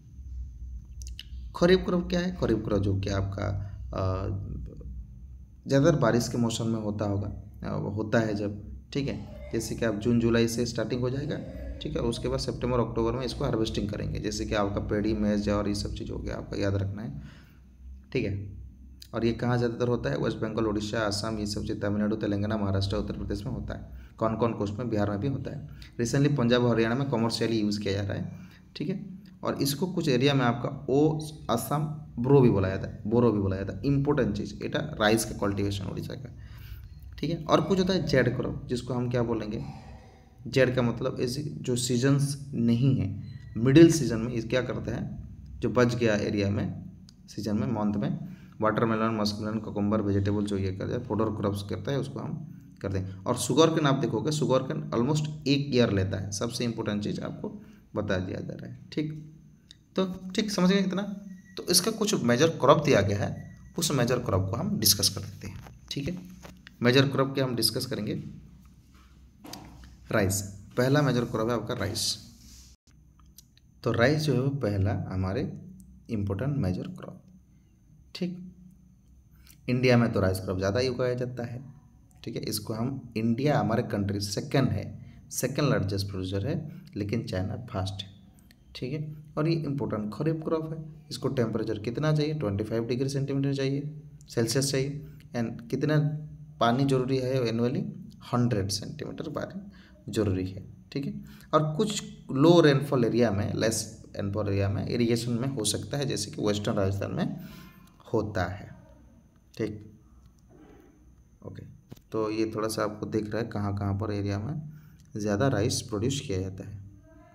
Speaker 1: खरीफ क्रॉप क्या है, खरीफ क्रॉप जो कि आपका ज़्यादातर बारिश के मौसम में होता होगा, होता है जब, ठीक है, जैसे कि आप जून जुलाई से स्टार्टिंग हो जाएगा। ठीक है। उसके बाद सितंबर अक्टूबर में इसको हार्वेस्टिंग करेंगे, जैसे कि आपका पेड़ी, मैज और ये सब चीज़ हो गया, आपका याद रखना है। ठीक है। और ये कहाँ ज़्यादातर होता है, वेस्ट बंगाल, उड़ीसा, आसाम, ये सब चीज़, तमिलनाडु, तेलंगाना, महाराष्ट्र, उत्तर प्रदेश में होता है। कौन कौन कोस्ट में, बिहार में भी होता है। रिसेंटली पंजाब और हरियाणा में कमर्शियली यूज़ किया जा रहा है। ठीक है। और इसको कुछ एरिया में आपका ओ असम ब्रो भी बोला जाता है, बोरो भी बोला जाता है। इंपॉर्टेंट चीज़ एटा राइस का कल्टीवेशन उड़ीसा का। ठीक है। और कुछ होता है जेड क्रॉप, जिसको हम क्या बोलेंगे, जेड का मतलब ऐसे जो सीजन्स नहीं है, मिडिल सीजन में इस क्या करता है, जो बच गया एरिया में सीजन में, मंथ में, वाटरमेलन, मस्कमेलन, कोकुम्बर, वेजिटेबल जो ये करता है, फोडर क्रॉप्स करता है, उसको हम करते हैं। और शुगर कैन आप देखोगे, शुगर कैन ऑलमोस्ट एक ईयर लेता है। सबसे इंपॉर्टेंट चीज़ आपको बता दिया जा रहा है। ठीक। तो ठीक समझ गए इतना। तो इसका कुछ मेजर क्रॉप दिया गया है, उस मेजर क्रॉप को हम डिस्कस कर लेते हैं। ठीक है। मेजर क्रॉप के हम डिस्कस करेंगे राइस। पहला मेजर क्रॉप है आपका राइस। तो राइस जो है वो पहला हमारे इम्पोर्टेंट मेजर क्रॉप। ठीक। इंडिया में तो राइस क्रॉप ज़्यादा ही उगाया जाता है। ठीक है। इसको हम, इंडिया हमारे कंट्री सेकंड है, सेकंड लार्जेस्ट प्रोड्यूसर है, लेकिन चाइना फर्स्ट है। ठीक है। और ये इम्पोर्टेंट खरीफ क्रॉप है। इसको टेम्परेचर कितना चाहिए, पच्चीस डिग्री सेंटीमीटर चाहिए, सेल्सियस चाहिए। एंड कितना पानी जरूरी है एनुअली, हंड्रेड सेंटीमीटर पानी जरूरी है। ठीक है। और कुछ लो रेनफॉल एरिया में, लेस रेनफॉल एरिया में इरिगेशन में हो सकता है, जैसे कि वेस्टर्न राजस्थान में होता है। ठीक। ओके। तो ये थोड़ा सा आपको दिख रहा है कहाँ कहाँ पर एरिया में ज़्यादा राइस प्रोड्यूस किया जाता है।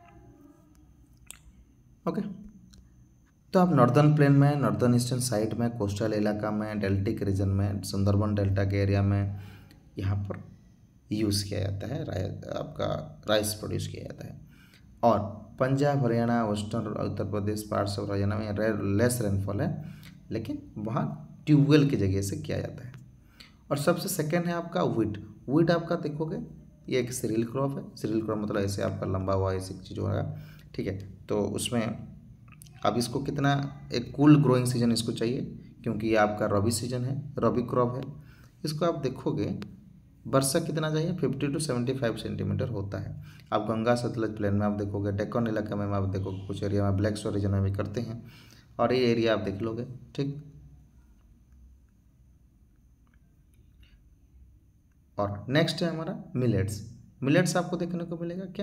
Speaker 1: ओके। तो आप नॉर्दर्न प्लेन में, नॉर्दर्न ईस्टर्न साइड में, कोस्टल इलाका में, डेल्टिक रीजन में, सुंदरबन डेल्टा के एरिया में, यहाँ पर यूज़ किया जाता है, राय आपका राइस प्रोड्यूस किया जाता है। और Punjab, Haryana, western Uttar Pradesh, parts of Haryana में लेस रेनफॉल है, लेकिन वहाँ ट्यूबवेल की जगह से किया जाता है। और सबसे सेकेंड है आपका वीट। वीट आपका देखोगे ये एक सीरियल क्रॉप है। सीरियल क्रॉप मतलब ऐसे आपका लंबा हुआ ऐसी चीज़ होगा, ठीक है। तो उसमें अब इसको कितना, एक कूल ग्रोइंग सीजन इसको चाहिए, क्योंकि ये आपका रबी सीजन है, रबी क्रॉप है। इसको आप देखोगे वर्षा कितना चाहिए, fifty to seventy five centimetre होता है। आप गंगा सतलज प्लेन में आप देखोगे, डेक्कन इलाका में आप देखोगे, कुछ एरिया में ब्लैक सॉइल रीजन में भी करते हैं, और ये एरिया आप देख लोगे, ठीक। और नेक्स्ट है हमारा मिलेट्स। मिलेट्स आपको देखने को मिलेगा क्या,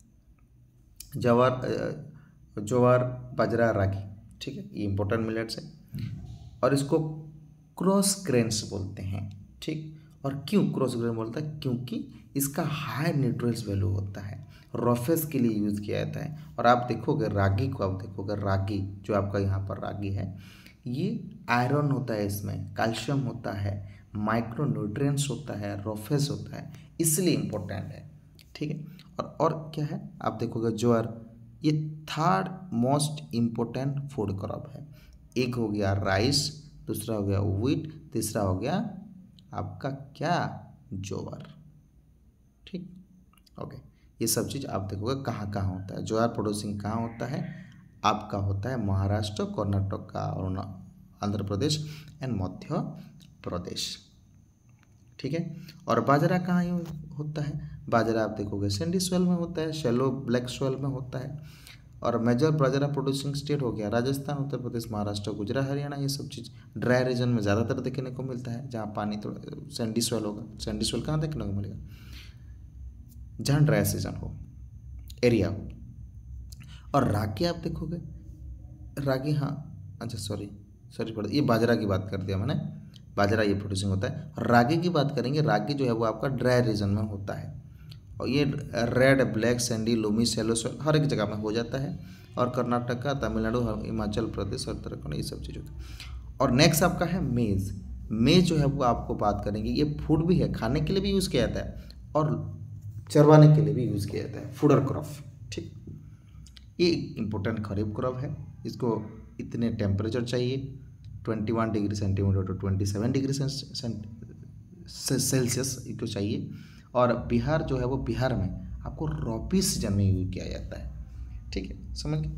Speaker 1: जवार, ज्वार, बाजरा, रागी, ठीक है, ये इंपॉर्टेंट मिलेट्स है। और इसको क्रॉस ग्रेन्स बोलते हैं, ठीक। और क्यों क्रॉस ग्रेन बोलता है, क्योंकि इसका हाई न्यूट्रिएंट्स वैल्यू होता है, रफेस के लिए यूज़ किया जाता है। और आप देखोगे रागी को, आप देखोगे रागी जो आपका यहाँ पर रागी है, ये आयरन होता है, इसमें कैल्शियम होता है, माइक्रो न्यूट्रिएंट्स होता है, रफेस होता है, इसलिए इम्पोर्टेंट है, ठीक है। और और क्या है, आप देखोगे ज्वार, ये third most important food crop है। एक हो गया राइस, दूसरा हो गया व्हीट, तीसरा हो गया आपका क्या, ज्वार, ठीक, ओके। ये सब चीज़ आप देखोगे कहाँ कहाँ होता है। ज्वार प्रोड्यूसिंग कहाँ होता है, आपका होता है महाराष्ट्र, कर्नाटक और आंध्र प्रदेश एंड मध्य प्रदेश, ठीक है। और बाजरा कहाँ होता है, बाजरा आप देखोगे सैंडी सॉइल में होता है, शैलो ब्लैक सॉइल में होता है। और मेजर बाजरा प्रोड्यूसिंग स्टेट हो गया राजस्थान, उत्तर प्रदेश, महाराष्ट्र, गुजरात, हरियाणा, ये सब चीज़ ड्राई रीजन में ज़्यादातर देखने को मिलता है, जहाँ पानी थोड़ा सैंडी सॉइल होगा। सैंडी सॉइल कहाँ देखने को मिलेगा, जहाँ ड्राई सीजन हो, एरिया हो। और रागी आप देखोगे, रागी, हाँ अच्छा सॉरी सॉरी पड़ ये बाजरा की बात कर दिया मैंने, बाजरा ये प्रोड्यूसिंग होता है। और रागी की बात करेंगे, रागी जो है वो आपका ड्राई रीजन में होता है, और ये red, black, sandy, loamy, shallow soil हर एक जगह में हो जाता है। और कर्नाटका, तमिलनाडु, हिमाचल प्रदेश और उत्तराखंड, ये सब चीज़ होता है। और नेक्स्ट आपका है मेज़। मेज़ जो है वो आपको बात करेंगे, ये फूड भी है, खाने के लिए भी यूज़ किया जाता है और चरवाने के लिए भी यूज़ किया जाता है, फूडर क्रॉप, ठीक। ये इम्पोर्टेंट खरीफ क्रॉप है। इसको इतने टेम्परेचर चाहिए, twenty one degree centimetre to twenty seven degree Celsius इसको चाहिए। और बिहार जो है वो, बिहार में आपको रबी सीजन में यूज किया जाता है, ठीक है, समझ गए।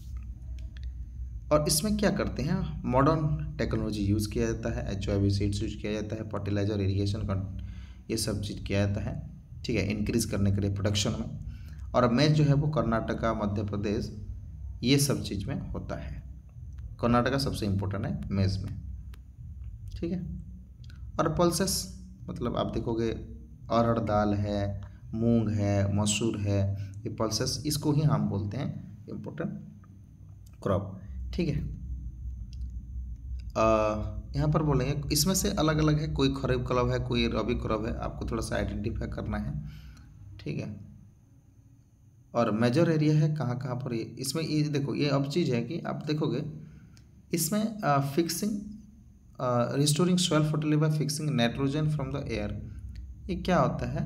Speaker 1: और इसमें क्या करते हैं, मॉडर्न टेक्नोलॉजी यूज़ किया जाता है, H I V seeds use किया जाता है, फर्टिलाइजर, इरीगेशन, ये सब चीज़ किया जाता है, ठीक है, इंक्रीज करने के लिए प्रोडक्शन में। और मेज जो है वो कर्नाटका, मध्य प्रदेश, ये सब चीज़ में होता है। कर्नाटका सबसे इम्पोर्टेंट है मेज में, ठीक है। और पल्सेस मतलब आप देखोगे अरहर दाल है, मूंग है, मसूर है, ये पल्सेस, इसको ही हम बोलते हैं इम्पोर्टेंट क्रॉप, ठीक है। यहाँ पर बोलेंगे इसमें से अलग अलग है, कोई खरीफ क्रॉप है, कोई रबी क्रॉप है, आपको थोड़ा सा आइडेंटिफाई करना है, ठीक है। और मेजर एरिया है कहाँ कहाँ पर, ये इसमें ये देखो, ये अब चीज़ है कि आप देखोगे इसमें fixing, restoring soil fertility by fixing nitrogen from the air. ये क्या होता है,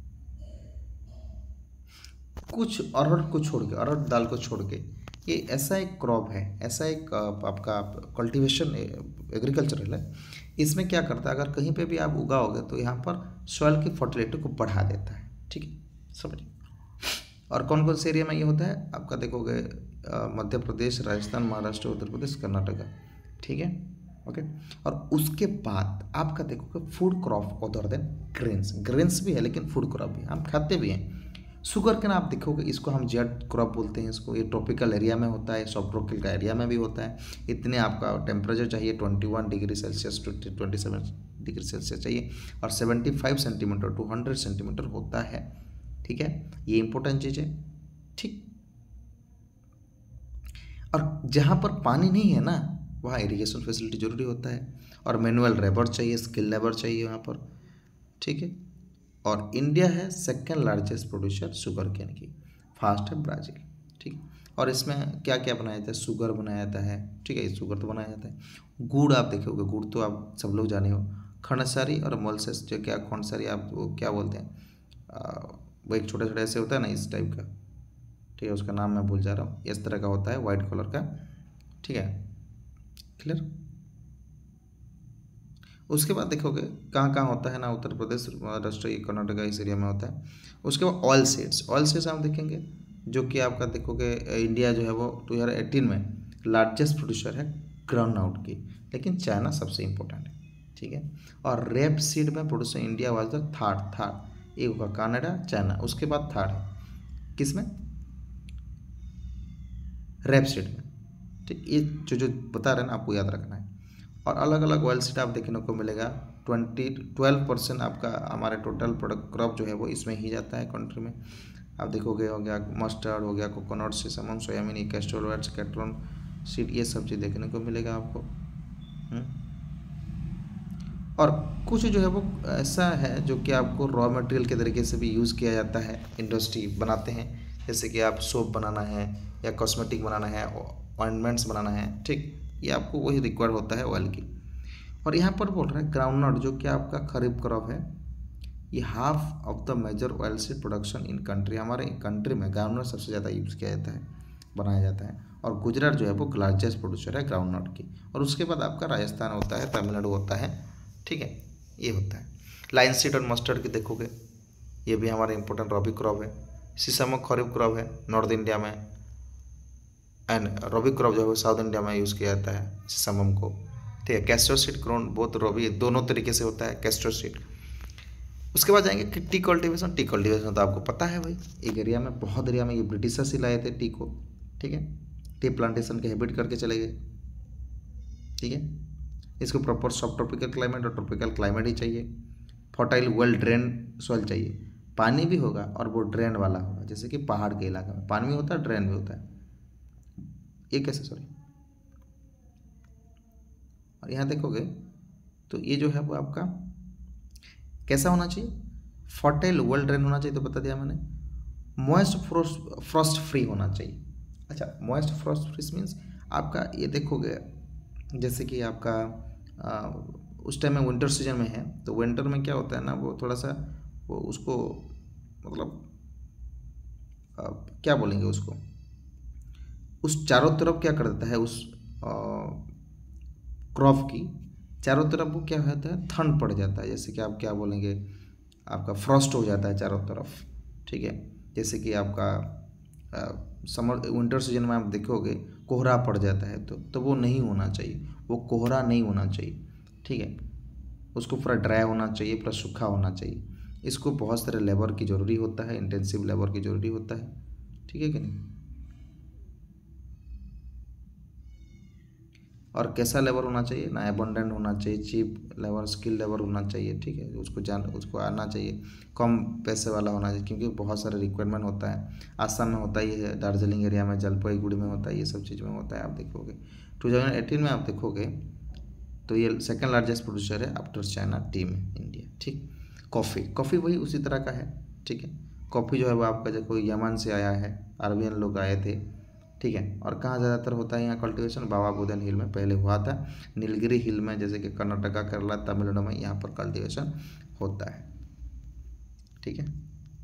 Speaker 1: कुछ अरहर को छोड़ के, अरहर दाल को छोड़ के, ये ऐसा एक क्रॉप है, ऐसा एक आपका कल्टीवेशन एग्रीकल्चरल है। इसमें क्या करता है, अगर कहीं पे भी आप उगाओगे तो यहाँ पर सॉइल की फर्टिलिटी को बढ़ा देता है, ठीक है, समझिए। और कौन कौन से एरिया में ये होता है, आपका देखोगे मध्य प्रदेश, राजस्थान, महाराष्ट्र, उत्तर प्रदेश, कर्नाटका, ठीक है, ओके। और उसके बाद आपका देखोगे food crop other than grains, grains भी है लेकिन फूड क्रॉप भी हम खाते भी हैं। शुगर केन आप देखोगे, इसको हम जेड क्रॉप बोलते हैं इसको, ये ट्रॉपिकल एरिया में होता है, सब ट्रॉपिकल का एरिया में भी होता है। इतने आपका टेम्परेचर चाहिए twenty one degree Celsius to twenty seven degree Celsius चाहिए, और seventy five centimetre to hundred centimetre होता है, ठीक है, ये इंपॉर्टेंट चीज़ है, ठीक। और जहाँ पर पानी नहीं है ना, वहाँ इरिगेशन फैसिलिटी जरूरी होता है, और मैनुअल लेबर चाहिए, स्किल लेबर चाहिए वहाँ पर, ठीक है। और इंडिया है second largest producer sugar cane की, फास्ट है ब्राज़ील, ठीक। और इसमें क्या क्या बनाया जाता है, शुगर बनाया जाता है, ठीक है, शुगर तो बनाया जाता है। गुड़ आप देखोगे, गुड़ तो आप सब लोग जाने हो, खंडसारी और मोलसेस, जो क्या खंडसारी आप वो क्या बोलते हैं, आ, वो एक छोटे छोटे ऐसे होता है ना, इस टाइप का, ठीक है, उसका नाम मैं भूल जा रहा हूँ, इस तरह का होता है वाइट कलर का, ठीक है, क्लियर। उसके बाद देखोगे कहाँ कहाँ होता है ना, उत्तर प्रदेश, महाराष्ट्र, कर्नाटक, इस एरिया में होता है। उसके बाद ऑयल सीड्स, ऑयल सीड्स हम देखेंगे जो कि आपका देखोगे इंडिया जो है वो दो हज़ार अठारह में लार्जेस्ट प्रोड्यूसर है ग्राउंड नट की, लेकिन चाइना सबसे इम्पोर्टेंट है, ठीक है। और रेप सीड में producer India was the third third एक होगा कनाडा, चाइना, उसके बाद थर्ड है किस में, रेप सीड में, ठीक। ये जो जो बता रहे हैं ना आपको याद रखना है। और अलग अलग ऑयल सीड आप देखने को मिलेगा, ट्वेंटी ट्वेल्व परसेंट आपका हमारे टोटल प्रोडक्ट क्रॉप जो है वो इसमें ही जाता है कंट्री में। आप देखोगे हो गया मस्टर्ड, हो गया coconut, sesamum, soybean, castor oil, cotton seed, ये सब चीज़ देखने को मिलेगा आपको। हुँ? और कुछ जो है वो ऐसा है जो कि आपको रॉ मटेरियल के तरीके से भी यूज़ किया जाता है, इंडस्ट्री बनाते हैं, जैसे कि आप सोप बनाना है या कॉस्मेटिक बनाना है, ऑइंटमेंट्स बनाना है, ठीक, ये आपको वही रिक्वायर होता है ऑयल की। और यहाँ पर बोल रहा है ग्राउंडनट जो कि आपका खरीफ क्रॉप है, ये half of the major oil seed production in country, हमारे कंट्री में ग्राउंडनट सबसे ज़्यादा यूज़ किया जाता है, बनाया जाता है। और गुजरात जो है वो लार्जेस्ट प्रोड्यूसर है ग्राउंडनट की। और उसके बाद आपका राजस्थान होता है, तमिलनाडु होता है, ठीक है, ये होता है। लाइन सीड और मस्टर्ड की देखोगे, ये भी हमारा इंपॉर्टेंट रबी क्रॉप है। सीसम खरीफ क्रॉप है नॉर्थ इंडिया में, एंड रबी क्रॉप जो है वो साउथ इंडिया में यूज़ किया जाता है सीसम को, ठीक है। कैस्टर सीड ग्रोन बहुत रबी दोनों तरीके से होता है कैस्टर सीड। उसके बाद जाएंगे कि टी कल्टीवेशन, टी कल्टीवेशन तो आपको पता है भाई, एक एरिया में, बहुत एरिया में ये ब्रिटिशर्स ही लाए थे टी को, ठीक है, टी प्लांटेशन के हैबिट करके चले गए, ठीक है। इसको प्रॉपर सब ट्रॉपिकल क्लाइमेट और ट्रॉपिकल क्लाइमेट ही चाहिए, फर्टाइल वेल ड्रेन सॉइल चाहिए, पानी भी होगा और वो ड्रेन वाला होगा, जैसे कि पहाड़ के इलाका में पानी भी होता है, ड्रेन भी होता है, ये कैसे, सॉरी। और यहाँ देखोगे तो ये जो है वो आपका कैसा होना चाहिए, फर्टाइल वेल ड्रेन होना चाहिए, तो बता दिया मैंने। मॉइस्ट फ्रोस्ट फ्रॉस्ट फ्री होना चाहिए। अच्छा, मॉइस्ट फ्रॉस्ट फ्री मीन्स आपका ये देखोगे जैसे कि आपका आ, उस टाइम में विंटर सीजन में है, तो विंटर में क्या होता है ना, वो थोड़ा सा वो उसको मतलब आ, क्या बोलेंगे उसको, उस चारों तरफ क्या कर देता है, उस क्रॉप की चारों तरफ वो क्या होता है, ठंड पड़ जाता है, जैसे कि आप क्या बोलेंगे, आपका फ्रॉस्ट हो जाता है चारों तरफ, ठीक है। जैसे कि आपका समर विंटर सीजन में आप देखोगे कोहरा पड़ जाता है, तो तो वो नहीं होना चाहिए, वो कोहरा नहीं होना चाहिए, ठीक है। उसको पूरा ड्राई होना चाहिए, पूरा सूखा होना चाहिए। इसको बहुत सारे लेबर की ज़रूरी होता है, इंटेंसिव लेबर की ज़रूरी होता है, ठीक है कि नहीं। और कैसा लेबर होना चाहिए ना, एबंडेंट होना चाहिए, चीप लेबर, स्किल लेबर होना चाहिए, ठीक है, उसको जान उसको आना चाहिए, कम पैसे वाला होना चाहिए, क्योंकि बहुत सारे रिक्वायरमेंट होता है। आसाम में होता ही है, दार्जिलिंग एरिया में, जलपाईगुड़ी में होता है, ये सब चीज़ में होता है। आप देखोगे टू थाउजेंड एटीन में आप देखोगे तो ये सेकेंड लार्जेस्ट प्रोड्यूसर है आफ्टर चाइना टी में इंडिया, ठीक। कॉफ़ी, कॉफ़ी वही उसी तरह का है, ठीक है। कॉफ़ी जो है वो आपका जो यमन से आया है, अरबियन लोग आए थे, ठीक है। और कहाँ ज़्यादातर होता है यहाँ कल्टीवेशन, बाबा बुदन हिल में पहले हुआ था, नीलगिरी हिल में जैसे कि कर्नाटका, केरला, तमिलनाडु में यहाँ पर कल्टीवेशन होता है, ठीक है,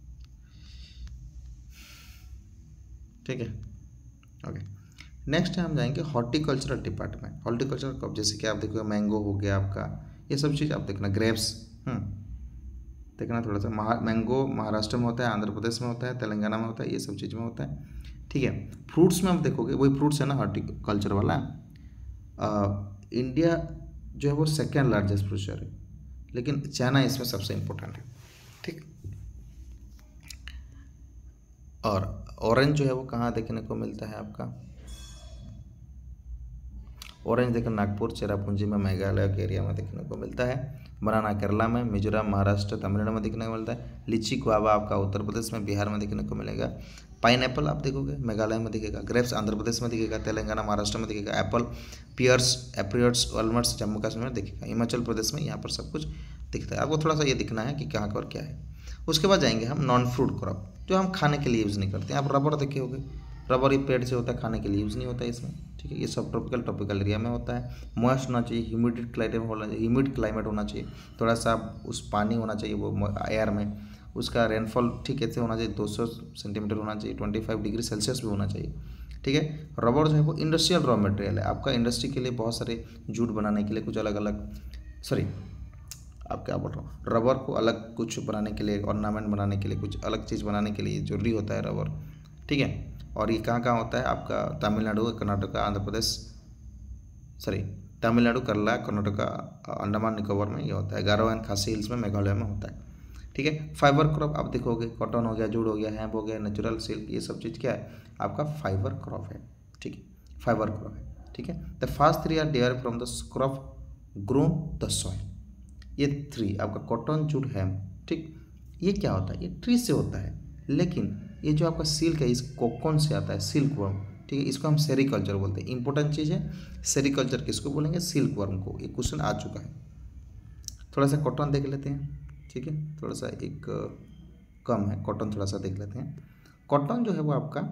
Speaker 1: ठीक है, ओके। नेक्स्ट हम जाएंगे हॉर्टिकल्चरल डिपार्टमेंट। हॉर्टिकल्चरल क्रॉप जैसे कि आप देखोगे मैंगो हो गया आपका, ये सब चीज़ आप देखना, ग्रेप्स देखना थोड़ा सा, महा मैंगो महाराष्ट्र में होता है, आंध्र प्रदेश में होता है, तेलंगाना में होता है, ये सब चीज़ में होता है, ठीक है। फ्रूट्स में आप देखोगे वही फ्रूट्स है ना हॉर्टिकल्चर वाला, आ, इंडिया जो है वो सेकेंड लार्जेस्ट प्रोड्यूसर है, लेकिन चाइना इसमें सबसे इम्पोर्टेंट है, ठीक। और ऑरेंज जो है वो कहाँ देखने को मिलता है आपका, ऑरेंज देखो नागपुर, चेरापूंजी में, मेघालय के एरिया में देखने को मिलता है। बनाना केरला में, मिजोरम, महाराष्ट्र, तमिलनाडु में देखने को मिलता है। लीची गुआवा आपका उत्तर प्रदेश में, बिहार में देखने को मिलेगा। पाइन एप्पल आप देखोगे मेघालय में दिखेगा, ग्रेप्स आंध्र प्रदेश में दिखेगा, तेलंगाना, महाराष्ट्र में दिखेगा। Apple, pears, apricots, walnuts Jammu Kashmir में दिखेगा। हिमाचल प्रदेश में यहाँ पर सब कुछ दिखता है। आपको थोड़ा सा ये दिखना है कि कहाँ पर क्या है। उसके बाद जाएंगे हम नॉन फ्रूट क्रॉप, जो हम खाने के लिए यूज़ नहीं करते हैं। आप रबर देखे होगे, रबर ही पेड़ से होता है, खाने के लिए यूज़ नहीं होता है इसमें, ठीक है। ये सब ट्रॉपिकल ट्रॉपिकल एरिया में होता है। मॉइस्ट होना चाहिए, ह्यूमिड क्लाइमेट होना चाहिए, ह्यूमिड क्लाइमेट होना चाहिए, थोड़ा सा उस पानी होना चाहिए वो एयर में, उसका रेनफॉल ठीक ऐसे होना चाहिए, दो सौ सेंटीमीटर होना चाहिए, पच्चीस डिग्री सेल्सियस भी होना चाहिए, ठीक है। रबर जो है वो इंडस्ट्रियल रॉ मटेरियल है, आपका इंडस्ट्री के लिए बहुत सारे जूट बनाने के लिए कुछ अलग अलग, सॉरी आप क्या बोल रहा हूँ, रबर को अलग कुछ बनाने के लिए, ऑर्नामेंट बनाने के लिए, कुछ अलग चीज़ बनाने के लिए जरूरी होता है रबर, ठीक है। और ये कहाँ कहाँ होता है आपका, तमिलनाडु, कर्नाटका, आंध्र प्रदेश, सॉरी तमिलनाडु, केरला, कर्नाटका, अंडमान निकोबार में ये होता है, गारो एंड खासी हिल्स में, मेघालय में होता है, ठीक है। फाइबर क्रॉप आप देखोगे, कॉटन हो गया, जूट हो गया, हेम्प हो गया, नेचुरल सिल्क, ये सब चीज़ क्या है आपका फाइबर क्रॉप है, ठीक है, फाइबर क्रॉप है, ठीक है। The first three are derived from the crop grown the soil, ये थ्री आपका कॉटन, जूट, हेम्प, ठीक, ये क्या होता है, ये ट्री से होता है, लेकिन ये जो आपका सिल्क है इस कोकोन से आता है, सिल्क वर्म, ठीक है, इसको हम सेरिकल्चर बोलते हैं। इंपॉर्टेंट चीज़ है सेरिकल्चर, किसको बोलेंगे, सिल्क वर्म को, ये क्वेश्चन आ चुका है। थोड़ा सा कॉटन देख लेते हैं, ठीक है, थोड़ा सा एक कम है कॉटन, थोड़ा सा देख लेते हैं। कॉटन जो है वो आपका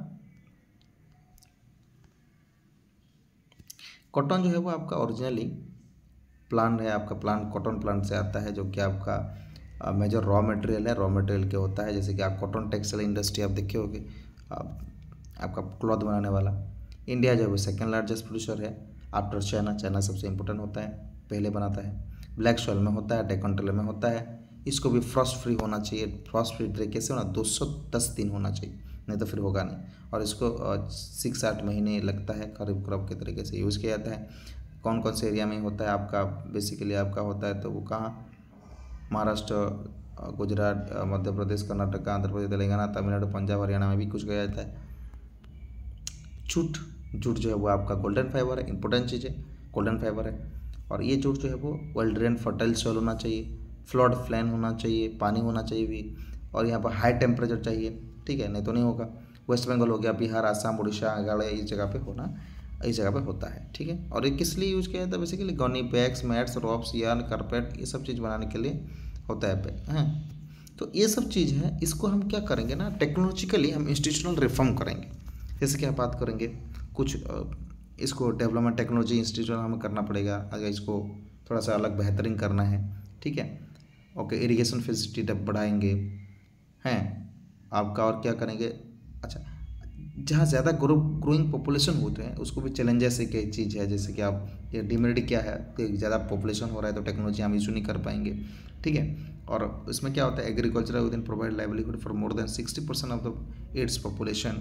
Speaker 1: कॉटन जो है वो आपका ओरिजिनली प्लांट है, आपका प्लांट कॉटन प्लांट से आता है, जो कि आपका मेजर रॉ मटेरियल है, रॉ मटेरियल क्या होता है, जैसे कि आप कॉटन टेक्सटाइल इंडस्ट्री आप देखे होगे, आप, आपका क्लॉथ बनाने वाला। इंडिया जो है वो सेकेंड लार्जेस्ट प्रोड्यूसर है आफ्टर चाइना, चाइना सबसे इंपॉर्टेंट होता है, पहले बनाता है। ब्लैक सॉइल में होता है, डेक्कन टेल में होता है, इसको भी फ्रॉस्ट फ्री होना चाहिए, फ्रॉस्ट फ्री ट्रे कैसे होना, दो सौ दस दिन होना चाहिए, नहीं तो फिर होगा नहीं, और इसको सिक्स आठ महीने लगता है, खरीफ क्रॉप के तरीके से यूज़ किया जाता है। कौन कौन से एरिया में होता है आपका, बेसिकली आपका होता है तो वो कहाँ, महाराष्ट्र, गुजरात, मध्य प्रदेश, कर्नाटक, आंध्र प्रदेश, तेलंगाना, तमिलनाडु, पंजाब, हरियाणा में भी कुछ किया जाता है। जूट, जूट जो है वो आपका गोल्डन फाइबर है, इंपॉर्टेंट चीज़ है, गोल्डन फाइबर है, और ये जूट जो है वो वेल ड्रेन फर्टाइल सॉइल होना चाहिए, फ्लड प्लेन होना चाहिए, पानी होना चाहिए भी, और यहाँ पर हाई टेम्परेचर चाहिए, ठीक है, नहीं तो नहीं होगा। वेस्ट बंगाल हो गया, बिहार, आसाम, उड़ीसा, मेघालय, इस जगह पे होना, इस जगह पे होता है, ठीक है। और ये किस लिए यूज किया जाता है, basically gunny bags, mats, ropes, yarn, carpet, ये सब चीज़ बनाने के लिए होता है हैं। तो ये सब चीज़ है, इसको हम क्या करेंगे ना, टेक्नोलॉजिकली हम इंस्टीट्यूशनल रिफॉर्म करेंगे। जैसे कि आप बात करेंगे कुछ इसको डेवलपमेंट टेक्नोलॉजी इंस्टीट्यूट हमें करना पड़ेगा, अगर इसको थोड़ा सा अलग बेहतरीन करना है, ठीक है। ओके, इरिगेशन फैसिलिटी बढ़ाएंगे हैं आपका, और क्या करेंगे, अच्छा जहाँ ज़्यादा ग्रो ग्रोइंग पॉपुलेशन होते हैं उसको भी चैलेंजेस एक चीज़ है, जैसे कि आप ये डिमेरिट क्या है कि ज़्यादा पॉपुलेशन हो रहा है तो टेक्नोलॉजी हम यूज़ नहीं कर पाएंगे, ठीक है। और इसमें क्या होता है, agriculture within provide livelihood for more than sixty percent of the its population,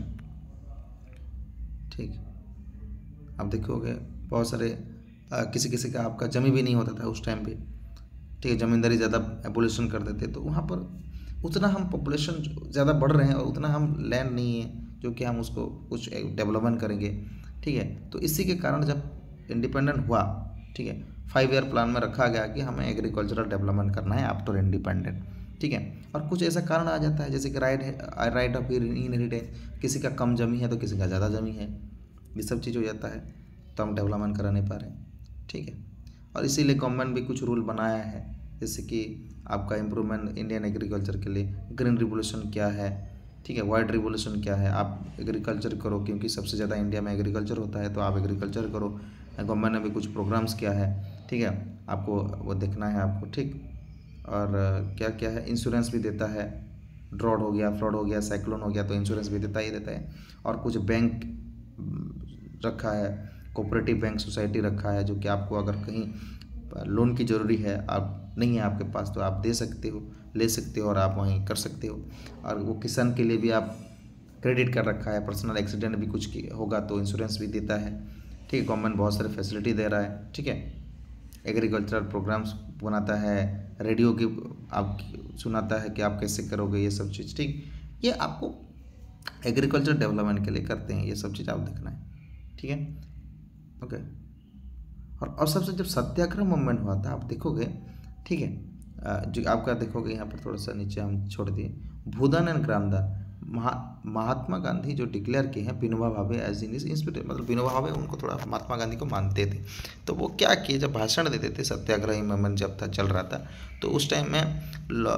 Speaker 1: ठीक। आप देखोगे बहुत सारे आ, किसी किसी का आपका जमी भी नहीं होता था उस टाइम पे, ठीक है, ज़मींदारी ज़्यादा पॉपुलेशन कर देते, तो वहाँ पर उतना हम पॉपुलेशन ज़्यादा बढ़ रहे हैं और उतना हम लैंड नहीं है जो कि हम उसको कुछ डेवलपमेंट करेंगे, ठीक है। तो इसी के कारण जब इंडिपेंडेंट हुआ, ठीक है, फाइव ईयर प्लान में रखा गया कि हमें एग्रीकल्चरल डेवलपमेंट करना है आफ्टर इंडिपेंडेंट, ठीक है। और कुछ ऐसा कारण आ जाता है जैसे कि राइट है, राइट ऑफ इनहेरिटेंस, किसी का कम जमी है तो किसी का ज़्यादा जमी है, ये सब चीज़ हो जाता है, तो हम डेवलपमेंट करा नहीं पा रहे हैं, ठीक है। और इसीलिए गवर्नमेंट भी कुछ रूल बनाया है, जैसे कि आपका इम्प्रूवमेंट इंडियन एग्रीकल्चर के लिए, ग्रीन रिवोल्यूशन क्या है, ठीक है, वाइट रिवोल्यूशन क्या है, आप एग्रीकल्चर करो, क्योंकि सबसे ज़्यादा इंडिया में एग्रीकल्चर होता है, तो आप एग्रीकल्चर करो। गवर्नमेंट ने भी कुछ प्रोग्राम्स किया है, ठीक है, आपको वो देखना है आपको, ठीक। और क्या क्या है, इंश्योरेंस भी देता है, ड्रॉट हो गया, फ्लड हो गया, साइक्लोन हो गया, तो इंश्योरेंस भी देता ही देता है। और कुछ बैंक रखा है, कोऑपरेटिव बैंक सोसाइटी रखा है, जो कि आपको अगर कहीं लोन की ज़रूरी है, आप नहीं है आपके पास, तो आप दे सकते हो, ले सकते हो और आप वहीं कर सकते हो। और वो किसान के लिए भी आप क्रेडिट कर रखा है, पर्सनल एक्सीडेंट भी कुछ होगा तो इंश्योरेंस भी देता है, ठीक है। गवर्नमेंट बहुत सारे फैसिलिटी दे रहा है, ठीक है। एग्रीकल्चरल प्रोग्राम्स बनाता है, रेडियो की आप सुनाता है कि आप कैसे करोगे ये सब चीज़, ठीक। ये आपको एग्रीकल्चर डेवलपमेंट के लिए करते हैं, ये सब चीज़ आप देखना है, ठीक है, ओके। और और सबसे जब सत्याग्रह मूवमेंट हुआ था आप देखोगे, ठीक है, जो आपका देखोगे यहाँ पर थोड़ा सा नीचे हम छोड़ दिए, भूदान एंड ग्रामदान, महा महात्मा गांधी जो डिक्लेयर किए हैं Vinoba Bhave as in inspiration, मतलब विनोबा भावे उनको थोड़ा महात्मा गांधी को मानते थे, तो वो क्या किए, जब भाषण देते थे, सत्याग्रह मूवमेंट जब था चल रहा था, तो उस टाइम में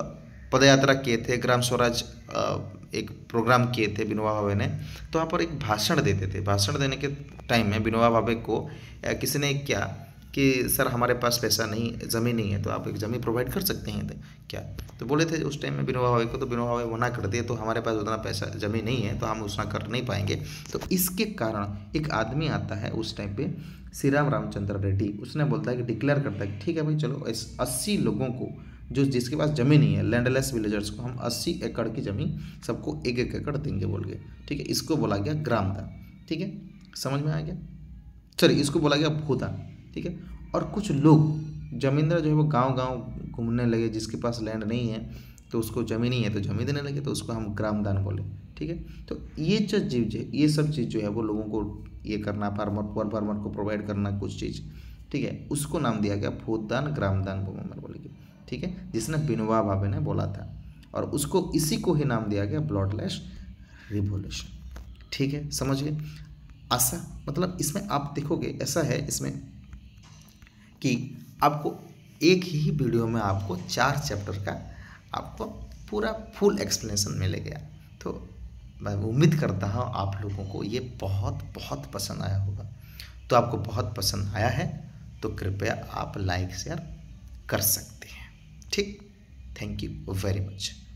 Speaker 1: पदयात्रा किए थे, ग्राम स्वराज एक प्रोग्राम किए थे विनोबा भावे ने। तो वहाँ पर एक भाषण देते थे। भाषण देने के टाइम में विनोबा भावे को किसी ने क्या कि सर हमारे पास पैसा नहीं, ज़मीन नहीं है, तो आप एक ज़मीन प्रोवाइड कर सकते हैं क्या? तो बोले थे उस टाइम में विनोबा भावे को, तो विनोबा भावे मना कर दिए, तो हमारे पास उतना पैसा ज़मीन नहीं है तो हम उतना कर नहीं पाएंगे। तो इसके कारण एक आदमी आता है उस टाइम पे, श्री राम रामचंद्र रेड्डी, उसने बोलता है कि डिक्लेयर करता है कि ठीक है भाई चलो अस्सी लोगों को जो जिसके पास ज़मीन नहीं है, लैंडलेस विलेजर्स को हम अस्सी एकड़ की ज़मीन सबको एक एक एकड़ देंगे बोल के। ठीक है, इसको बोला गया ग्रामदान। ठीक है, समझ में आ गया? सॉरी, इसको बोला गया भूदान। ठीक है, और कुछ लोग जमींदार जो है वो गांव गांव घूमने लगे, जिसके पास लैंड नहीं है तो उसको ज़मीन ही है तो ज़मीन देने लगे, तो उसको हम ग्रामदान बोले। ठीक है, तो ये जो चीज़ ये सब चीज़ जो है वो लोगों को ये करना, फार्मर पुअर फार्मर को प्रोवाइड करना कुछ चीज़, ठीक है, उसको नाम दिया गया भूदान ग्रामदान बोलेंगे। ठीक है, जिसने विनोबा भावे ने बोला था, और उसको इसी को ही नाम दिया गया ब्लडलेस रिवॉल्यूशन। ठीक है, समझ गए? आशा मतलब इसमें आप देखोगे ऐसा है इसमें कि आपको एक ही वीडियो में आपको चार चैप्टर का आपको पूरा फुल एक्सप्लेनेशन मिलेगा। तो मैं उम्मीद करता हूँ आप लोगों को ये बहुत बहुत पसंद आया होगा। तो आपको बहुत पसंद आया है तो कृपया आप लाइक शेयर कर सकते हैं। ठीक, थैंक यू वेरी मच।